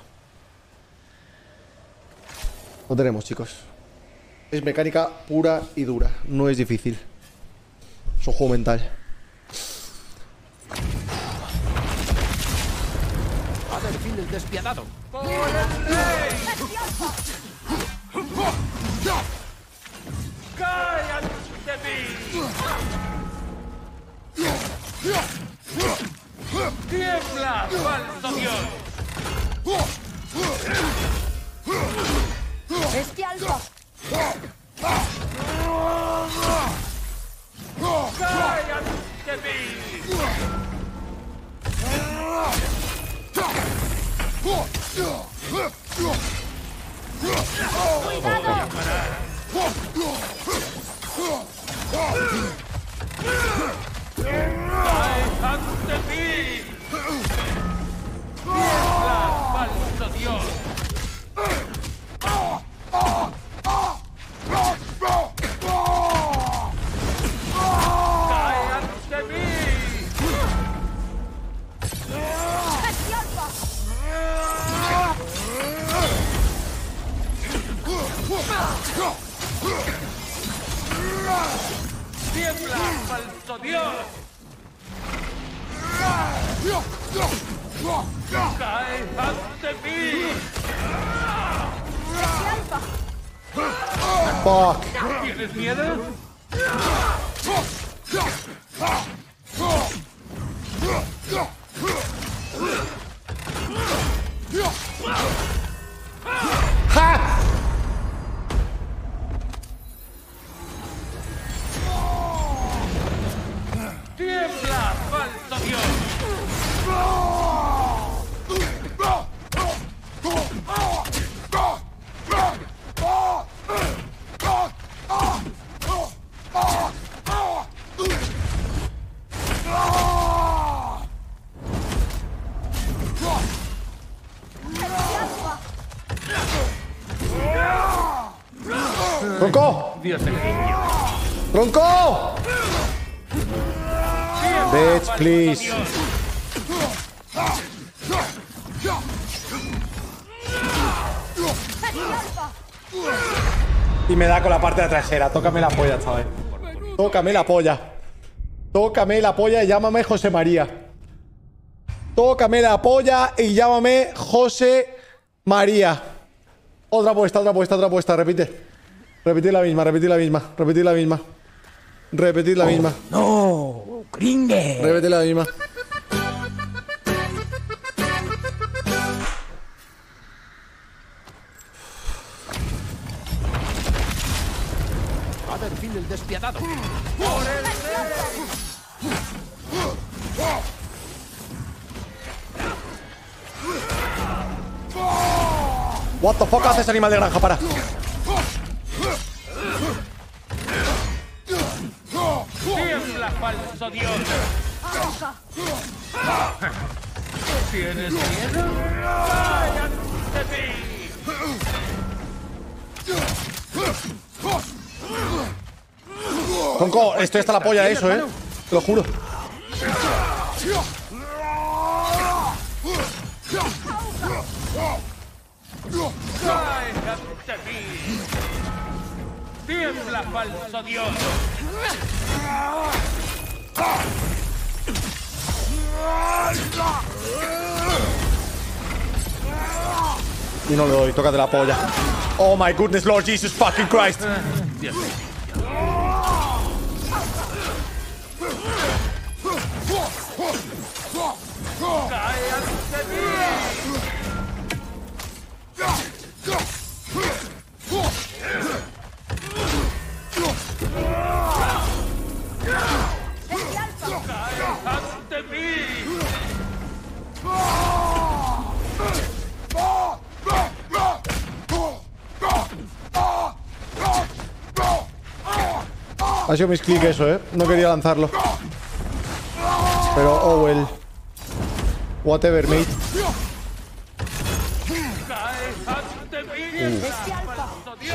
Lo tenemos, chicos. Es mecánica pura y dura. No es difícil. Es un juego mental. Aderfil el despiadado. ¡Por el rey! ¡Cae ante mí! ¡Tiembla, falso dios! ¡Bestia alfa! ¡Cae ante mí! ¡Cuidado! ¡Cae ante mí! ¡Tiembla, falso dios! ¡Cae ante mí! ¡Bestia alfa! ¡Tiembla, falso dios! ¡Cae ante mí! ¡Bestia alfa! Fuck. ¿Tienes miedo? ¡Ja! ¡Tiembla, falso dios! ¡Tronco! Dios del niño. ¡Tronco! Bitch, please. Y me da con la parte de trasera. Tócame la polla, chaval. Tócame la polla. Tócame la polla y llámame José María. Tócame la polla y llámame José María. Otra apuesta, otra apuesta, otra apuesta. Repite. Repetid la misma, repetid la misma. Repetid la misma. Repetid la misma. No, Gringue. Repetid la misma. Aderfil el despiadado. What the fuck haces, animal de granja? Para. ¡Tiembla, falso dios! ¿Tienes miedo? ¡Cae ante mí! Tronco, estoy hasta la polla de eso, te lo juro. ¡Cae ante mí! ¡Tiembla, falso dios! Y no le doy, tócate la polla. Oh my goodness, Lord Jesus fucking Christ. Dios mío. ¡Cae ante mí! ¡Cae ante mí! Ha sido mis clics eso, no quería lanzarlo. Pero, oh well. Whatever, mate. ¡Cae ante mí! Bestia alfa.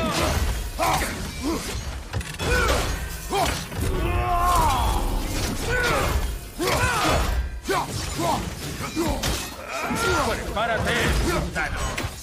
¡Prepárate, Sultano!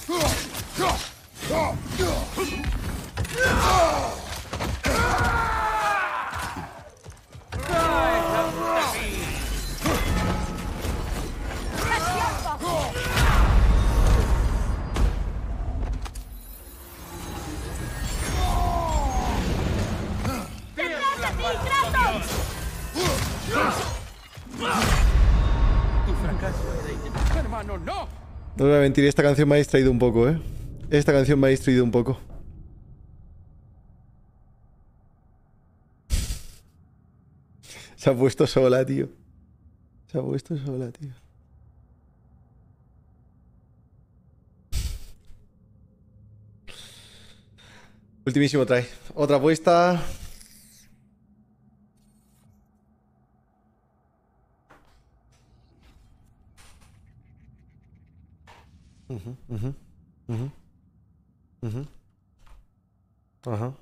Tu fracaso era inevitable. Hermano, no. No voy a mentir, esta canción me ha distraído un poco, ¿eh? Esta canción me ha distraído un poco. Se ha puesto sola, tío. Se ha puesto sola, tío. Ultimísimo try. Otra apuesta. Ajá.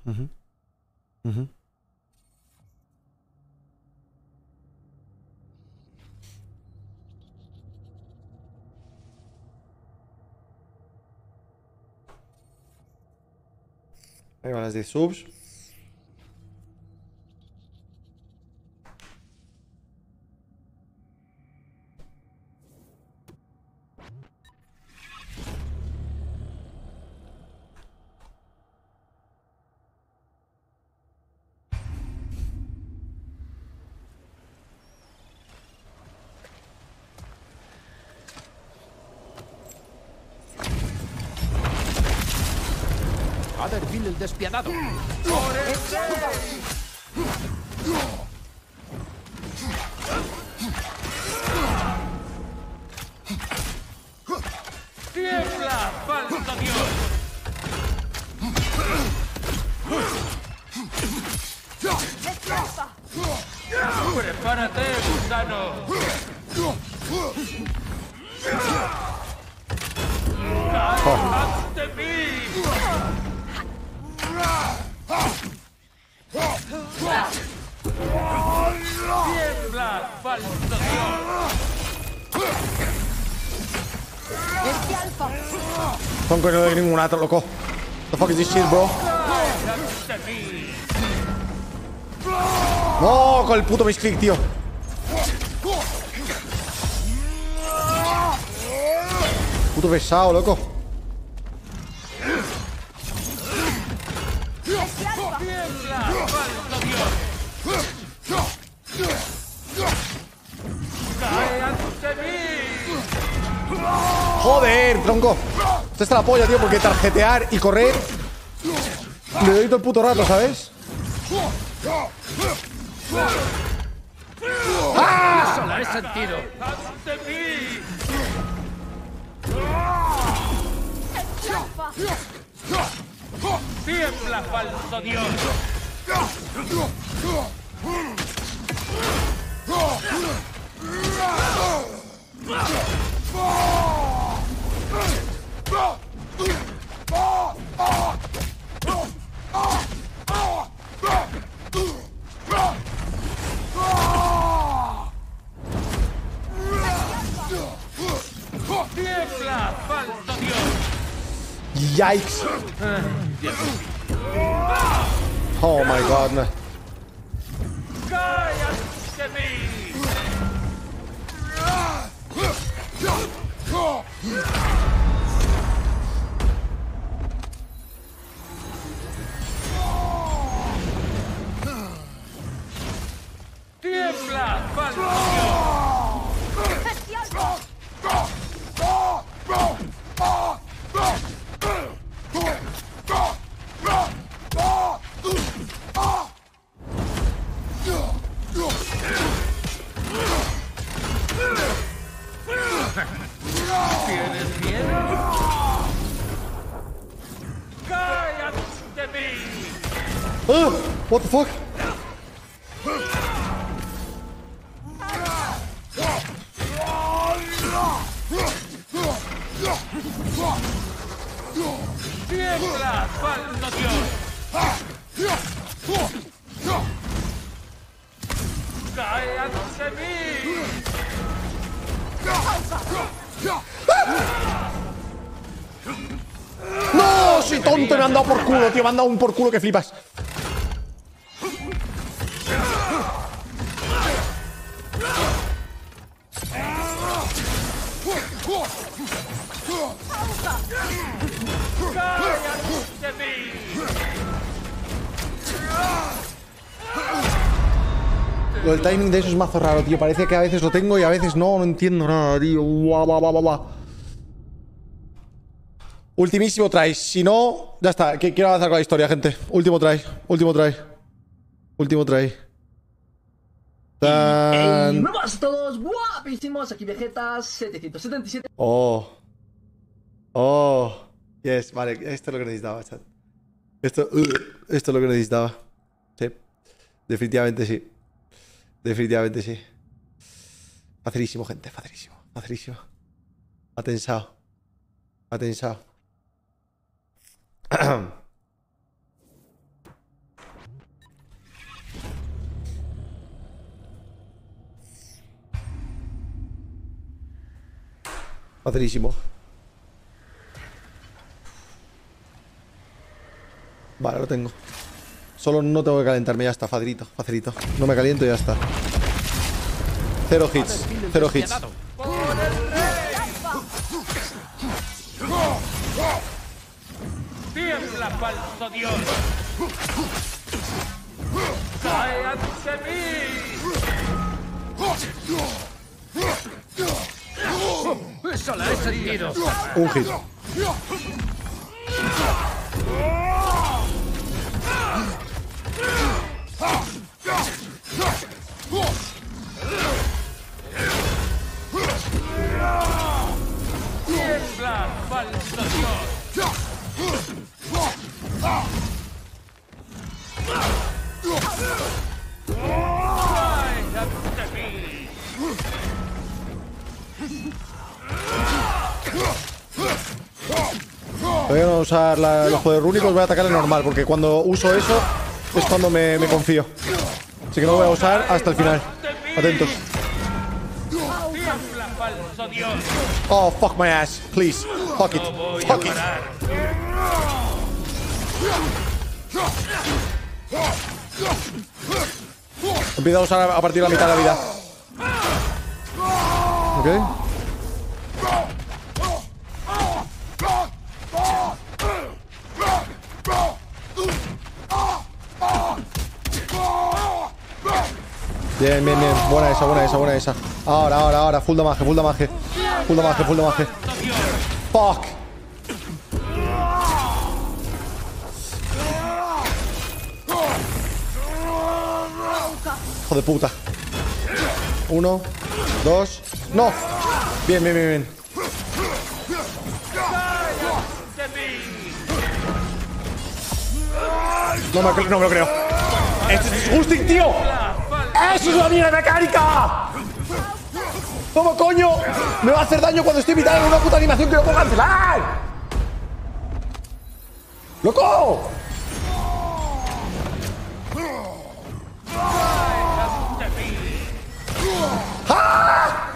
Ahí van las 10 subs. Adervil el despiadado. ¡Tiembla, falso dios! ¡Prepárate, gusano! ¡Ante mí! ¡Tiembla, falso dios! Bestia alfa. Son que no hay ningún otro, loco. The fuck is this shit, bro? ¡Ante mí! No, con el puto misclick, tío. Puto pesado, loco. Bestia alfa. ¡Tiembla, falso dios! ¡Cae ante mí! Joder, tronco. Esta es la polla, tío, porque tarjetear y correr le doy todo el puto rato, ¿sabes? ¡Ah! Eso la he sentido. ¡Ante mí! Bestia alfa. ¡Tiembla, falso dios! ¡Tiembla, falso dios! Yikes. Oh my god, man. ¡Cae ante mí! ¡Tiembla, falso dios! Bestia alfa. ¿Tienes miedo? ¡Cae ante mí! What the fuck? ¡Tiembla, ¡No! ¡Soy tonto! Me han dado por culo, tío. Me han dado un por culo que flipas. Lo del timing de eso es mazo raro, tío. Parece que a veces lo tengo y a veces no. No entiendo nada, tío. Ultimísimo try. Si no, ya está. Quiero avanzar con la historia, gente. Último try. Último try. Último try. Muy buenas a todos, guapísimos. Aquí Vegetas 777. Oh. Oh. Yes, vale. Esto es lo que necesitaba, chat. Esto es lo que necesitaba. Sí. Definitivamente sí. Definitivamente sí. Facilísimo, gente. Facilísimo. Facilísimo. Ha tensado. Ha tensado. Facilísimo. Vale, lo tengo. Solo no tengo que calentarme, ya está, facilito, facilito. No me caliento y ya está. 0 hits, 0 hits. ¡Tiembla, falso dios! ¡Cae ante mí! ¡Eso la he sentido! Un hit. ¡Tiembla, falso dios! ¡Cae ante mí! Voy a usar los poderes rúnicos, voy a atacar el normal, porque cuando uso eso es cuando me confío. Así que no lo voy a usar hasta el final. Atentos. Oh, fuck my ass. Please. Fuck it. Fuck it. Empiezo a usar a partir de la mitad de la vida. Ok. Bien, bien, bien. Buena esa, buena esa, buena esa. Ahora. Full damage, full damage. Full damage, full damage. Fuck. Hijo de puta. 1, 2. ¡No! Bien, bien, bien, bien. No me lo creo. ¡Esto es disgusting, tío! ¡Eso es una mierda mecánica! ¿Cómo coño me va a hacer daño cuando estoy mitad en una puta animación que no puedo cancelar? ¡Loco! ¡Ah!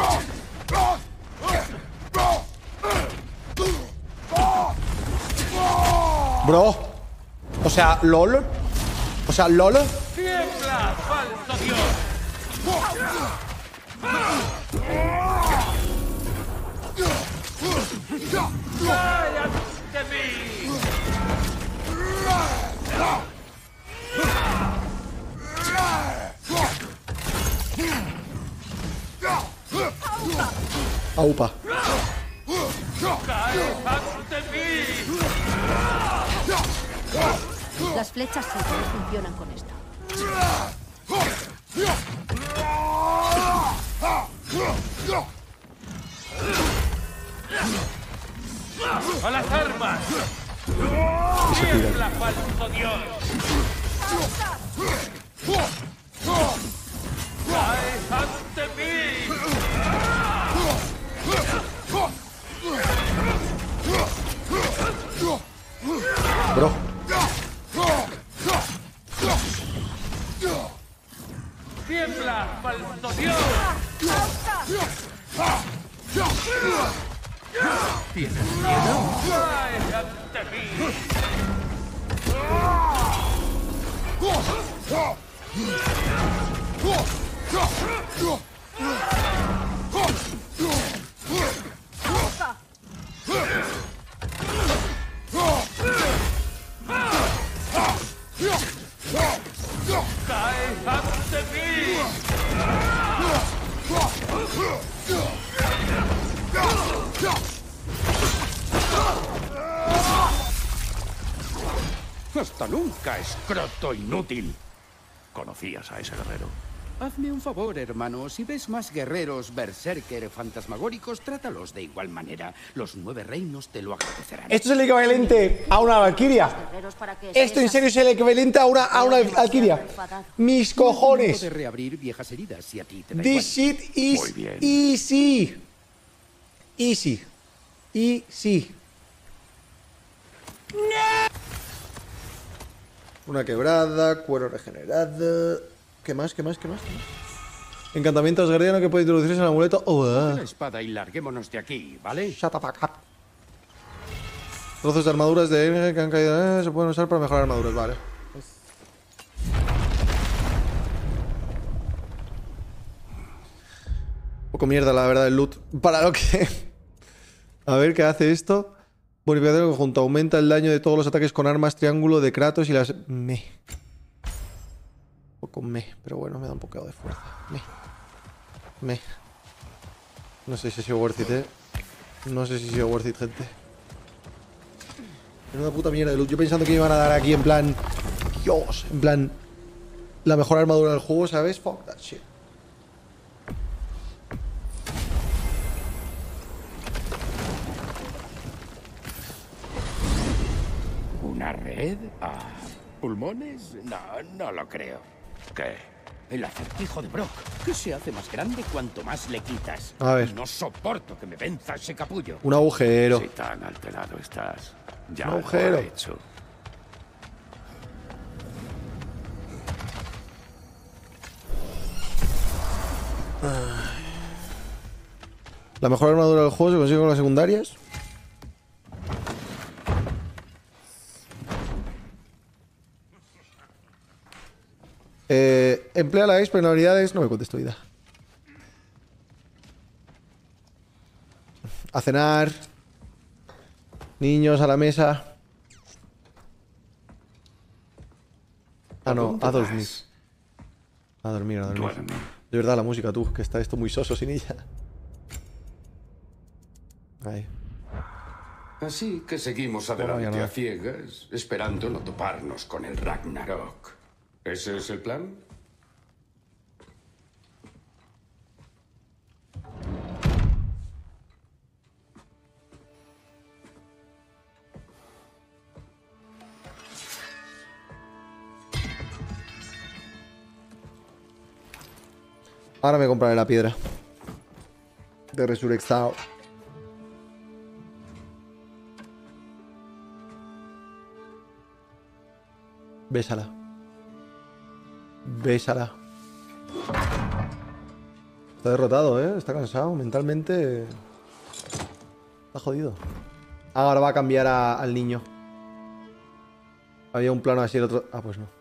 Bro. O sea, LOL. O sea, LOL. ¡Tiembla, falso dios! ¡Cae ante mí! Aupa. ¡Cae ante mí! Las flechas siempre funcionan con esto. ¡A las armas! ¡Tiembla, falso dios! ¡Cae ante mí! Bro. ¡Tiembla, falso Dios! ¿Tienes miedo? ¡Cae ante mí! ¡Cae ante mí! ¡Hasta nunca, escroto inútil! ¿Conocías a ese guerrero? Hazme un favor, hermano. Si ves más guerreros berserker fantasmagóricos, trátalos de igual manera. Los 9 reinos te lo agradecerán. Esto es el equivalente a una valquiria. Esto en serio es el equivalente a una valquiria. Mis cojones. De reabrir viejas heridas si a ti te da This igual. shit is Muy bien. easy. Easy. Easy. Una quebrada, cuero regenerado. ¿Qué más? Encantamiento asgardiano que puede introducirse en el amuleto. Coge la espada y larguémonos de aquí, ¿vale? Shut the fuck up. Trozos de armaduras de Engen que han caído. Se pueden usar para mejorar armaduras, vale. Un poco mierda, la verdad, el loot. Para lo que. A ver qué hace esto. Bonificación conjunto. Aumenta el daño de todos los ataques con armas triángulo de Kratos y las. Un poco pero bueno, me da un poco de fuerza. No sé si ha sido worth it, No sé si ha sido worth it, gente. Es una puta mierda de loot. Yo pensando que me iban a dar aquí en plan. Dios, en plan. La mejor armadura del juego, ¿sabes? Fuck that shit. ¿Una red? ¿Pulmones? No lo creo. ¿Qué? El acertijo de Brock, que se hace más grande cuanto más le quitas. A ver. No soporto que me venza ese capullo. Un agujero. Si tan alterado estás, ya Un lo agujero. he hecho. La mejor armadura del juego se consigue con las secundarias. Emplea la expa en habilidades. No me contesto, vida. A cenar. Niños a la mesa. Ah, no, a dormir. A dormir. Duerme. De verdad, la música, tú, que está esto muy soso sin ella. Ahí. Así que seguimos adelante ya no. a ciegas, esperando no toparnos con el Ragnarok. ¿Ese es el plan? Ahora me compraré la piedra de resurrectado. Bésala. Está derrotado, Está cansado. Mentalmente está jodido. Ahora va a cambiar al niño. Había un plano así, el otro. Ah, pues no.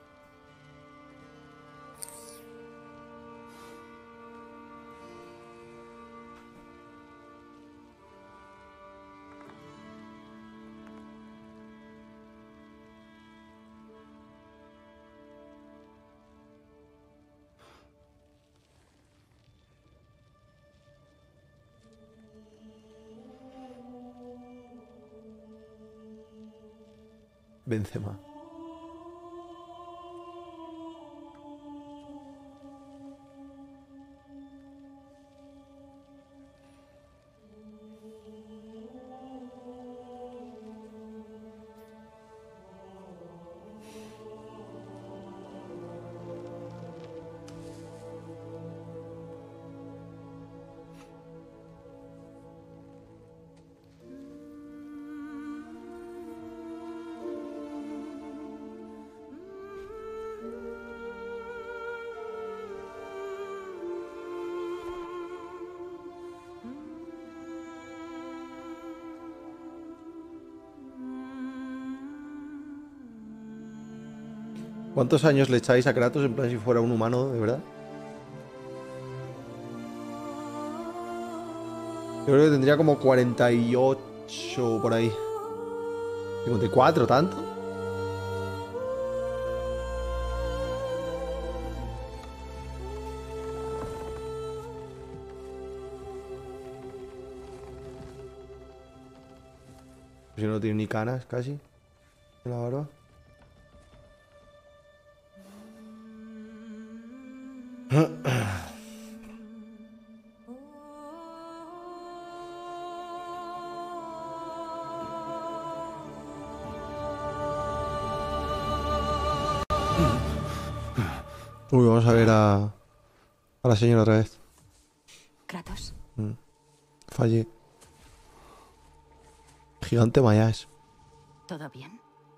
Benzema. ¿Cuántos años le echáis a Kratos en plan si fuera un humano, de verdad? Yo creo que tendría como 48 por ahí. 54, ¿tanto? Si no tiene ni canas casi en la barba. Uy, vamos a ver a la señora otra vez. Kratos. Fallé. Gigante Mayas. ¿Todo bien?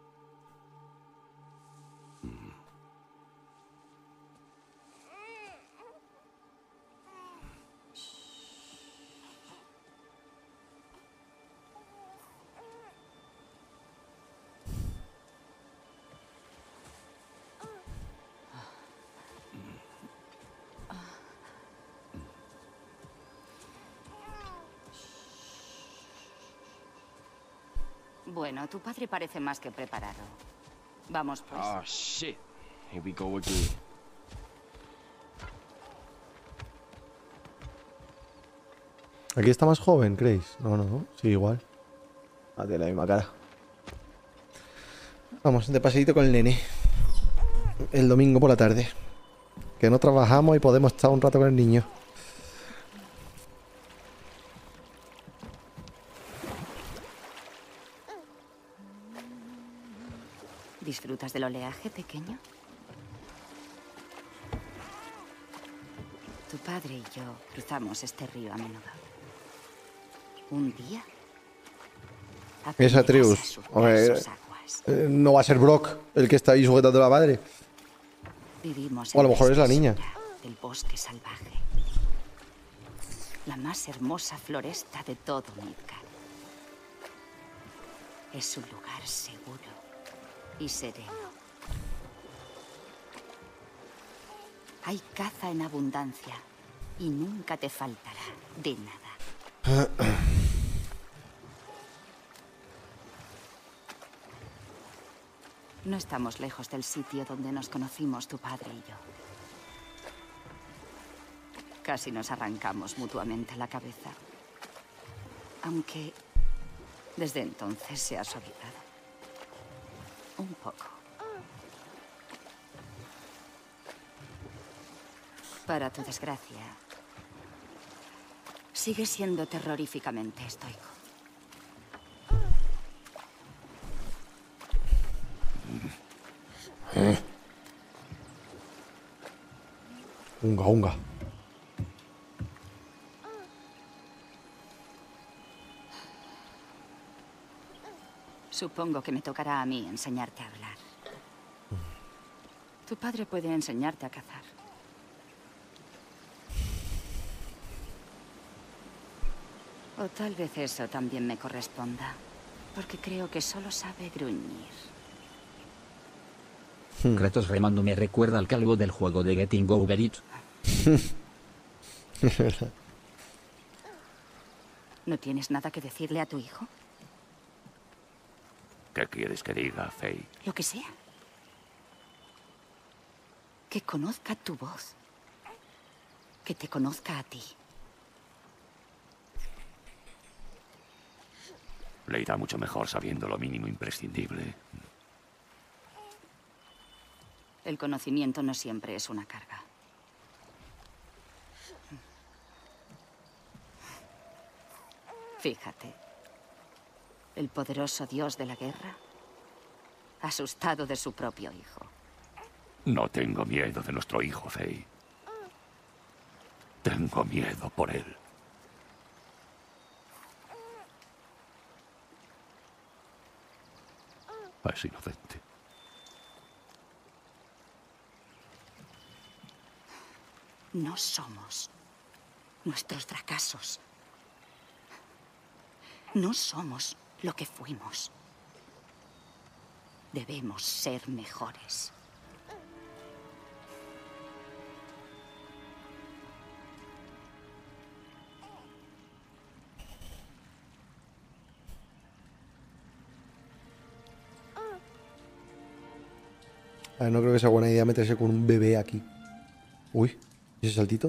Bueno, tu padre parece más que preparado. Vamos, pues. Oh, shit. Here we go again. ¿Aquí está más joven, creéis? No, no, sí, igual. Ah, tiene la misma cara. Vamos, de paseíto con el nene. El domingo por la tarde. Que no trabajamos y podemos estar un rato con el niño. ¿Disfrutas del oleaje, pequeño? Tu padre y yo cruzamos este río a menudo. Un día... Es Atreus. No va a ser Brock el que está ahí sujetando a la madre. Vivimos o a lo mejor es la niña. Del bosque salvaje. La más hermosa floresta de todo Midgard. Es un lugar seguro y sereno. Hay caza en abundancia y nunca te faltará de nada. No estamos lejos del sitio donde nos conocimos tu padre y yo. Casi nos arrancamos mutuamente la cabeza. Aunque desde entonces se ha suavizado. Un poco. Para tu desgracia, sigue siendo terroríficamente estoico. Unga, unga. Supongo que me tocará a mí enseñarte a hablar. Tu padre puede enseñarte a cazar. O tal vez eso también me corresponda, porque creo que solo sabe gruñir. Kratos remando me recuerda al calvo del juego de Getting Over It. ¿No tienes nada que decirle a tu hijo? ¿Qué quieres que diga, Faye? Lo que sea. Que conozca tu voz. Que te conozca a ti. Le irá mucho mejor sabiendo lo mínimo imprescindible. El conocimiento no siempre es una carga. Fíjate. El poderoso dios de la guerra, asustado de su propio hijo. No tengo miedo de nuestro hijo, Faye. Tengo miedo por él. Es inocente. No somos nuestros fracasos. No somos lo que fuimos. Debemos ser mejores. A ver, no creo que sea buena idea meterse con un bebé aquí. Uy, ¿y ese saltito?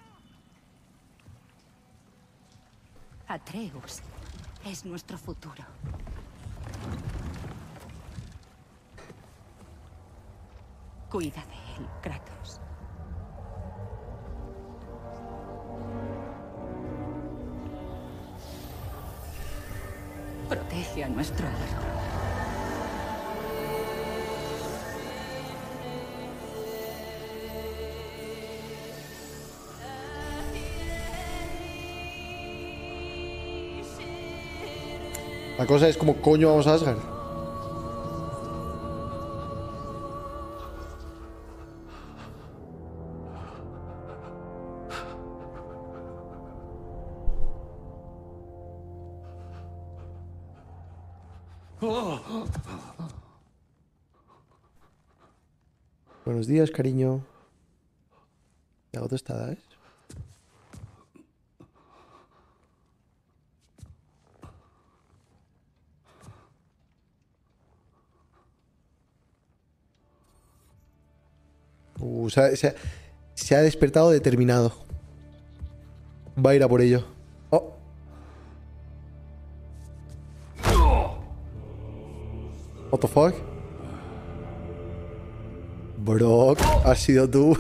Atreus es nuestro futuro. Cuida de él, Kratos. Protege a nuestro hijo. La cosa es como coño vamos a Asgard. Buenos días, cariño. ¿Te hago tostadas? Se ha despertado determinado. Va a ir a por ello. Oh. What the fuck? Brock, has sido tú.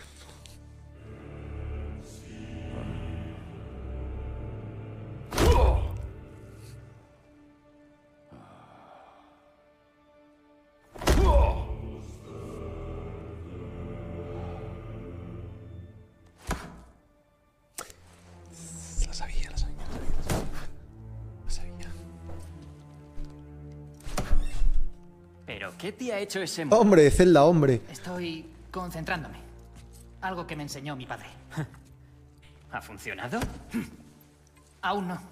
¿Qué te ha hecho ese Hombre, Zelda, hombre. Estoy concentrándome. Algo que me enseñó mi padre. ¿Ha funcionado? Aún no.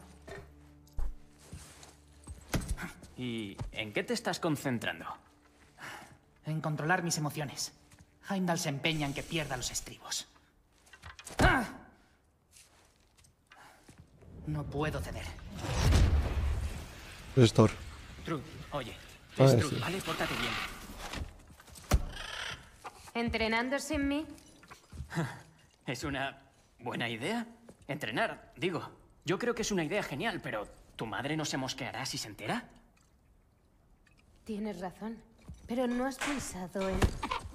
¿Y en qué te estás concentrando? En controlar mis emociones. Heimdall se empeña en que pierda los estribos. No puedo ceder. Es Thor. Trud, oye. Sí. Vale, pórtate bien. ¿Entrenando sin mí? ¿Es una buena idea? Entrenar, digo. Yo creo que es una idea genial, pero ¿tu madre no se mosqueará si se entera? Tienes razón. Pero no has pensado en...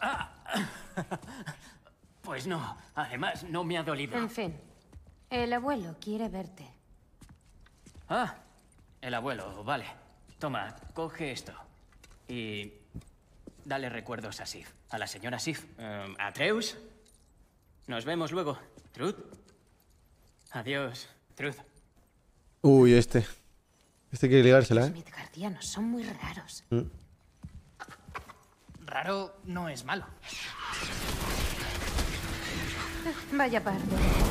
Pues no. Además, no me ha dolido. En fin. El abuelo quiere verte. Ah, el abuelo, vale. Toma, coge esto. Y dale recuerdos a Sif. A la señora Sif. Atreus. Nos vemos luego. Trud. Adiós, Trud. Uy, este. Este quiere ligársela, Los midgardianos son muy raros. Raro no es malo. Vaya parte.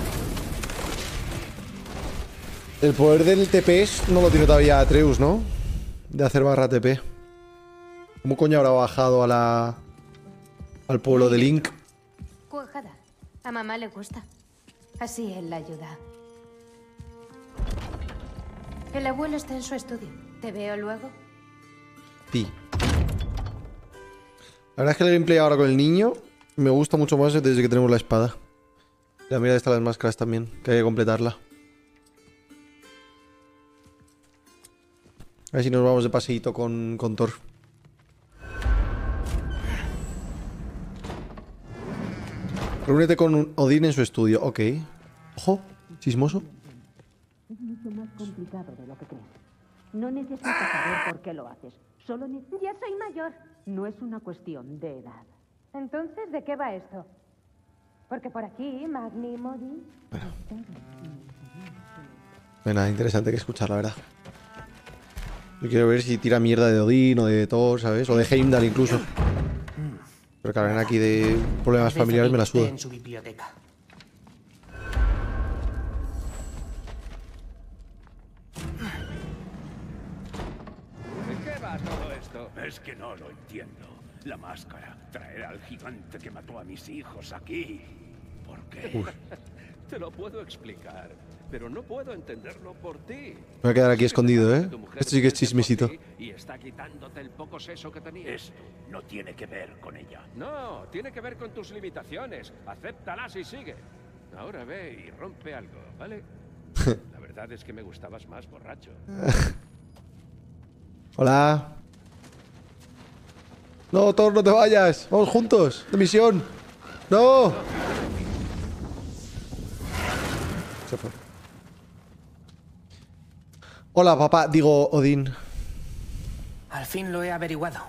El poder del TP no lo tiene todavía Atreus, ¿no? De hacer barra TP. ¿Cómo coño habrá bajado al pueblo de Link? Cuajada. A mamá le gusta. Así él la ayuda. El abuelo está en su estudio. ¿Te veo luego? Sí. La verdad es que el gameplay ahora con el niño me gusta mucho más desde que tenemos la espada. La mira está las máscaras también, que hay que completarla. A ver si nos vamos de paseíto con Thor. Reúnete con Odín en su estudio. Ok. Ojo, chismoso. Es mucho más complicado de lo que crees. No necesitas saber por qué lo haces. Solo necesitas... Ya soy mayor. No es una cuestión de edad. Entonces, ¿de qué va esto? Porque por aquí, Magni y Modi... No hay nada interesante que escuchar, la verdad. Yo quiero ver si tira mierda de Odín o de Thor, ¿sabes? O de Heimdall incluso. Pero que hablan aquí de problemas familiares me la suda. En su biblioteca. ¿De qué va todo esto? Es que no lo entiendo. La máscara. Traer al gigante que mató a mis hijos aquí. ¿Por qué? Te lo puedo explicar. pero no puedo entenderlo por ti. Me voy a quedar aquí escondido, ¿eh? Esto sí que es chismecito. Y está quitándote el poco seso que tenías. Esto no tiene que ver con ella. No, tiene que ver con tus limitaciones. Acéptalas y sigue. Ahora ve y rompe algo, ¿vale? La verdad es que me gustabas más borracho. Hola. No, Thor, no te vayas. Vamos juntos. De misión. No. Se fue. Hola, papá. Digo, Odín. Al fin lo he averiguado.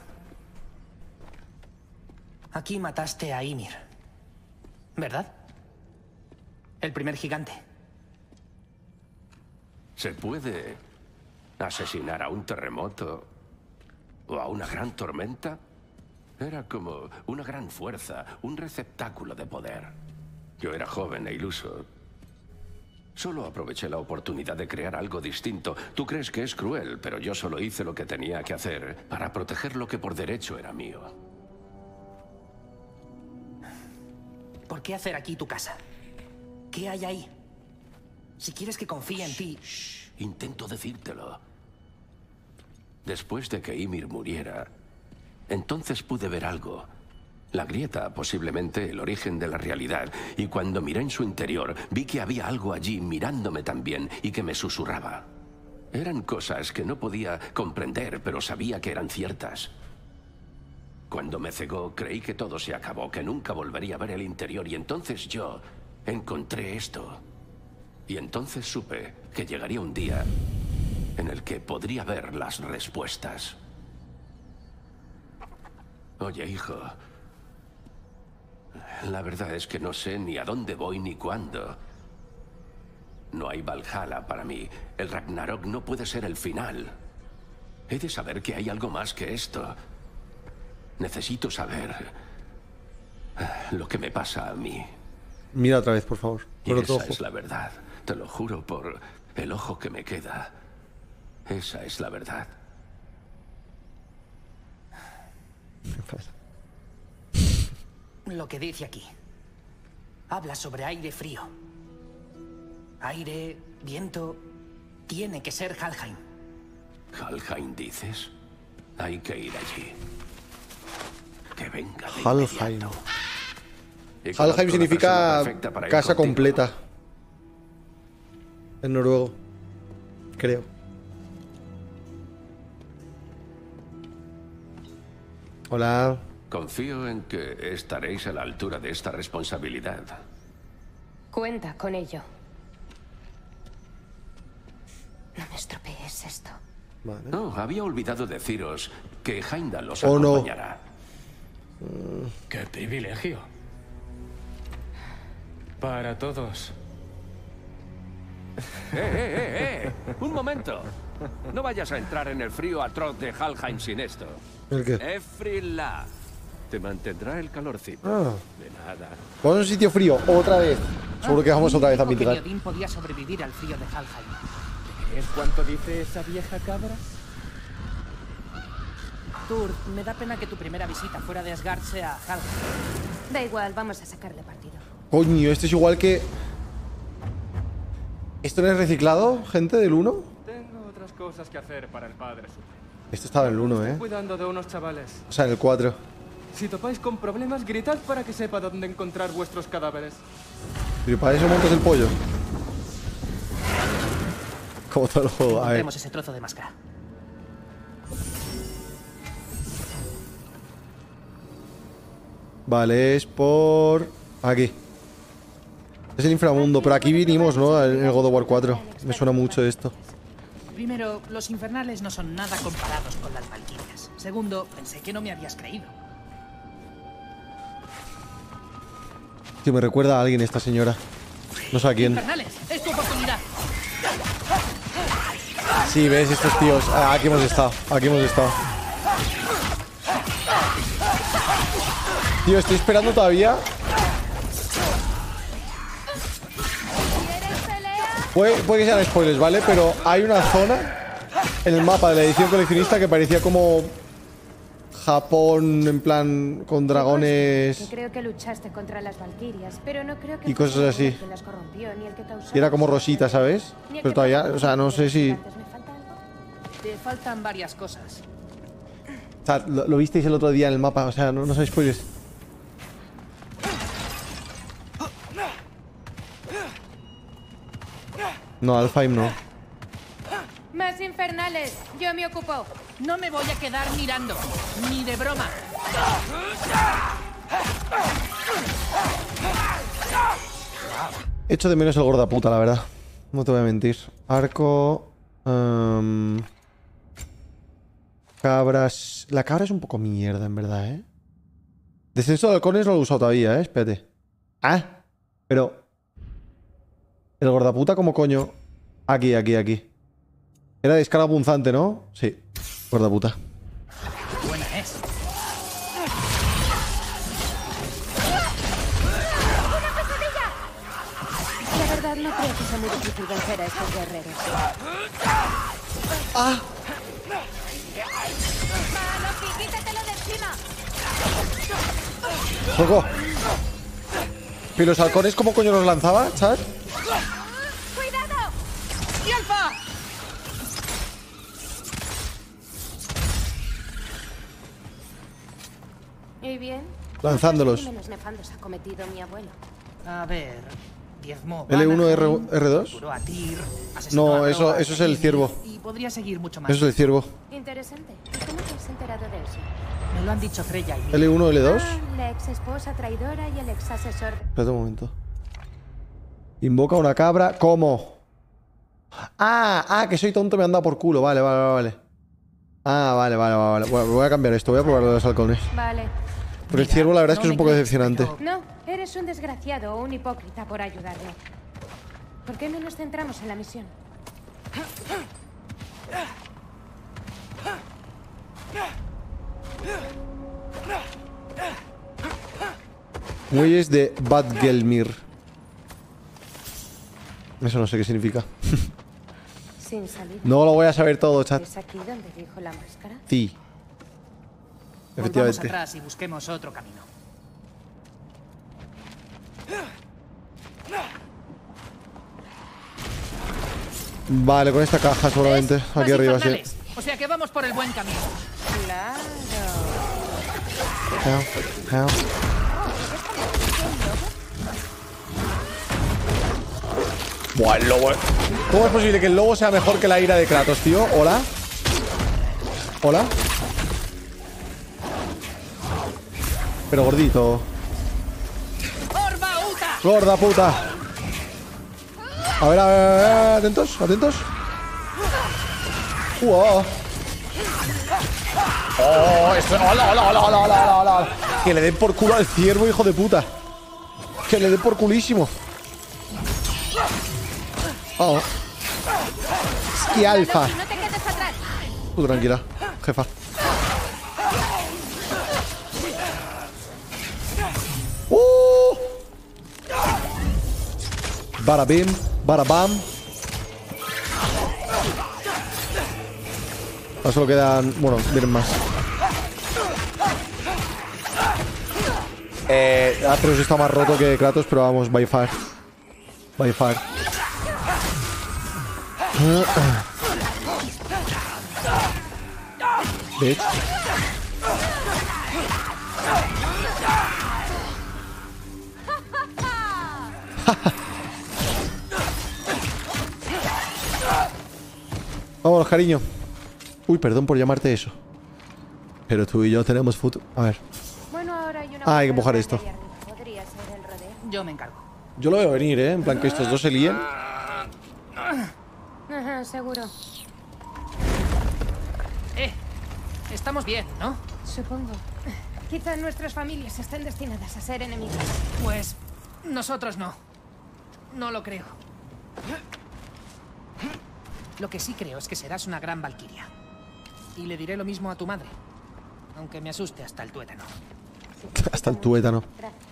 Aquí mataste a Ymir, ¿verdad? El primer gigante. ¿Se puede asesinar a un terremoto o a una gran tormenta? Era como una gran fuerza, un receptáculo de poder. Yo era joven e iluso. Solo aproveché la oportunidad de crear algo distinto. Tú crees que es cruel, pero yo solo hice lo que tenía que hacer para proteger lo que por derecho era mío. ¿Por qué hacer aquí tu casa? ¿Qué hay ahí? Si quieres que confíe en ti... Intento decírtelo. Después de que Ymir muriera, entonces pude ver algo. La grieta, posiblemente el origen de la realidad. Y cuando miré en su interior, vi que había algo allí mirándome también y que me susurraba. Eran cosas que no podía comprender, pero sabía que eran ciertas. Cuando me cegó, creí que todo se acabó, que nunca volvería a ver el interior. Y entonces yo encontré esto. Y entonces supe que llegaría un día en el que podría ver las respuestas. Oye, hijo, la verdad es que no sé ni a dónde voy ni cuándo. No hay Valhalla para mí. El Ragnarok no puede ser el final. He de saber que hay algo más que esto. Necesito saber lo que me pasa a mí. Mira otra vez, por favor. Y esa es la verdad. Te lo juro por el ojo que me queda. Esa es la verdad. Lo que dice aquí. Habla sobre aire frío. Aire, viento... Tiene que ser Helheim. ¿Helheim dices? Hay que ir allí. Que venga de Helheim. inmediato. Y Helheim conozco la significa persona perfecta para ir casa contigo. completa. En noruego. Creo. Hola. Confío en que estaréis a la altura de esta responsabilidad. Cuenta con ello. No me estropees esto. Vale. No, había olvidado deciros que Heimdall os Oh, no. acompañará. ¡Qué privilegio! Para todos. Un momento. No vayas a entrar en el frío atroz de Helheim sin esto. ¿El qué? Efrila. Te mantendrá el calorcito. Ah. De nada. Vamos a un sitio frío, otra vez. Seguro que vamos otra vez a Dijo que Midgard. Odín podía sobrevivir al frío de Helheim. ¿Es cuánto dice esa vieja cabra? Tur, me da pena que tu primera visita fuera de Asgard sea a Helheim. Da igual, vamos a sacarle partido. Coño, esto es igual que... ¿Esto no es reciclado, gente, del 1? Tengo otras cosas que hacer para el Padre Supremo. Esto estaba en el 1, Estoy cuidando de unos chavales. O sea, en el 4. Si topáis con problemas, gritad para que sepa dónde encontrar vuestros cadáveres. Pero para eso montas el pollo. Como todo el juego. A ver. Encontremos ese trozo de máscara. Vale, es por... Aquí. Es el inframundo, pero aquí vinimos, ¿no? En el God of War 4. Me suena mucho esto. Primero, los infernales no son nada comparados con las valquirias. Segundo, pensé que no me habías creído. Tío, me recuerda a alguien esta señora. No sé a quién. ¡Infernales! ¡Es tu oportunidad! Sí, ves, estos tíos. Ah, aquí hemos estado. Aquí hemos estado. Tío, estoy esperando todavía. Puede que sean spoilers, ¿vale? Pero hay una zona en el mapa de la edición coleccionista que parecía como Japón, en plan, con dragones Creo que luchaste contra las valquirias, pero no creo que y cosas así. el que las corrompió, ni el que causó. Y era como Rosita, ¿sabes? Pero todavía, o sea, no sé si... Te faltan varias cosas. O sea, lo visteis el otro día en el mapa, o sea, no sabéis spoilers. No, Alfheim no. Más infernales, yo me ocupo. No me voy a quedar mirando, ni de broma. Echo de menos el gordaputa, la verdad. No te voy a mentir. Arco... cabras... La cabra es un poco mierda, en verdad, ¿eh? Descenso de halcones no lo he usado todavía, ¿eh? Espérate. Ah, pero... El gordaputa, ¿cómo coño? Aquí. Era descarga punzante, ¿no? Sí. Gordaputa. Buena es. ¡Una pesadilla! La verdad no creo que sea muy difícil vencer a estos guerreros. ¡Ah! ¡Maloki, quítatelo de encima! ¡Poco! ¿Y los halcones cómo coño los lanzaba, chat? ¡Cuidado! ¡Y alfa! ¿Y bien? Lanzándolos. ¿Qué crímenes nefandos ha cometido mi abuelo? A ver... Diezmo... L1, R2. Capturó a Tyr, asesinó No, a eso Roa, es el ciervo. Y podría seguir mucho más. Eso es el ciervo. Interesante. ¿Y cómo te has enterado de eso? Me lo han dicho Freya y L1, L2. La ex esposa traidora y el ex asesor. Espérate un momento. Invoca una cabra. ¿Cómo? Ah, que soy tonto, me han dado por culo. Vale. Ah, vale. Bueno, voy a cambiar esto. Voy a probar los halcones. Vale. Pero el ciervo la verdad es que es un poco decepcionante. No, eres un desgraciado o un hipócrita por ayudarme. ¿Por qué no nos centramos en la misión? Muelles de Badgelmir. Eso no sé qué significa. Sin salida. No lo voy a saber todo, chat. ¿Es aquí donde dijo la máscara? Sí. Volvamos Efectivamente. atrás y busquemos otro camino. Vale, con esta caja seguramente. Aquí Más arriba, sí. infernales. O sea que vamos por el buen camino. Claro. Help. Buah, el lobo. ¿Cómo es posible que el lobo sea mejor que la ira de Kratos, tío? ¿Hola? ¿Hola? Pero gordito. ¡Gorda puta! A ver, atentos. ¡Oh! Esto... ¡Hola! Que le den por culo al ciervo, hijo de puta. Que le den por culísimo. Oh. Esqui alfa. No te quedes atrás. Tú tranquila, jefa. Bada bim, bada bam. Ahora solo quedan... Bueno, vienen más. Atreus está más roto que Kratos, pero vamos, by far. Bitch. Vámonos, cariño. Uy, perdón por llamarte eso. Pero tú y yo tenemos futuro. A ver. Bueno, ahora hay una hay que empujar esto. Podría ser el rodeo. Yo me encargo. Yo lo veo venir, ¿eh? En plan que estos dos se líen. Ajá, seguro. Estamos bien, ¿no? Supongo. Quizá nuestras familias estén destinadas a ser enemigas. Pues nosotros no. No lo creo. Lo que sí creo es que serás una gran valquiria. Y le diré lo mismo a tu madre. Aunque me asuste hasta el tuétano. Hasta el tuétano.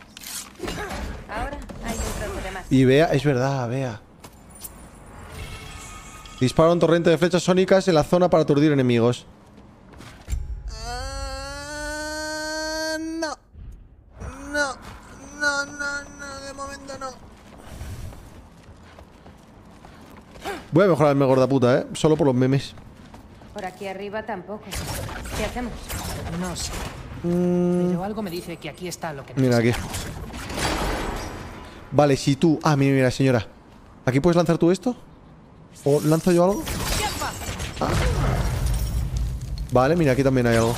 Ahora hay un trozo de más. Y Bea, es verdad, Bea. Dispara un torrente de flechas sónicas en la zona para aturdir enemigos. Voy a mejorarme, gorda puta, solo por los memes. Por aquí arriba tampoco. ¿Qué hacemos? No sé. Pero algo me dice que aquí está lo que Mira, aquí. Vale, si tú... Ah, mira, mira, señora. ¿Aquí puedes lanzar tú esto? ¿O lanzo yo algo? Ah. Vale, mira, aquí también hay algo.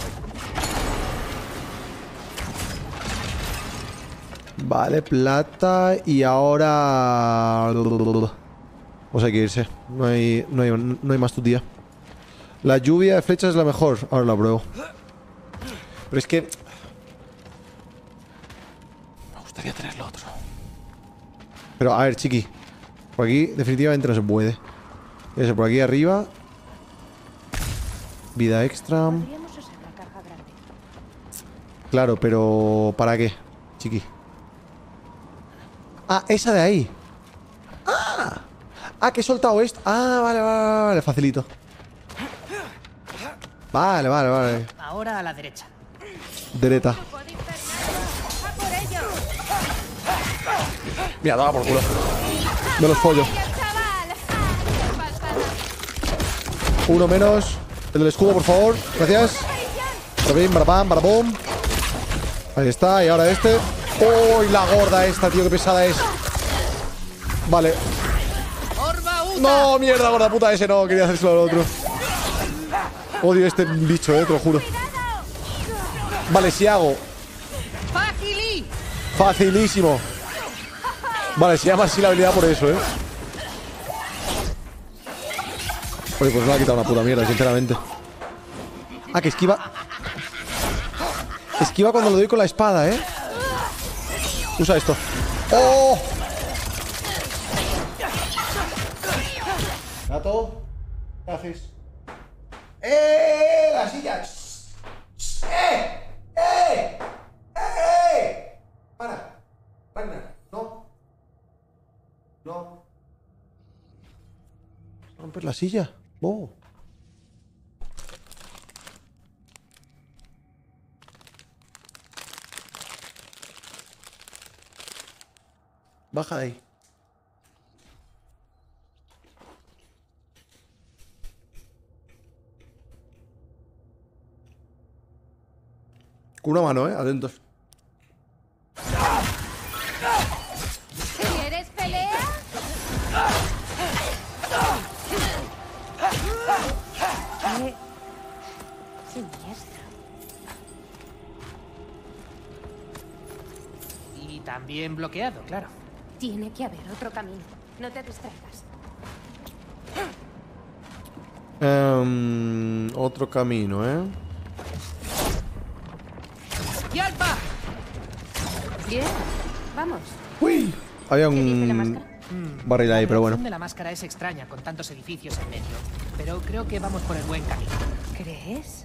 Vale, plata. Y ahora... Pues hay que irse. No hay más tu tía. La lluvia de flechas es la mejor. Ahora la pruebo. Pero es que... me gustaría tener lo otro. Pero, a ver, chiqui. Por aquí definitivamente no se puede. Eso, por aquí arriba. Vida extra. Claro, pero... ¿para qué, chiqui? Ah, esa de ahí. ¡Ah! Ah, que he soltado esto. Ah, vale, vale, vale, facilito. Vale, vale, vale. Ahora a la derecha. Dereta. Mira, daba por culo. Me los follo. Uno menos. El del escudo, por favor. Gracias. Barabim, barabam, barabum. Ahí está, y ahora este. ¡Uy, la gorda esta, tío! ¡Qué pesada es! Vale. ¡No, mierda, gorda puta! Ese no, quería hacérselo al otro. Odio este bicho, te lo juro. Vale, si hago... Facilísimo. Vale, se llama así la habilidad por eso, Oye, pues me ha quitado una puta mierda, sinceramente. Ah, que esquiva. Esquiva cuando lo doy con la espada, Usa esto. ¡Oh! Gato, ¿qué haces? ¡La silla! ¡Para! Ragnar, no. No. ¿Romper la silla? Oh. Baja de ahí. Con una mano, atentos. ¿Quieres pelea? Qué siniestro. Y también bloqueado, claro. Tiene que haber otro camino. No te distraigas. Otro camino, ¡Yalpa! Bien, vamos. ¡Uy! Había un barril ahí, pero bueno. La función de la máscara es extraña con tantos edificios en medio. Pero creo que vamos por el buen camino. ¿Crees?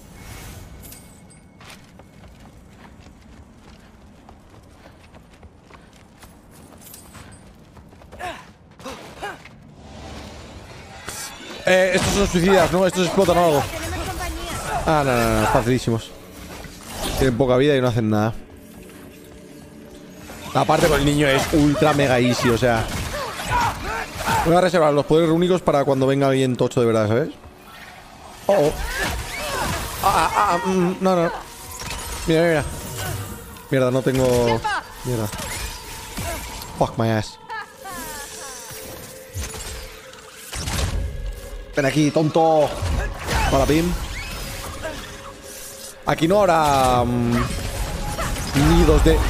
Estos son suicidas, ¿no? Estos explotan o algo. Ah, no, facilísimos. Tienen poca vida y no hacen nada. Aparte, con el niño es ultra mega easy, o sea. Voy a reservar los poderes únicos para cuando venga alguien tocho de verdad, ¿sabes? No. Mira. Mierda, no tengo... Mierda. Fuck my ass. Ven aquí, tonto. Para pim. Aquí no habrá nidos de...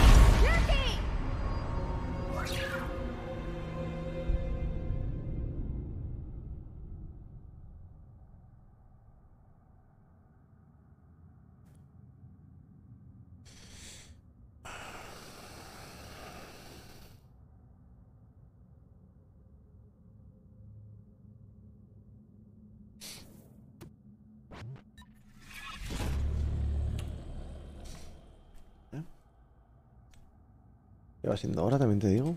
Ya va siendo hora, también te digo.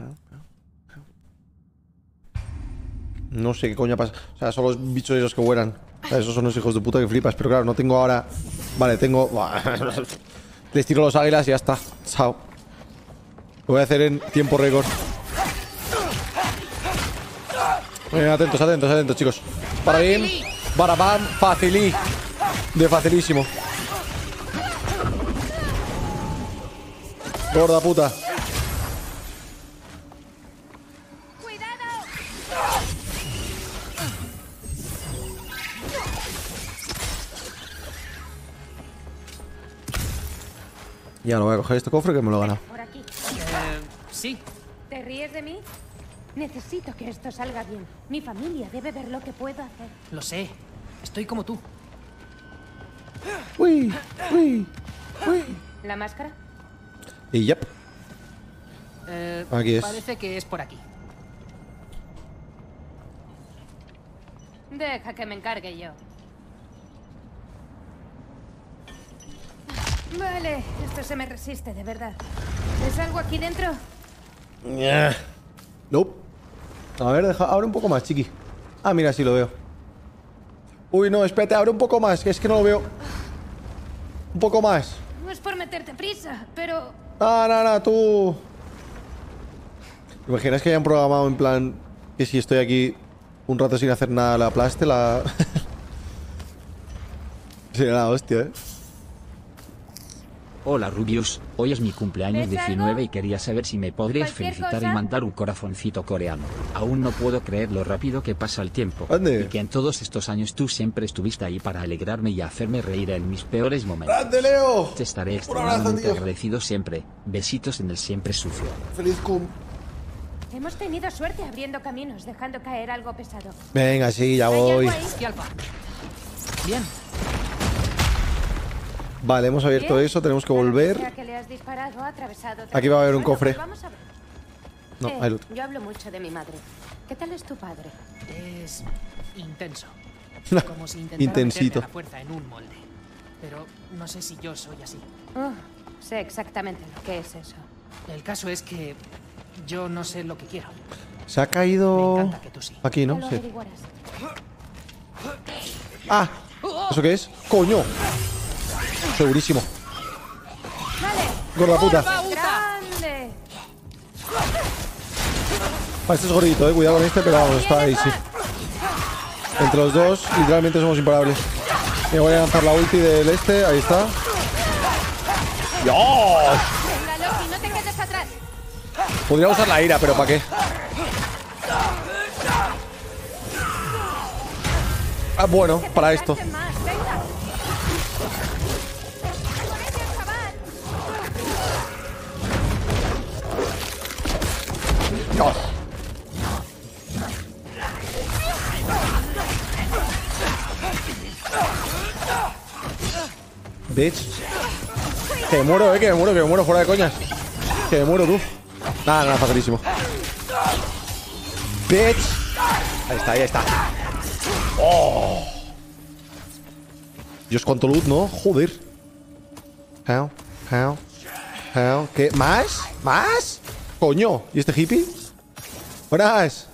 No sé qué coño pasa. O sea, son los bichos esos que vuelan. O sea, esos son los hijos de puta que flipas. Pero claro, no tengo ahora... Vale, tengo... Les tiro los águilas y ya está. Chao. Lo voy a hacer en tiempo récord. Atentos, atentos, atentos, chicos. Para bien, para pan, facilí. De facilísimo. Gorda puta. Ya no voy a coger este cofre que me lo he ganado. Por aquí. Sí. ¿Te ríes de mí? Necesito que esto salga bien. Mi familia debe ver lo que puedo hacer. Lo sé. Estoy como tú. Uy, uy, uy. ¿La máscara? Y yep. Aquí es. Parece que es por aquí. Deja que me encargue yo. Vale, esto se me resiste, de verdad. ¿Es algo aquí dentro? Nope. A ver, abre un poco más, chiqui. Ah, mira, sí lo veo. Uy, no, espérate, abre un poco más, que es que no lo veo. Un poco más. No es por meterte prisa, pero... No, tú... ¿Te imaginas que hayan programado en plan que si estoy aquí un rato sin hacer nada la aplaste, la... Sería la hostia, ¿eh? Hola Rubius, hoy es mi cumpleaños ¿Ves 19 algo? y quería saber si me podrías ¿Cualquier felicitar cosa? y mandar un corazoncito coreano. Aún no puedo creer lo rápido que pasa el tiempo. Ande. Y que en todos estos años tú siempre estuviste ahí para alegrarme y hacerme reír en mis peores momentos. ¡Grande, Leo! Te estaré Un abrazo, extremadamente tío. agradecido siempre. Besitos en el siempre sucio. Feliz cum. Hemos tenido suerte abriendo caminos, dejando caer algo pesado. Venga, sí, ya ¿Hay voy. algo ahí? Y Alfa. Bien. Vale, hemos abierto Bien. eso, tenemos que Sea volver. que le has disparado, ha atravesado Aquí va a haber un Bueno, cofre. pues vamos a ver. No, hay loot. Yo hablo mucho de mi madre. ¿Qué tal es tu padre? Es intenso. No, Como si intentara intensito. meterme a la fuerza en un molde. Pero no sé si yo soy así. Oh, sé exactamente lo que es eso. El caso es que yo no sé lo que quiero. Se ha caído... Me encanta que tú sí. Aquí, Ya ¿no? lo Sí. averiguarás. ¡Ah! ¿Eso qué es? ¡Coño! Segurísimo. Vale. Gorda puta. ¡Grande! Este es gordito, cuidado con este, pero vamos, está ahí, sí. Entre los dos, literalmente somos imparables. Me voy a lanzar la ulti del este, ahí está. ¡Dios! Venga, Loki, no te quedes atrás. Podría usar la ira, pero ¿para qué? Ah, bueno, para esto. Más, venga. Dios. Bitch. Que me muero, que me muero fuera de coñas. Que me muero, tú. Nada, facilísimo. Bitch. Ahí está, ahí está. Oh. Dios, cuánto loot, ¿no? Joder. How? ¿Qué? ¿Más? ¿Más? Coño. ¿Y este hippie? ¡Buenas!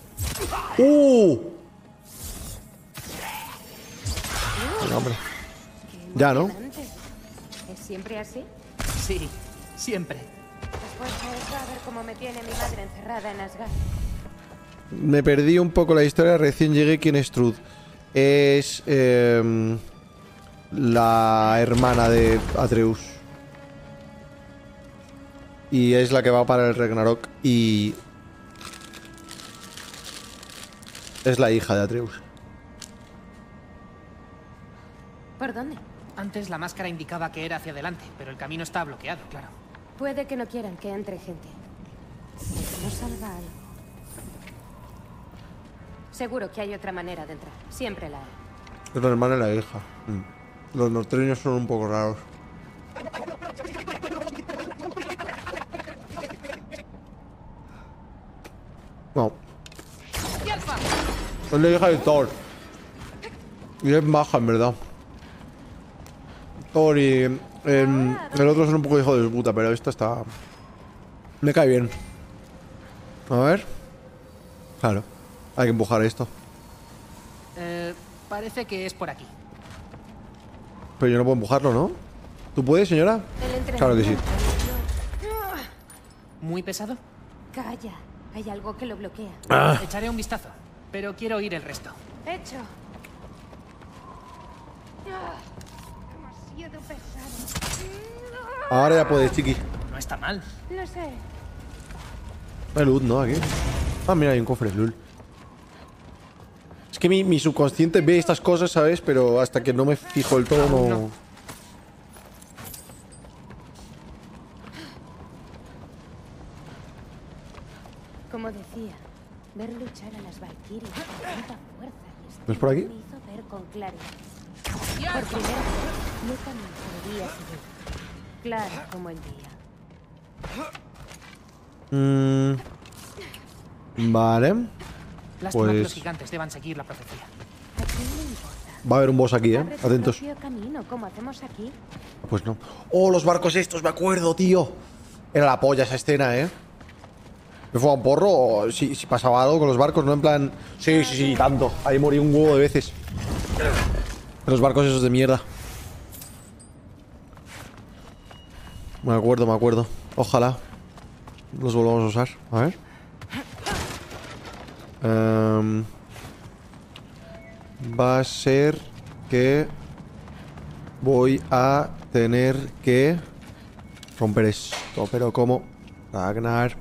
Venga, hombre. Ya, ¿no? ¿Es siempre así? Sí, siempre. Después de eso, a ver cómo me tiene mi madre encerrada en Asgard. Me perdí un poco la historia. Recién llegué. ¿Quién es Trud? Es la hermana de Atreus. Y es la que va para el Ragnarok. Y es la hija de Atreus. ¿Por dónde? Antes la máscara indicaba que era hacia adelante, pero el camino está bloqueado, claro. Puede que no quieran que entre gente. No salva algo. Seguro que hay otra manera de entrar. Siempre la hay. Es la hermana y la hija. Los norteños son un poco raros. No. Es la hija de Thor. Y es maja, en verdad. Thor y el otro son un poco hijo de puta, pero esta está... Me cae bien. A ver. Claro. Hay que empujar esto. Parece que es por aquí. Pero yo no puedo empujarlo, ¿no? ¿Tú puedes, señora? Claro que sí. ¿Muy pesado? Calla. Hay algo que lo bloquea. Echaré un vistazo, pero quiero oír el resto. Hecho. Demasiado pesado. Ahora ya puedes, chiqui. No está mal. Lo sé. Hay luz, ¿no? Aquí. Ah, mira, hay un cofre, lul. Es que mi subconsciente ve estas cosas, ¿sabes? Pero hasta que no me fijo del todo, no... Como decía, ver luchar a las Valkyrias con tanta fuerza y ¿Ves por aquí? me hizo ver con claridad. Por primera vez, yo también podía seguir. Claro como el día. Vale. Lástima que los Pues... gigantes deban seguir la profecía. ¿A quién le importa? Va a haber un boss aquí, Abre tu Atentos. propio camino, como hacemos aquí. Pues no. ¡Oh, los barcos estos! Me acuerdo, tío. Era la polla esa escena, Me fue a un porro si pasaba algo con los barcos, no en plan... Sí, tanto. Ahí morí un huevo de veces. Los barcos esos de mierda. Me acuerdo. Ojalá los volvamos a usar. A ver. Va a ser que voy a tener que romper esto. Pero ¿cómo? Ragnar.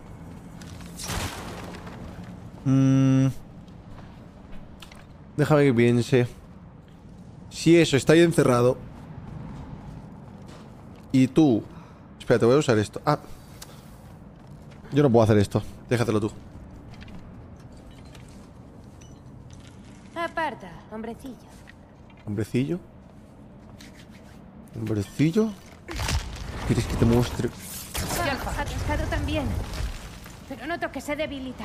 Déjame que piense. Si eso está ahí encerrado y tú... Espérate, voy a usar esto. Ah. Yo no puedo hacer esto. Déjatelo tú. Aparta, hombrecillo. Hombrecillo. Hombrecillo. ¿Quieres que te muestre? Atascado también. Pero noto que se debilita.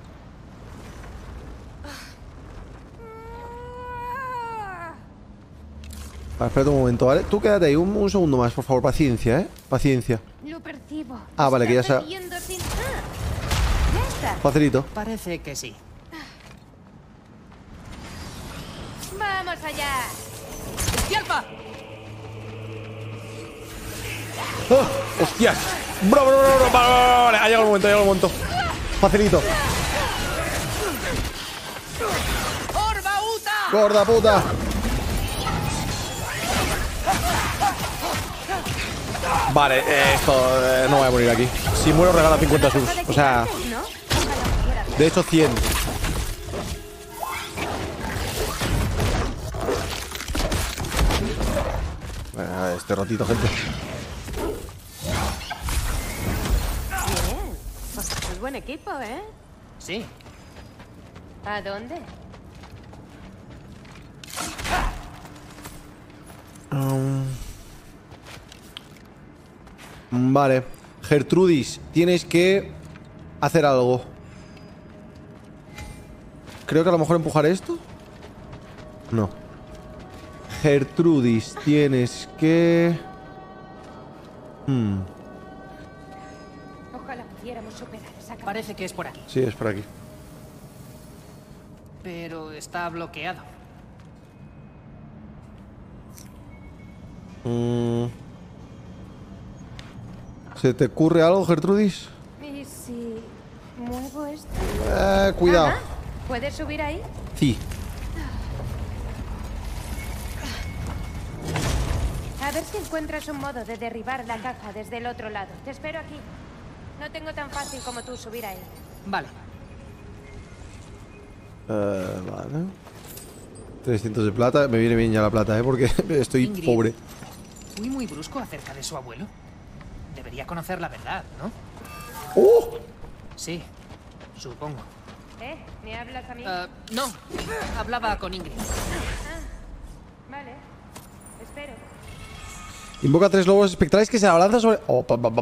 Espérate un momento, ¿vale? Tú quédate ahí un segundo más, por favor. Paciencia, Paciencia. Lo percibo. Ah, vale, que ya está. Ya está. Facilito. Parece que sí. ¡Vamos allá! ¡Alfa! ¡Oh! ¡Hostias! ¡Bro! Vale, ha llegado el momento, Facilito. ¡Gorda puta! Vale, esto no voy a morir aquí. Si muero regala 50 subs. O sea... De hecho 100. Este rotito, gente. Bien. Es buen equipo, ¿eh? Sí. ¿A dónde? Vale. Gertrudis, tienes que hacer algo. Creo que a lo mejor empujar esto. No. Gertrudis, tienes que... Ojalá pudiéramos superar esa cabeza. Parece que es por aquí. Sí, es por aquí. Pero está bloqueado. ¿Se te ocurre algo, Gertrudis? ¿Y si muevo esto? Cuidado. Ajá. ¿Puedes subir ahí? Sí. A ver si encuentras un modo de derribar la caja desde el otro lado. Te espero aquí. No tengo tan fácil como tú subir ahí. Vale. Vale. 300 de plata. Me viene bien ya la plata, porque estoy Ingrid, pobre. Fui muy brusco acerca de su abuelo. Debería conocer la verdad, ¿no? ¡Oh! Sí, supongo. ¿Me hablas a mí? No, hablaba con Ingrid. Vale. Espero. Invoca 3 lobos espectrales que se abalanzan sobre... Oh,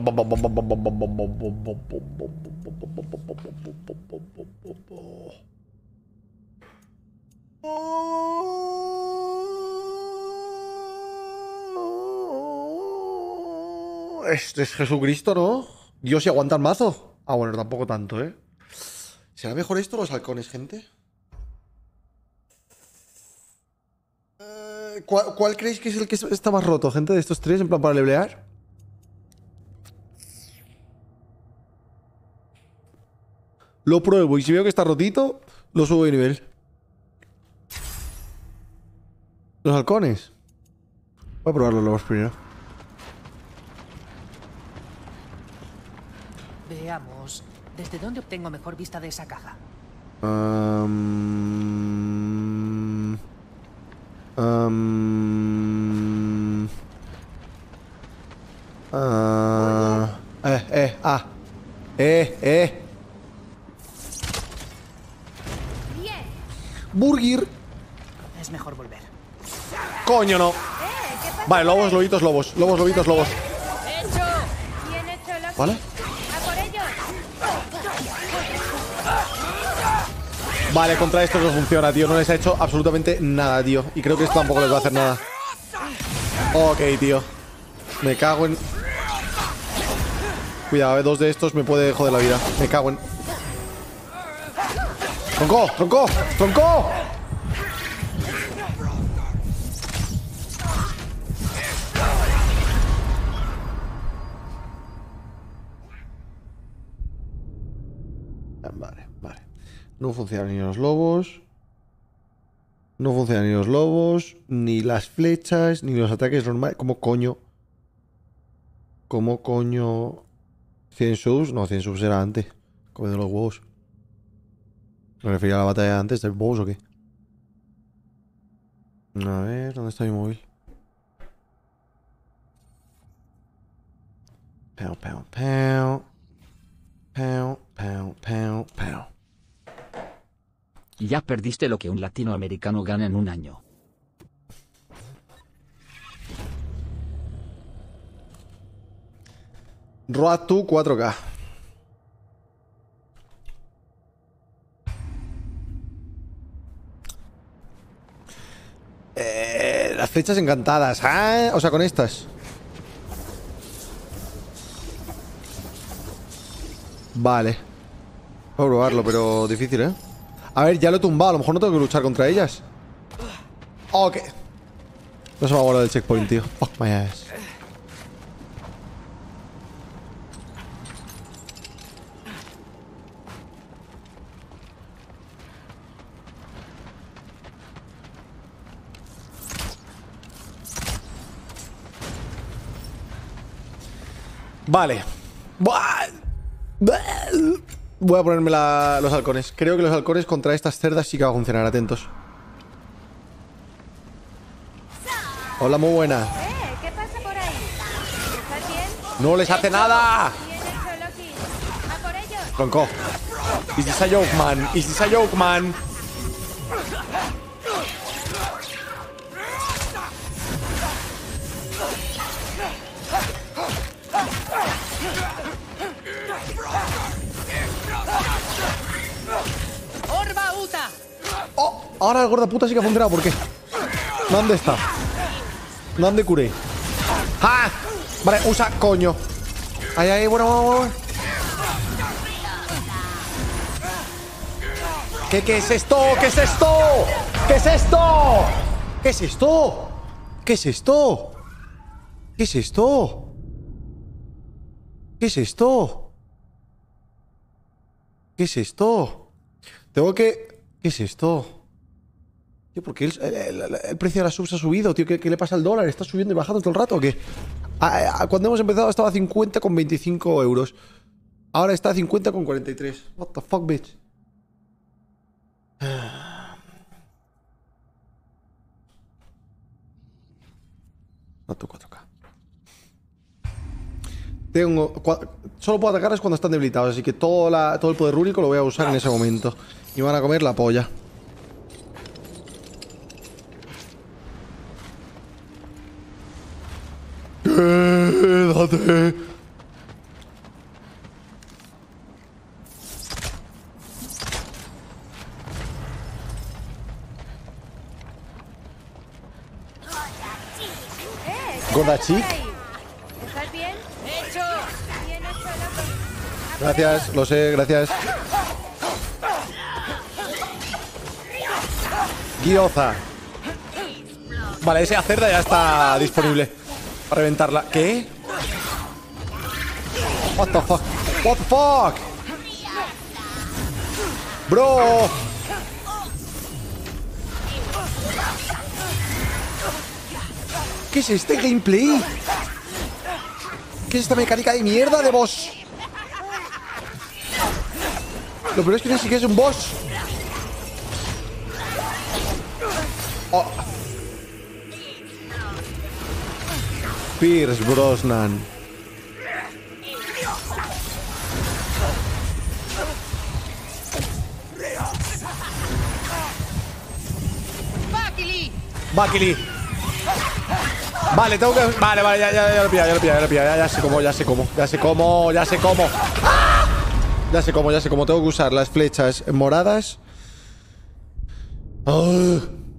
Este es Jesucristo, ¿no? Dios, y aguanta el mazo. Ah, bueno, tampoco tanto, ¿eh? ¿Será mejor esto o los halcones, gente? ¿Cuál creéis que es el que está más roto, gente, de estos tres, en plan para levelear? Lo pruebo y si veo que está rotito, lo subo de nivel. Los halcones. Voy a probar los lobos primero. Veamos. ¿Desde dónde obtengo mejor vista de esa caja? Burger. Es mejor volver. Coño, no. Vale, lobos, lobitos, lobos. Lobos, lobitos, lobos. ¡Hecho! Bien hecho, Loki. ¿Vale? ¡A por ellos! Vale, contra esto no funciona, tío. No les ha hecho absolutamente nada, tío. Y creo que esto tampoco les va a hacer nada. Ok, tío. Me cago en... Cuidado, dos de estos me puede joder la vida. Me cago en... ¡Tronco! ¡Tronco! ¡Tronco! Vale, vale. No funcionan ni los lobos. No funcionan ni los lobos, ni las flechas, ni los ataques normales. ¿Cómo coño? ¿Cómo coño? 100 subs? No, 100 subs era antes. Comiendo los huevos. ¿Me refería a la batalla de antes del boss o qué? A ver, ¿dónde está mi móvil? Pau, pau, pau. Pau, pau, pau, pau. Ya perdiste lo que un latinoamericano gana en un año. Road to 4K. Las flechas encantadas. ¿Ah? O sea, con estas. Vale. Voy a probarlo, pero difícil, ¿eh? A ver, ya lo he tumbado. A lo mejor no tengo que luchar contra ellas. Ok. No se me ha guardado el checkpoint, tío. Oh, my ass. Vale. Voy a ponerme los halcones. Creo que los halcones contra estas cerdas sí que va a funcionar. Atentos. Hola, muy buena. ¿Qué pasa por ahí? ¿Estás bien? ¡No les hace nada! Bien hecho, Loki. ¡A por ellos! Tronco. Is this a joke, man? Is this a joke, man? ¡Orba Uta! ¡Oh! Ahora el gorda puta sí que ha funcionado. ¿Por qué? ¿Dónde está? ¿Dónde curé? ¡Ah! Vale, usa, coño. Ahí, ahí, bueno. ¿Qué es esto? ¿Qué es esto? ¿Qué es esto? ¿Qué es esto? ¿Qué es esto? ¿Qué es esto? ¿Qué es esto? ¿Qué es esto? Tengo que... ¿Qué es esto? Tío, ¿por qué el precio de las subs ha subido, tío? ¿Qué le pasa al dólar? ¿Está subiendo y bajando todo el rato o qué? Cuando hemos empezado estaba a 50,25 euros. Ahora está a 50,43. What the fuck, bitch? No tu 4K. Solo puedo atacarles cuando están debilitados, así que todo el poder rúnico lo voy a usar en ese momento. Y van a comer la polla. Quédate. Godachik. ¿Estás bien? ¡Hecho! Bien hecho, Loki. Gracias, lo sé, gracias. Gyoza. Vale, esa cerda ya está disponible para reventarla. ¿Qué? What the fuck? What the fuck? ¡Bro! ¿Qué es este gameplay? ¿Qué es esta mecánica de mierda de boss? Lo peor es que ni siquiera es un boss. Oh. Pierce Brosnan. Bakili. Vale, tengo que... Vale, ya lo pilla, ya sé cómo. ¡Ah! Ya sé cómo. Tengo que usar las flechas moradas. ¡Oh!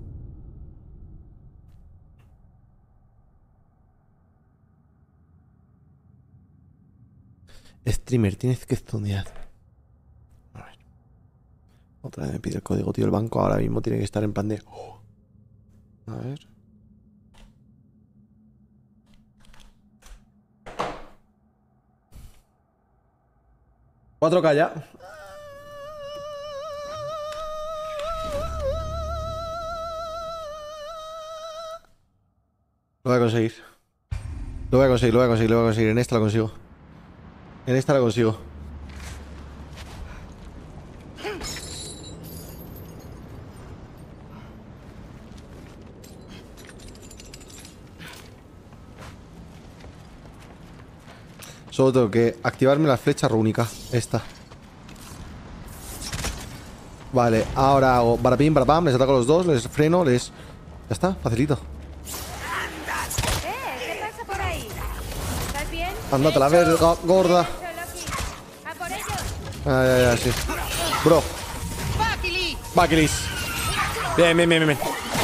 Streamer, tienes que estudiar. A ver. Otra vez me pide el código, tío. El banco ahora mismo tiene que estar en plan de... Oh. A ver. ¿4K ya? Lo voy a conseguir. Lo voy a conseguir. En esta lo consigo. Solo tengo que activarme la flecha rúnica. Esta. Vale, ahora hago barapim, barapam. Les ataco a los dos, les freno, les... Ya está, facilito. ¿Qué pasa por ahí? ¿Estás bien? Ándate la verga, gorda. ¡A por ellos! Ya, sí. Bro. Bakilis. Bien.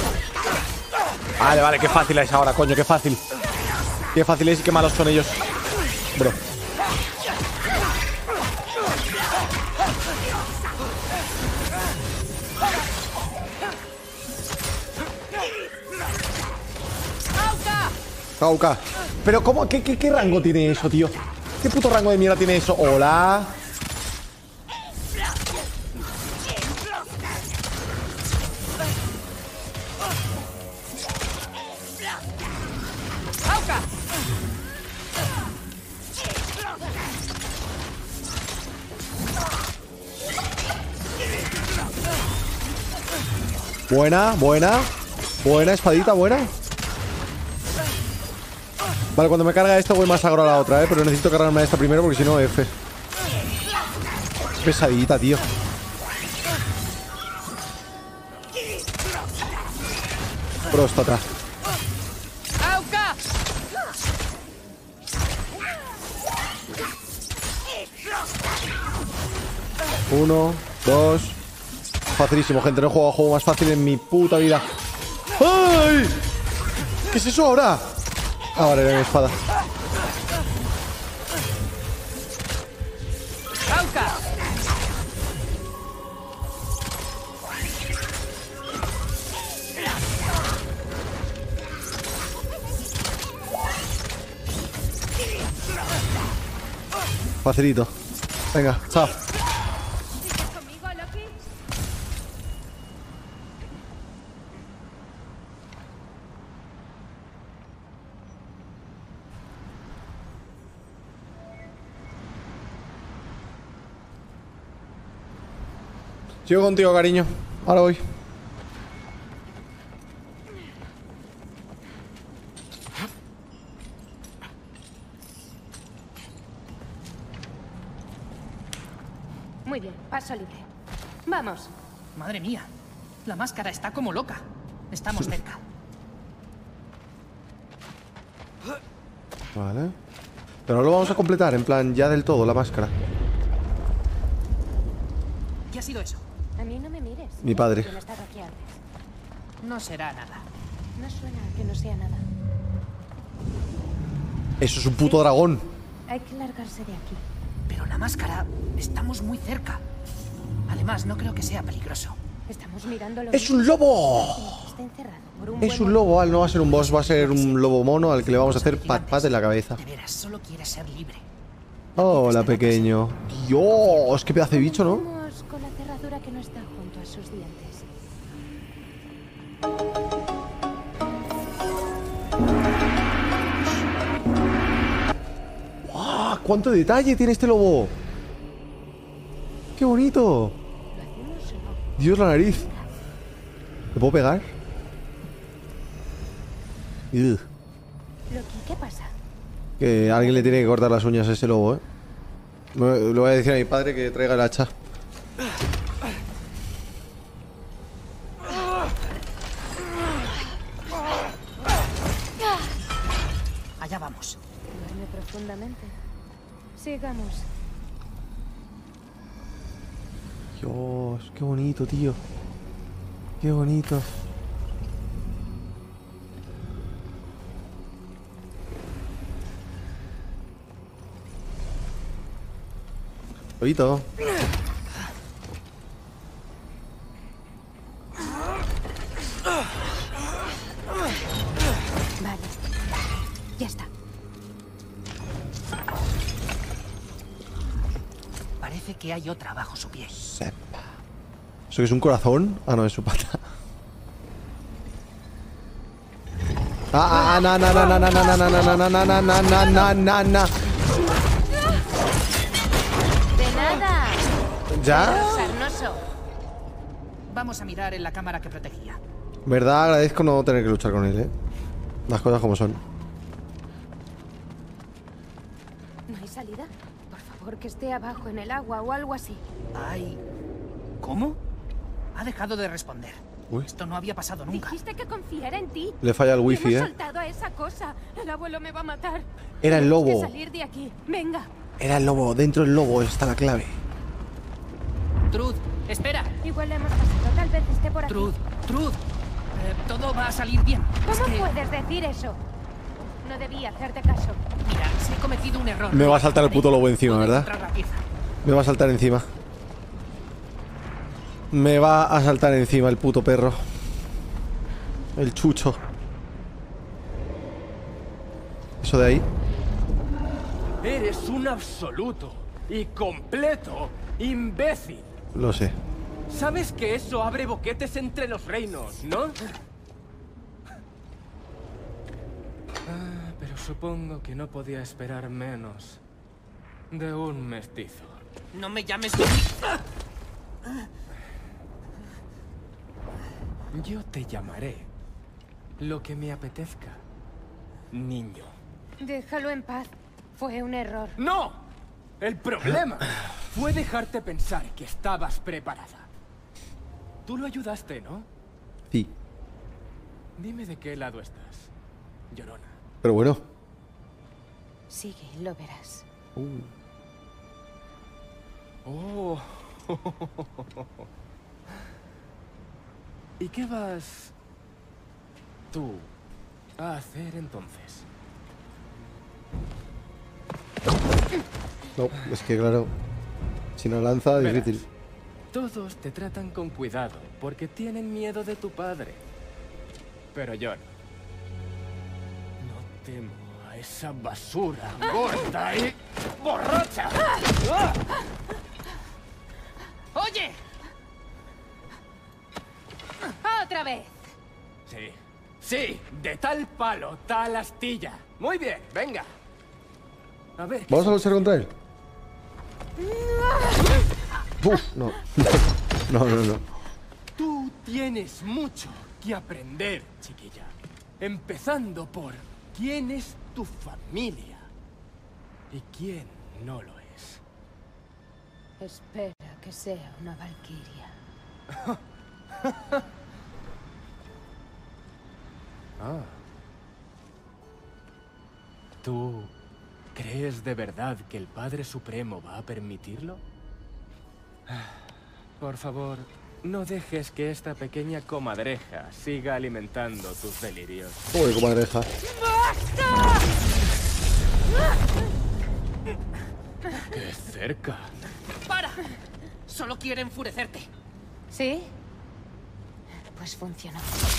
Vale, qué fácil es ahora, coño, qué fácil. Qué fácil es y qué malos son ellos. Bro. Kauka. Pero ¿cómo? ¿Qué rango tiene eso, tío? ¿Qué puto rango de mierda tiene eso? Hola. Buena, espadita, buena. Vale, cuando me carga esta voy más agro a la otra, pero necesito cargarme a esta primero porque si no, F. Pesadita, tío. Próstata. Uno, dos. Facilísimo, gente. No he jugado a juego más fácil en mi puta vida. ¡Ay! ¿Qué es eso ahora? Ah, vale, era mi espada. Facilito. Venga, chao. Sigo contigo, cariño. Ahora voy. Muy bien, paso libre. Vamos. Madre mía, la máscara está como loca. Estamos cerca. Vale. Pero no lo vamos a completar, en plan, ya del todo, la máscara. ¿Qué ha sido eso? A mí no me mires. Mi padre. Yo no he estado aquí antes. No será nada. No suena a que no sea nada. Eso es un puto dragón. Hay que largarse de aquí. Pero la máscara... Estamos muy cerca. Además, no creo que sea peligroso. Estamos mirando ¡Es un lobo! Está encerrado por un Es un lobo, no va a ser un boss, va a ser un lobo mono al que le vamos a hacer pat en la cabeza. De veras, solo quiere ser libre. Hola, pequeño. Dios, qué pedazo de bicho, ¿no? Con la cerradura que no está junto a sus dientes. ¡Wow! ¡Cuánto detalle tiene este lobo! ¡Qué bonito! Dios, la nariz. ¿Le puedo pegar? Ugh. Loki, ¿qué pasa? Que alguien le tiene que cortar las uñas a ese lobo, ¿eh? Le voy a decir a mi padre que traiga el hacha. Allá vamos. Duerme profundamente. Sigamos. Dios, qué bonito, tío. Qué bonito. Bonito. Vale. Ya está. Parece que hay otra bajo su pie. Sepa. ¿Eso que es un corazón? Ah, no, es su pata. Na. De nada. ¿Ya? Sarnoso. Vamos a mirar en la cámara que protegía. Verdad, agradezco no tener que luchar con él, ¿eh? Las cosas como son. ¿No hay salida? Por favor, que esté abajo en el agua o algo así. Ay. ¿Cómo? Ha dejado de responder. Uy. Esto no había pasado nunca. Dijiste que confiara en ti. Le falla el wifi, Hemos ¿eh? soltado a esa cosa. El abuelo me va a matar. Era el Tenemos lobo. que salir de aquí. Venga. Era el lobo. Dentro del lobo está la clave. Trud, espera. Igual le hemos pasado. Tal vez esté por aquí. Trud. Todo va a salir bien. ¿Cómo Es que, puedes decir eso? No debía hacerte caso. mira, si he cometido un error. Me va a saltar el puto lobo encima, ¿verdad? Encontrar la pieza. Me va a saltar encima. Me va a saltar encima el puto perro. El chucho. Eso de ahí. Eres un absoluto y completo imbécil. Lo sé. Sabes que eso abre boquetes entre los reinos, ¿no? Pero supongo que no podía esperar menos de un mestizo. No me llames Yo te llamaré lo que me apetezca, niño. Déjalo en paz. Fue un error. ¡No! El problema fue dejarte pensar que estabas preparada. Tú lo ayudaste, ¿no? Sí. Dime de qué lado estás, llorona. Pero bueno. Sigue, lo verás. Oh. ¿Y qué vas tú a hacer entonces? No, es que claro. Sin la lanza, Verás, difícil. todos te tratan con cuidado porque tienen miedo de tu padre. Pero yo no. No temo a esa basura gorda y borracha. ¡Oye! ¡Otra vez! Sí, de tal palo, tal astilla. Muy bien, venga. A ver. ¿Vamos a luchar contra él? No. No. Tú tienes mucho que aprender, chiquilla. Empezando por quién es tu familia y quién no lo es. Espera que sea una valquiria. ¿Tú crees de verdad que el Padre Supremo va a permitirlo? Por favor, no dejes que esta pequeña comadreja siga alimentando tus delirios. Joder, comadreja. ¡Qué cerca! ¡Para! Solo quiere enfurecerte. ¿Sí? Pues funcionó.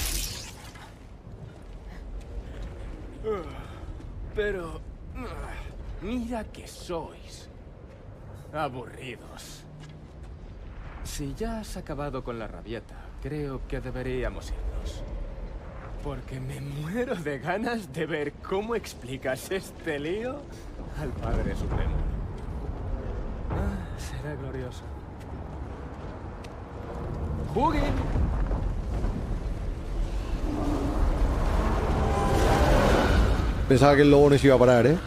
Pero... mira que sois aburridos. Si ya has acabado con la rabieta, creo que deberíamos irnos. Porque me muero de ganas de ver cómo explicas este lío al Padre Supremo. Será glorioso. ¡Hugin! Pensaba que el lobo no se iba a parar, ¿eh?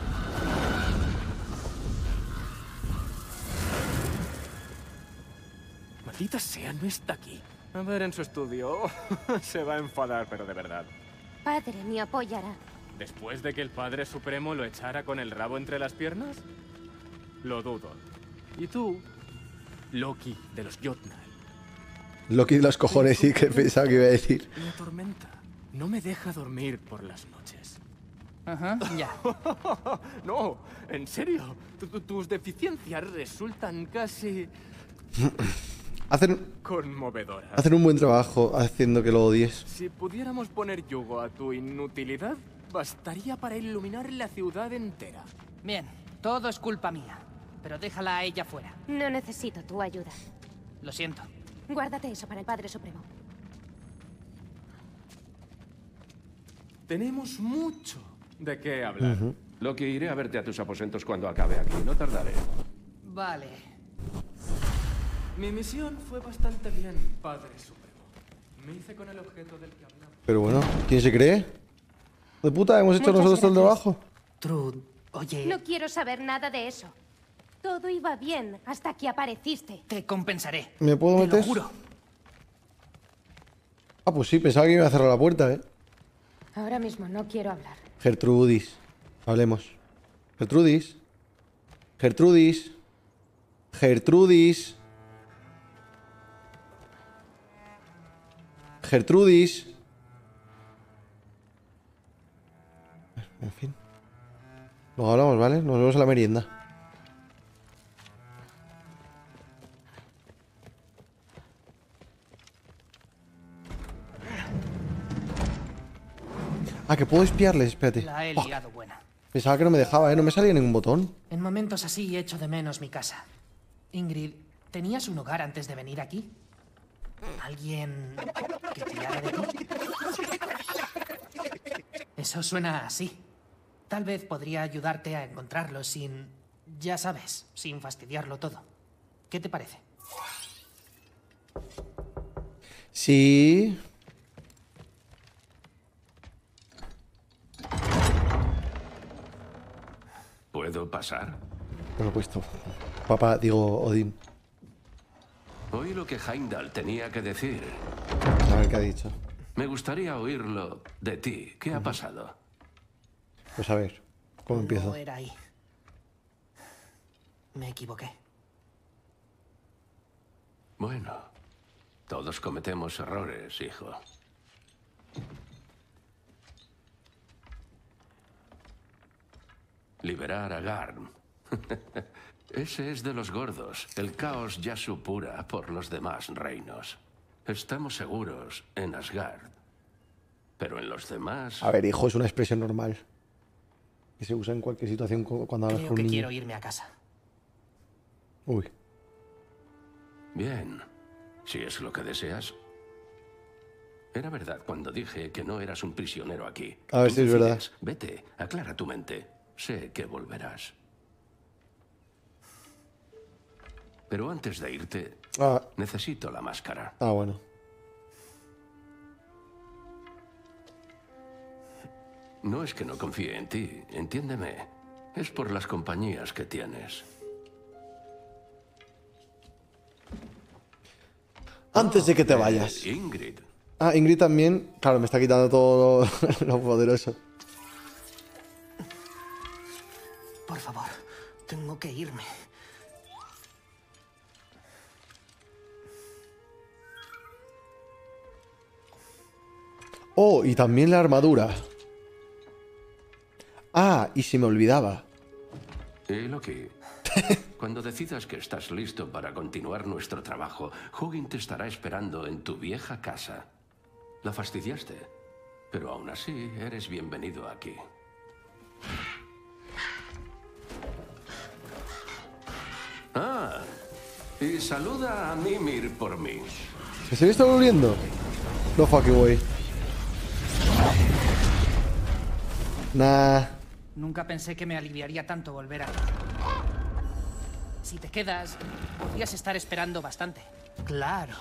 Maldita sea, no está aquí. A ver en su estudio. Se va a enfadar, pero de verdad. Padre me apoyará. ¿Después de que el Padre Supremo lo echara con el rabo entre las piernas? Lo dudo. ¿Y tú? Loki de los Jotnar. Loki de los cojones, sí, que pensaba que iba a decir. Me atormenta. No me deja dormir por las noches. Ajá, ya. No, en serio. Tus deficiencias resultan casi... conmovedoras. Hacen un buen trabajo haciendo que lo odies. Si pudiéramos poner yugo a tu inutilidad, bastaría para iluminar la ciudad entera. Bien, todo es culpa mía. Pero déjala a ella fuera. No necesito tu ayuda. Lo siento. Guárdate eso para el Padre Supremo. Tenemos mucho de qué hablar. Loki, iré a verte a tus aposentos cuando acabe aquí. No tardaré. Vale. Mi misión fue bastante bien, Padre Supremo. Me hice con el objeto del que hablamos. Pero bueno, ¿quién se cree? De puta, hemos hecho nosotros todo el trabajo. Trud, oye... No quiero saber nada de eso. Todo iba bien hasta que apareciste. Te compensaré. ¿Me puedo meter? Te lo juro. Ah, pues sí, pensaba que iba a cerrar la puerta, ¿eh? Ahora mismo no quiero hablar. Gertrudis. Hablemos. Gertrudis. Gertrudis. Gertrudis. Gertrudis. En fin. Luego hablamos, ¿vale? Nos vemos en la merienda. Ah, que puedo espiarles, espérate. La he liado buena. Pensaba que no me dejaba, ¿eh? No me salía ningún botón. En momentos así echo de menos mi casa. Ingrid, ¿tenías un hogar antes de venir aquí? ¿Alguien que tirara de ti? Eso suena así. Tal vez podría ayudarte a encontrarlo sin... ya sabes, sin fastidiarlo todo. ¿Qué te parece? Sí. ¿Puedo pasar? Por supuesto. Papá, digo, Odín. Oí lo que Heimdall tenía que decir. A ver qué ha dicho. Me gustaría oírlo de ti. ¿Qué ha pasado? Pues a ver, ¿cómo empiezo? No era ahí. Me equivoqué. Bueno, todos cometemos errores, hijo. Liberar a Garm. Ese es de los gordos. El caos ya supura por los demás reinos. Estamos seguros en Asgard. Pero en los demás... A ver, hijo, es una expresión normal. Que se usa en cualquier situación cuando hablas Creo con un que niño. quiero irme a casa. Uy. Bien. Si es lo que deseas. Era verdad cuando dije que no eras un prisionero aquí. A ver si es verdad. Vete, aclara tu mente. Sé que volverás. Pero antes de irte, necesito la máscara. Ah, bueno. No es que no confíe en ti, entiéndeme. Es por las compañías que tienes. Antes de que te vayas. Ingrid. Ah, Ingrid también. Claro, me está quitando todo lo poderoso. Por favor, tengo que irme. Oh, y también la armadura. Ah, y se me olvidaba. Loki, cuando decidas que estás listo para continuar nuestro trabajo, Hugin te estará esperando en tu vieja casa. La fastidiaste, pero aún así eres bienvenido aquí. Ah, Y saluda a Mimir por mí. ¿Se me está volviendo? No fucking way. Nah. Nunca pensé que me aliviaría tanto volver aquí. Si te quedas, podrías estar esperando bastante. Claro.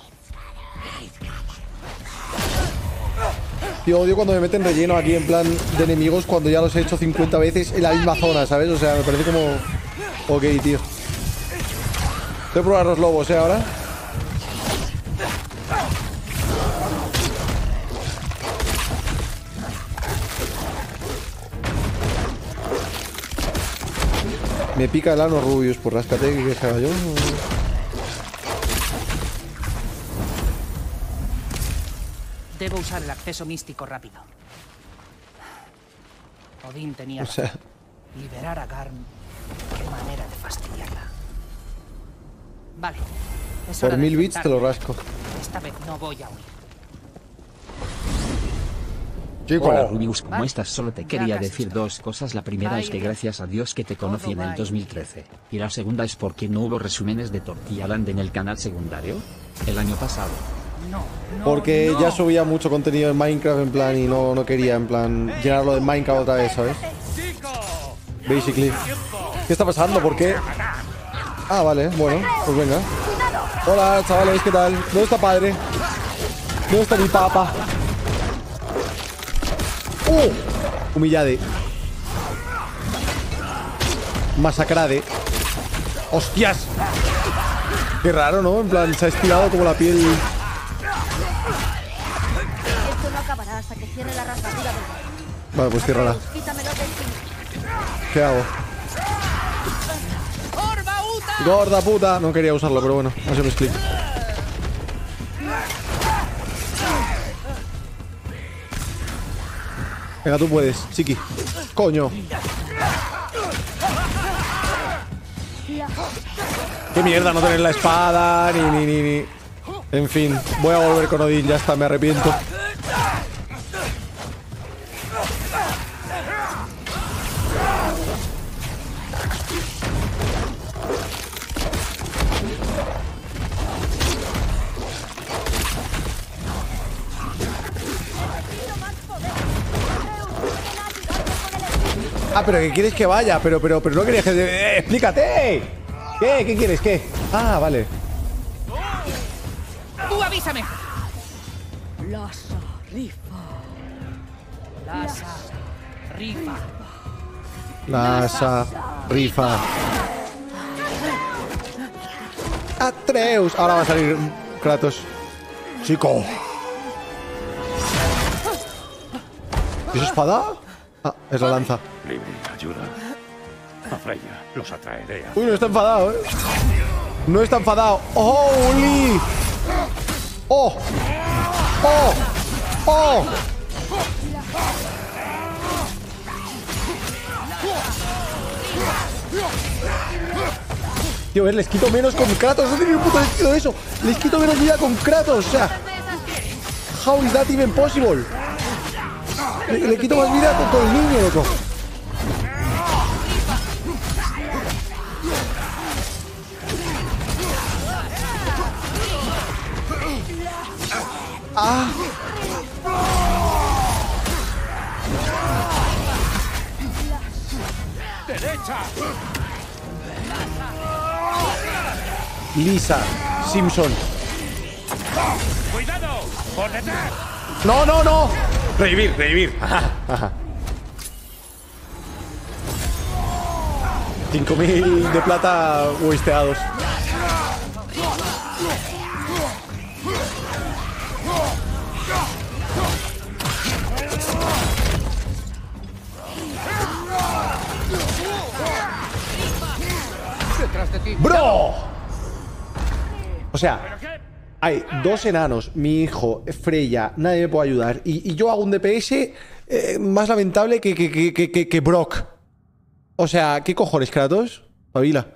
Tío, odio cuando me meten relleno aquí en plan de enemigos cuando ya los he hecho 50 veces en la misma zona, ¿sabes? O sea, me parece como... Ok, tío. Voy a probar los lobos, ahora. Me pica el ano Rubius, por ráscate, que se haga yo. Debo usar el acceso místico rápido. Odín tenía O sea... liberar a Garm. Qué manera de fastidiarla. Vale. Es hora Por de 1000 bits te lo rasco. Esta vez no voy a huir. Hola Rubius, ¿cómo estás? Solo te quería decir dos cosas. La primera es que gracias a Dios que te conocí en el 2013. Y la segunda es porque no hubo resúmenes de Tortilla Land en el canal secundario el año pasado. Porque ya subía mucho contenido en Minecraft en plan y no quería en plan llenarlo de Minecraft otra vez, ¿sabes? Basically. ¿Qué está pasando? ¿Por qué? Ah, vale, bueno, pues venga. Hola, chavales, ¿qué tal? ¿Dónde está padre? ¿Dónde está mi papa? Humillade. Masacrade. ¡Hostias! Qué raro, ¿no? En plan, se ha estirado como la piel. Esto no acabará hasta que cierre la rasgadura del... Vale, pues ciérrala. Quítamelo de encima. ¿Qué hago? ¡Gorda puta! No quería usarlo, pero bueno, hacemos clic. Venga, tú puedes, chiqui. ¡Coño! ¡Qué mierda no tener la espada! Ni. En fin, voy a volver con Odín, ya está, me arrepiento. Ah, pero que quieres que vaya, pero no querías que... ¡Explícate! ¿Qué quieres? ¿Qué? Ah, vale. ¡Tú avísame! Lhasa rifa. Lhasa rifa. Lhasa rifa. Atreus. Ahora va a salir Kratos. Chico. ¿Es espada? Ah, es la lanza. Libre, ayuda. A Freya, los atraeré. Uy, no está enfadado, ¿eh? No está enfadado. ¡Holy! ¡Oh! ¡Oh! ¡Oh! Tío, a ver, les quito menos con Kratos. No tiene ni un puto sentido eso. Les quito menos vida con Kratos. O sea, how is that even possible? Le quito más vida con el niño, loco. Ah. ¡Derecha! Lisa Simpson. ¡Cuidado! ¡Por detrás! ¡No, no, no! Revivir. Ajá, ajá. 5000 de plata wasteados. ¡Bro! O sea, hay dos enanos, mi hijo, Freya, nadie me puede ayudar. Y yo hago un DPS más lamentable que Brock. O sea, ¿qué cojones, Kratos? Pavila.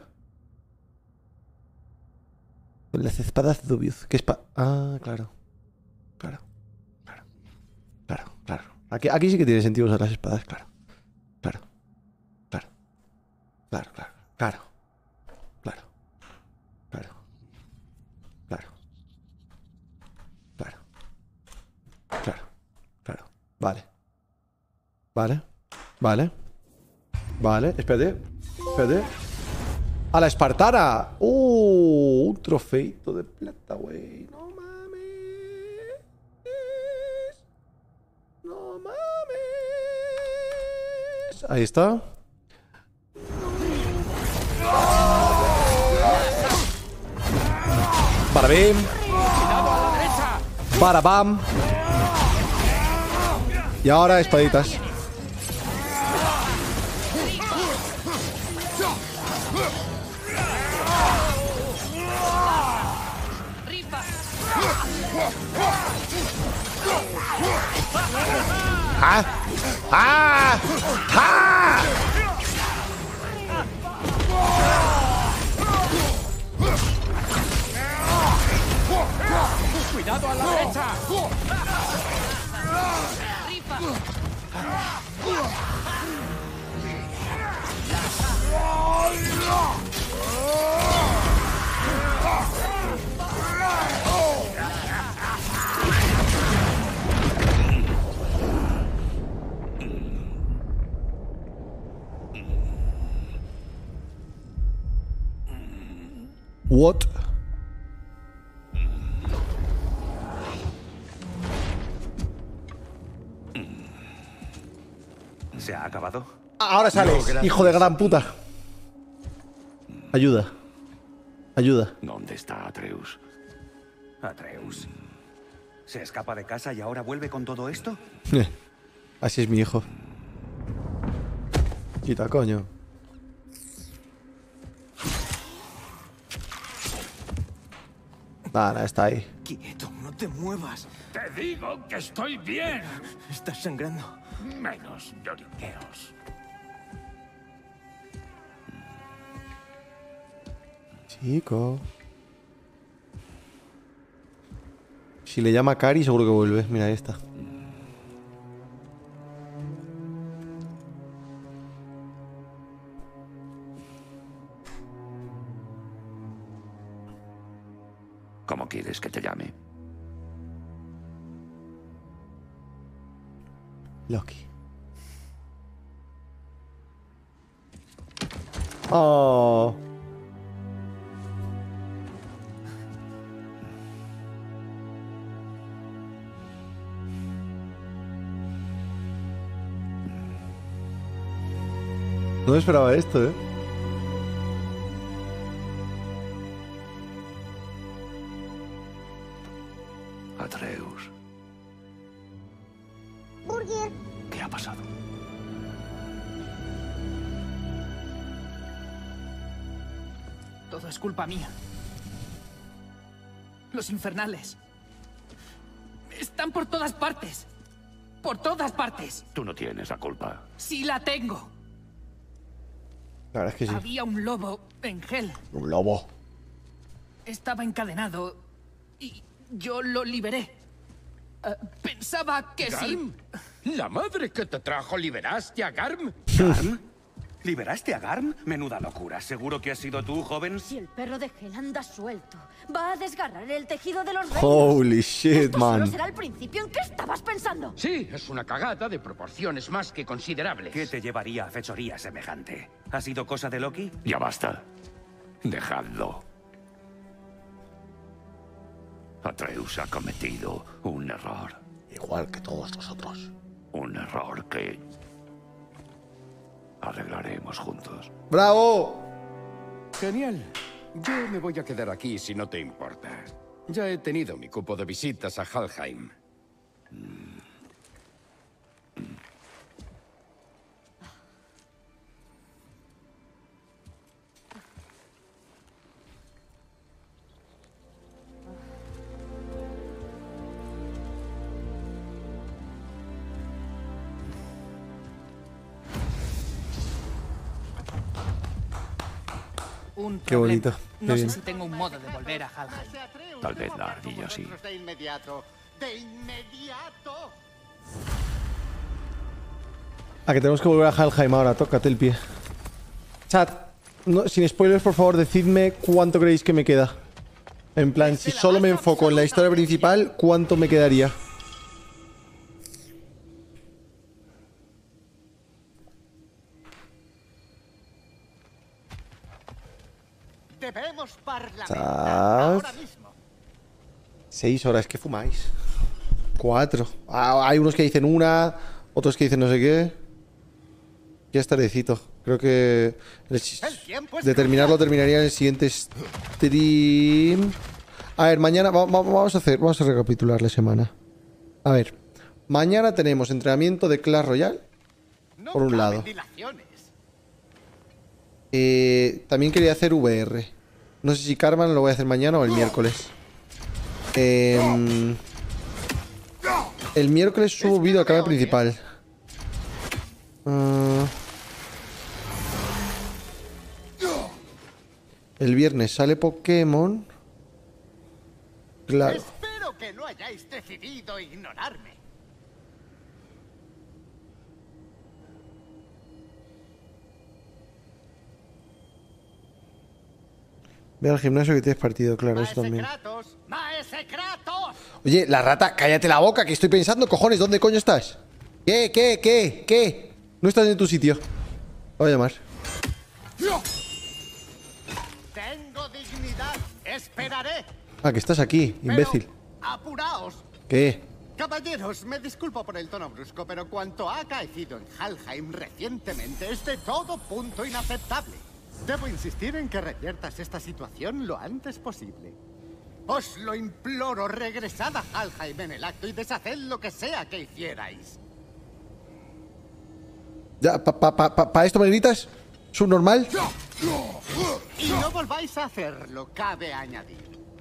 Las espadas dubious. ¿Qué espada? Ah, claro. Claro. Aquí sí que tiene sentido usar las espadas, claro. Vale. Vale. Vale, espérate. Espérate. ¡A la espartana! Un trofeito de plata, güey. No mames. No mames. Ahí está. Barabim. Barabam. Y ahora espaditas. ¡Ah! ¡Ah! ¡Ah! ¡Cuidado a la derecha! What? ¿Se ha acabado? Ahora sales, hijo de gran puta. Ayuda. Ayuda. ¿Dónde está Atreus? Atreus. ¿Se escapa de casa y ahora vuelve con todo esto? Así es mi hijo. Quita, coño. Nada, está ahí. Quieto, no te muevas. Te digo que estoy bien. Estás sangrando. Menos lloriqueos. Chico. Si le llama Cari, seguro que vuelve. Mira, ahí está. ¿Cómo quieres que te llame? Loki. Oh. No esperaba esto, ¿eh? Atreus. Burger. ¿Qué ha pasado? Todo es culpa mía. Los infernales. Están por todas partes. Por todas partes. Tú no tienes la culpa. Sí la tengo. La verdad es que sí. Había un lobo en Hel. Un lobo. Estaba encadenado y yo lo liberé. Pensaba que ¿Garm? sí. ¿La madre que te trajo liberaste a Garm? ¿Garm? ¿Liberaste a Garm? Menuda locura. ¿Seguro que has sido tú, joven? Si el perro de Hel anda suelto, va a desgarrar el tejido de los reinos. Holy shit, Esto solo man. será el principio. ¿En qué estabas pensando? Sí, es una cagada de proporciones más que considerables. ¿Qué te llevaría a fechoría semejante? ¿Ha sido cosa de Loki? Ya basta. Dejadlo. Atreus ha cometido un error. Igual que todos nosotros. Un error que arreglaremos juntos. ¡Bravo! Genial. Yo me voy a quedar aquí si no te importa. Ya he tenido mi cupo de visitas a Helheim. Un Qué problema. bonito. Qué No sé bien. si tengo un modo de volver a Halheim. Tal vez la ardilla sí. De inmediato. ¡De inmediato! Ah, que tenemos que volver a Helheim ahora. Tócate el pie. Chat, sin spoilers, por favor, decidme cuánto creéis que me queda. En plan, si solo me enfoco en la historia principal, ¿cuánto me quedaría? horas. 6 horas, ¿qué fumáis? 4. Hay unos que dicen 1, otros que dicen no sé qué. Ya es tardecito. Creo que de terminarlo terminaría en el siguiente stream. A ver, mañana vamos a recapitular la semana. A ver, mañana tenemos entrenamiento de Clash Royale. Por un lado. También quería hacer VR. No sé si Carman lo voy a hacer mañana o el miércoles. El miércoles subo vídeo al canal principal. El viernes sale Pokémon. Claro. Espero que no hayáis decidido ignorarme. Ve al gimnasio que tienes partido, claro, eso también. ¡Maese Kratos! Oye, la rata, cállate la boca, que estoy pensando, cojones, ¿dónde coño estás? ¿Qué? No estás en tu sitio. Voy a llamar. Tengo dignidad. Esperaré. Ah, que estás aquí, imbécil. Apuraos. ¿Qué? Caballeros, me disculpo por el tono brusco, pero cuanto ha acaecido en Helheim recientemente es de todo punto inaceptable. Debo insistir en que reviertas esta situación lo antes posible. Os lo imploro, regresad a Helheim en el acto y deshaced lo que sea que hicierais. Ya, ¿pa esto me gritas? ¿Subnormal? Y no volváis a hacerlo, cabe añadir.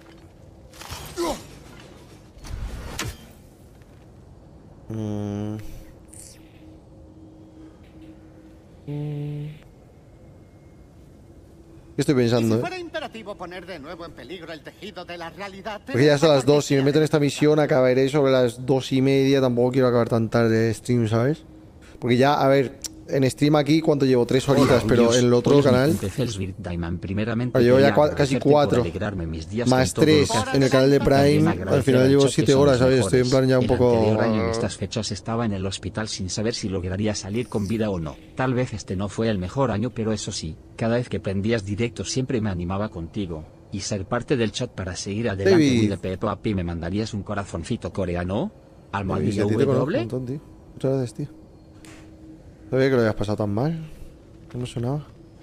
¿Qué estoy pensando? Si fuera imperativo poner de nuevo en peligro el tejido de la realidad... Porque ya son las 2. Si me meto en esta misión acabaré sobre las 2:30. Tampoco quiero acabar tan tarde de stream, ¿sabes? Porque ya, a ver, en stream aquí, ¿cuánto llevo? 3 horitas, pero en el otro canal... llevo ya casi 4. Más 3 en el canal de Prime. Al final llevo 7 horas, ¿sabes? Estoy en plan ya un poco... El anterior año en estas fechas estaba en el hospital sin saber si lograría salir con vida o no. Tal vez este no fue el mejor año, pero eso sí, cada vez que prendías directo siempre me animaba contigo. Y ser parte del chat para seguir adelante. Y de Pepo Api me mandarías un corazoncito coreano. Almohadilla W. Muchas gracias, tío. Sabía que lo habías pasado tan mal. No me sonaba.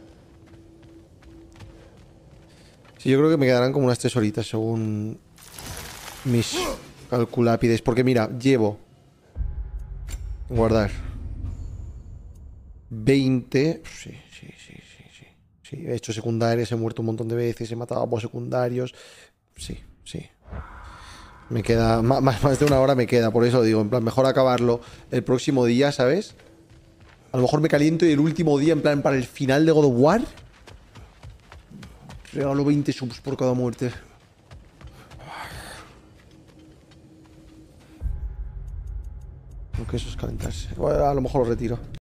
Sí, yo creo que me quedarán como unas 3 horitas según mis calculápides. Porque mira, llevo... Guardar. 20... Sí. He hecho secundarias, he muerto un montón de veces, he matado a boss secundarios. Sí. Me queda... Más de 1 hora me queda, por eso digo, en plan, mejor acabarlo el próximo día, ¿sabes? A lo mejor me caliento y el último día, en plan, para el final de God of War, regalo 20 subs por cada muerte. Aunque eso es calentarse. Bueno, a lo mejor lo retiro.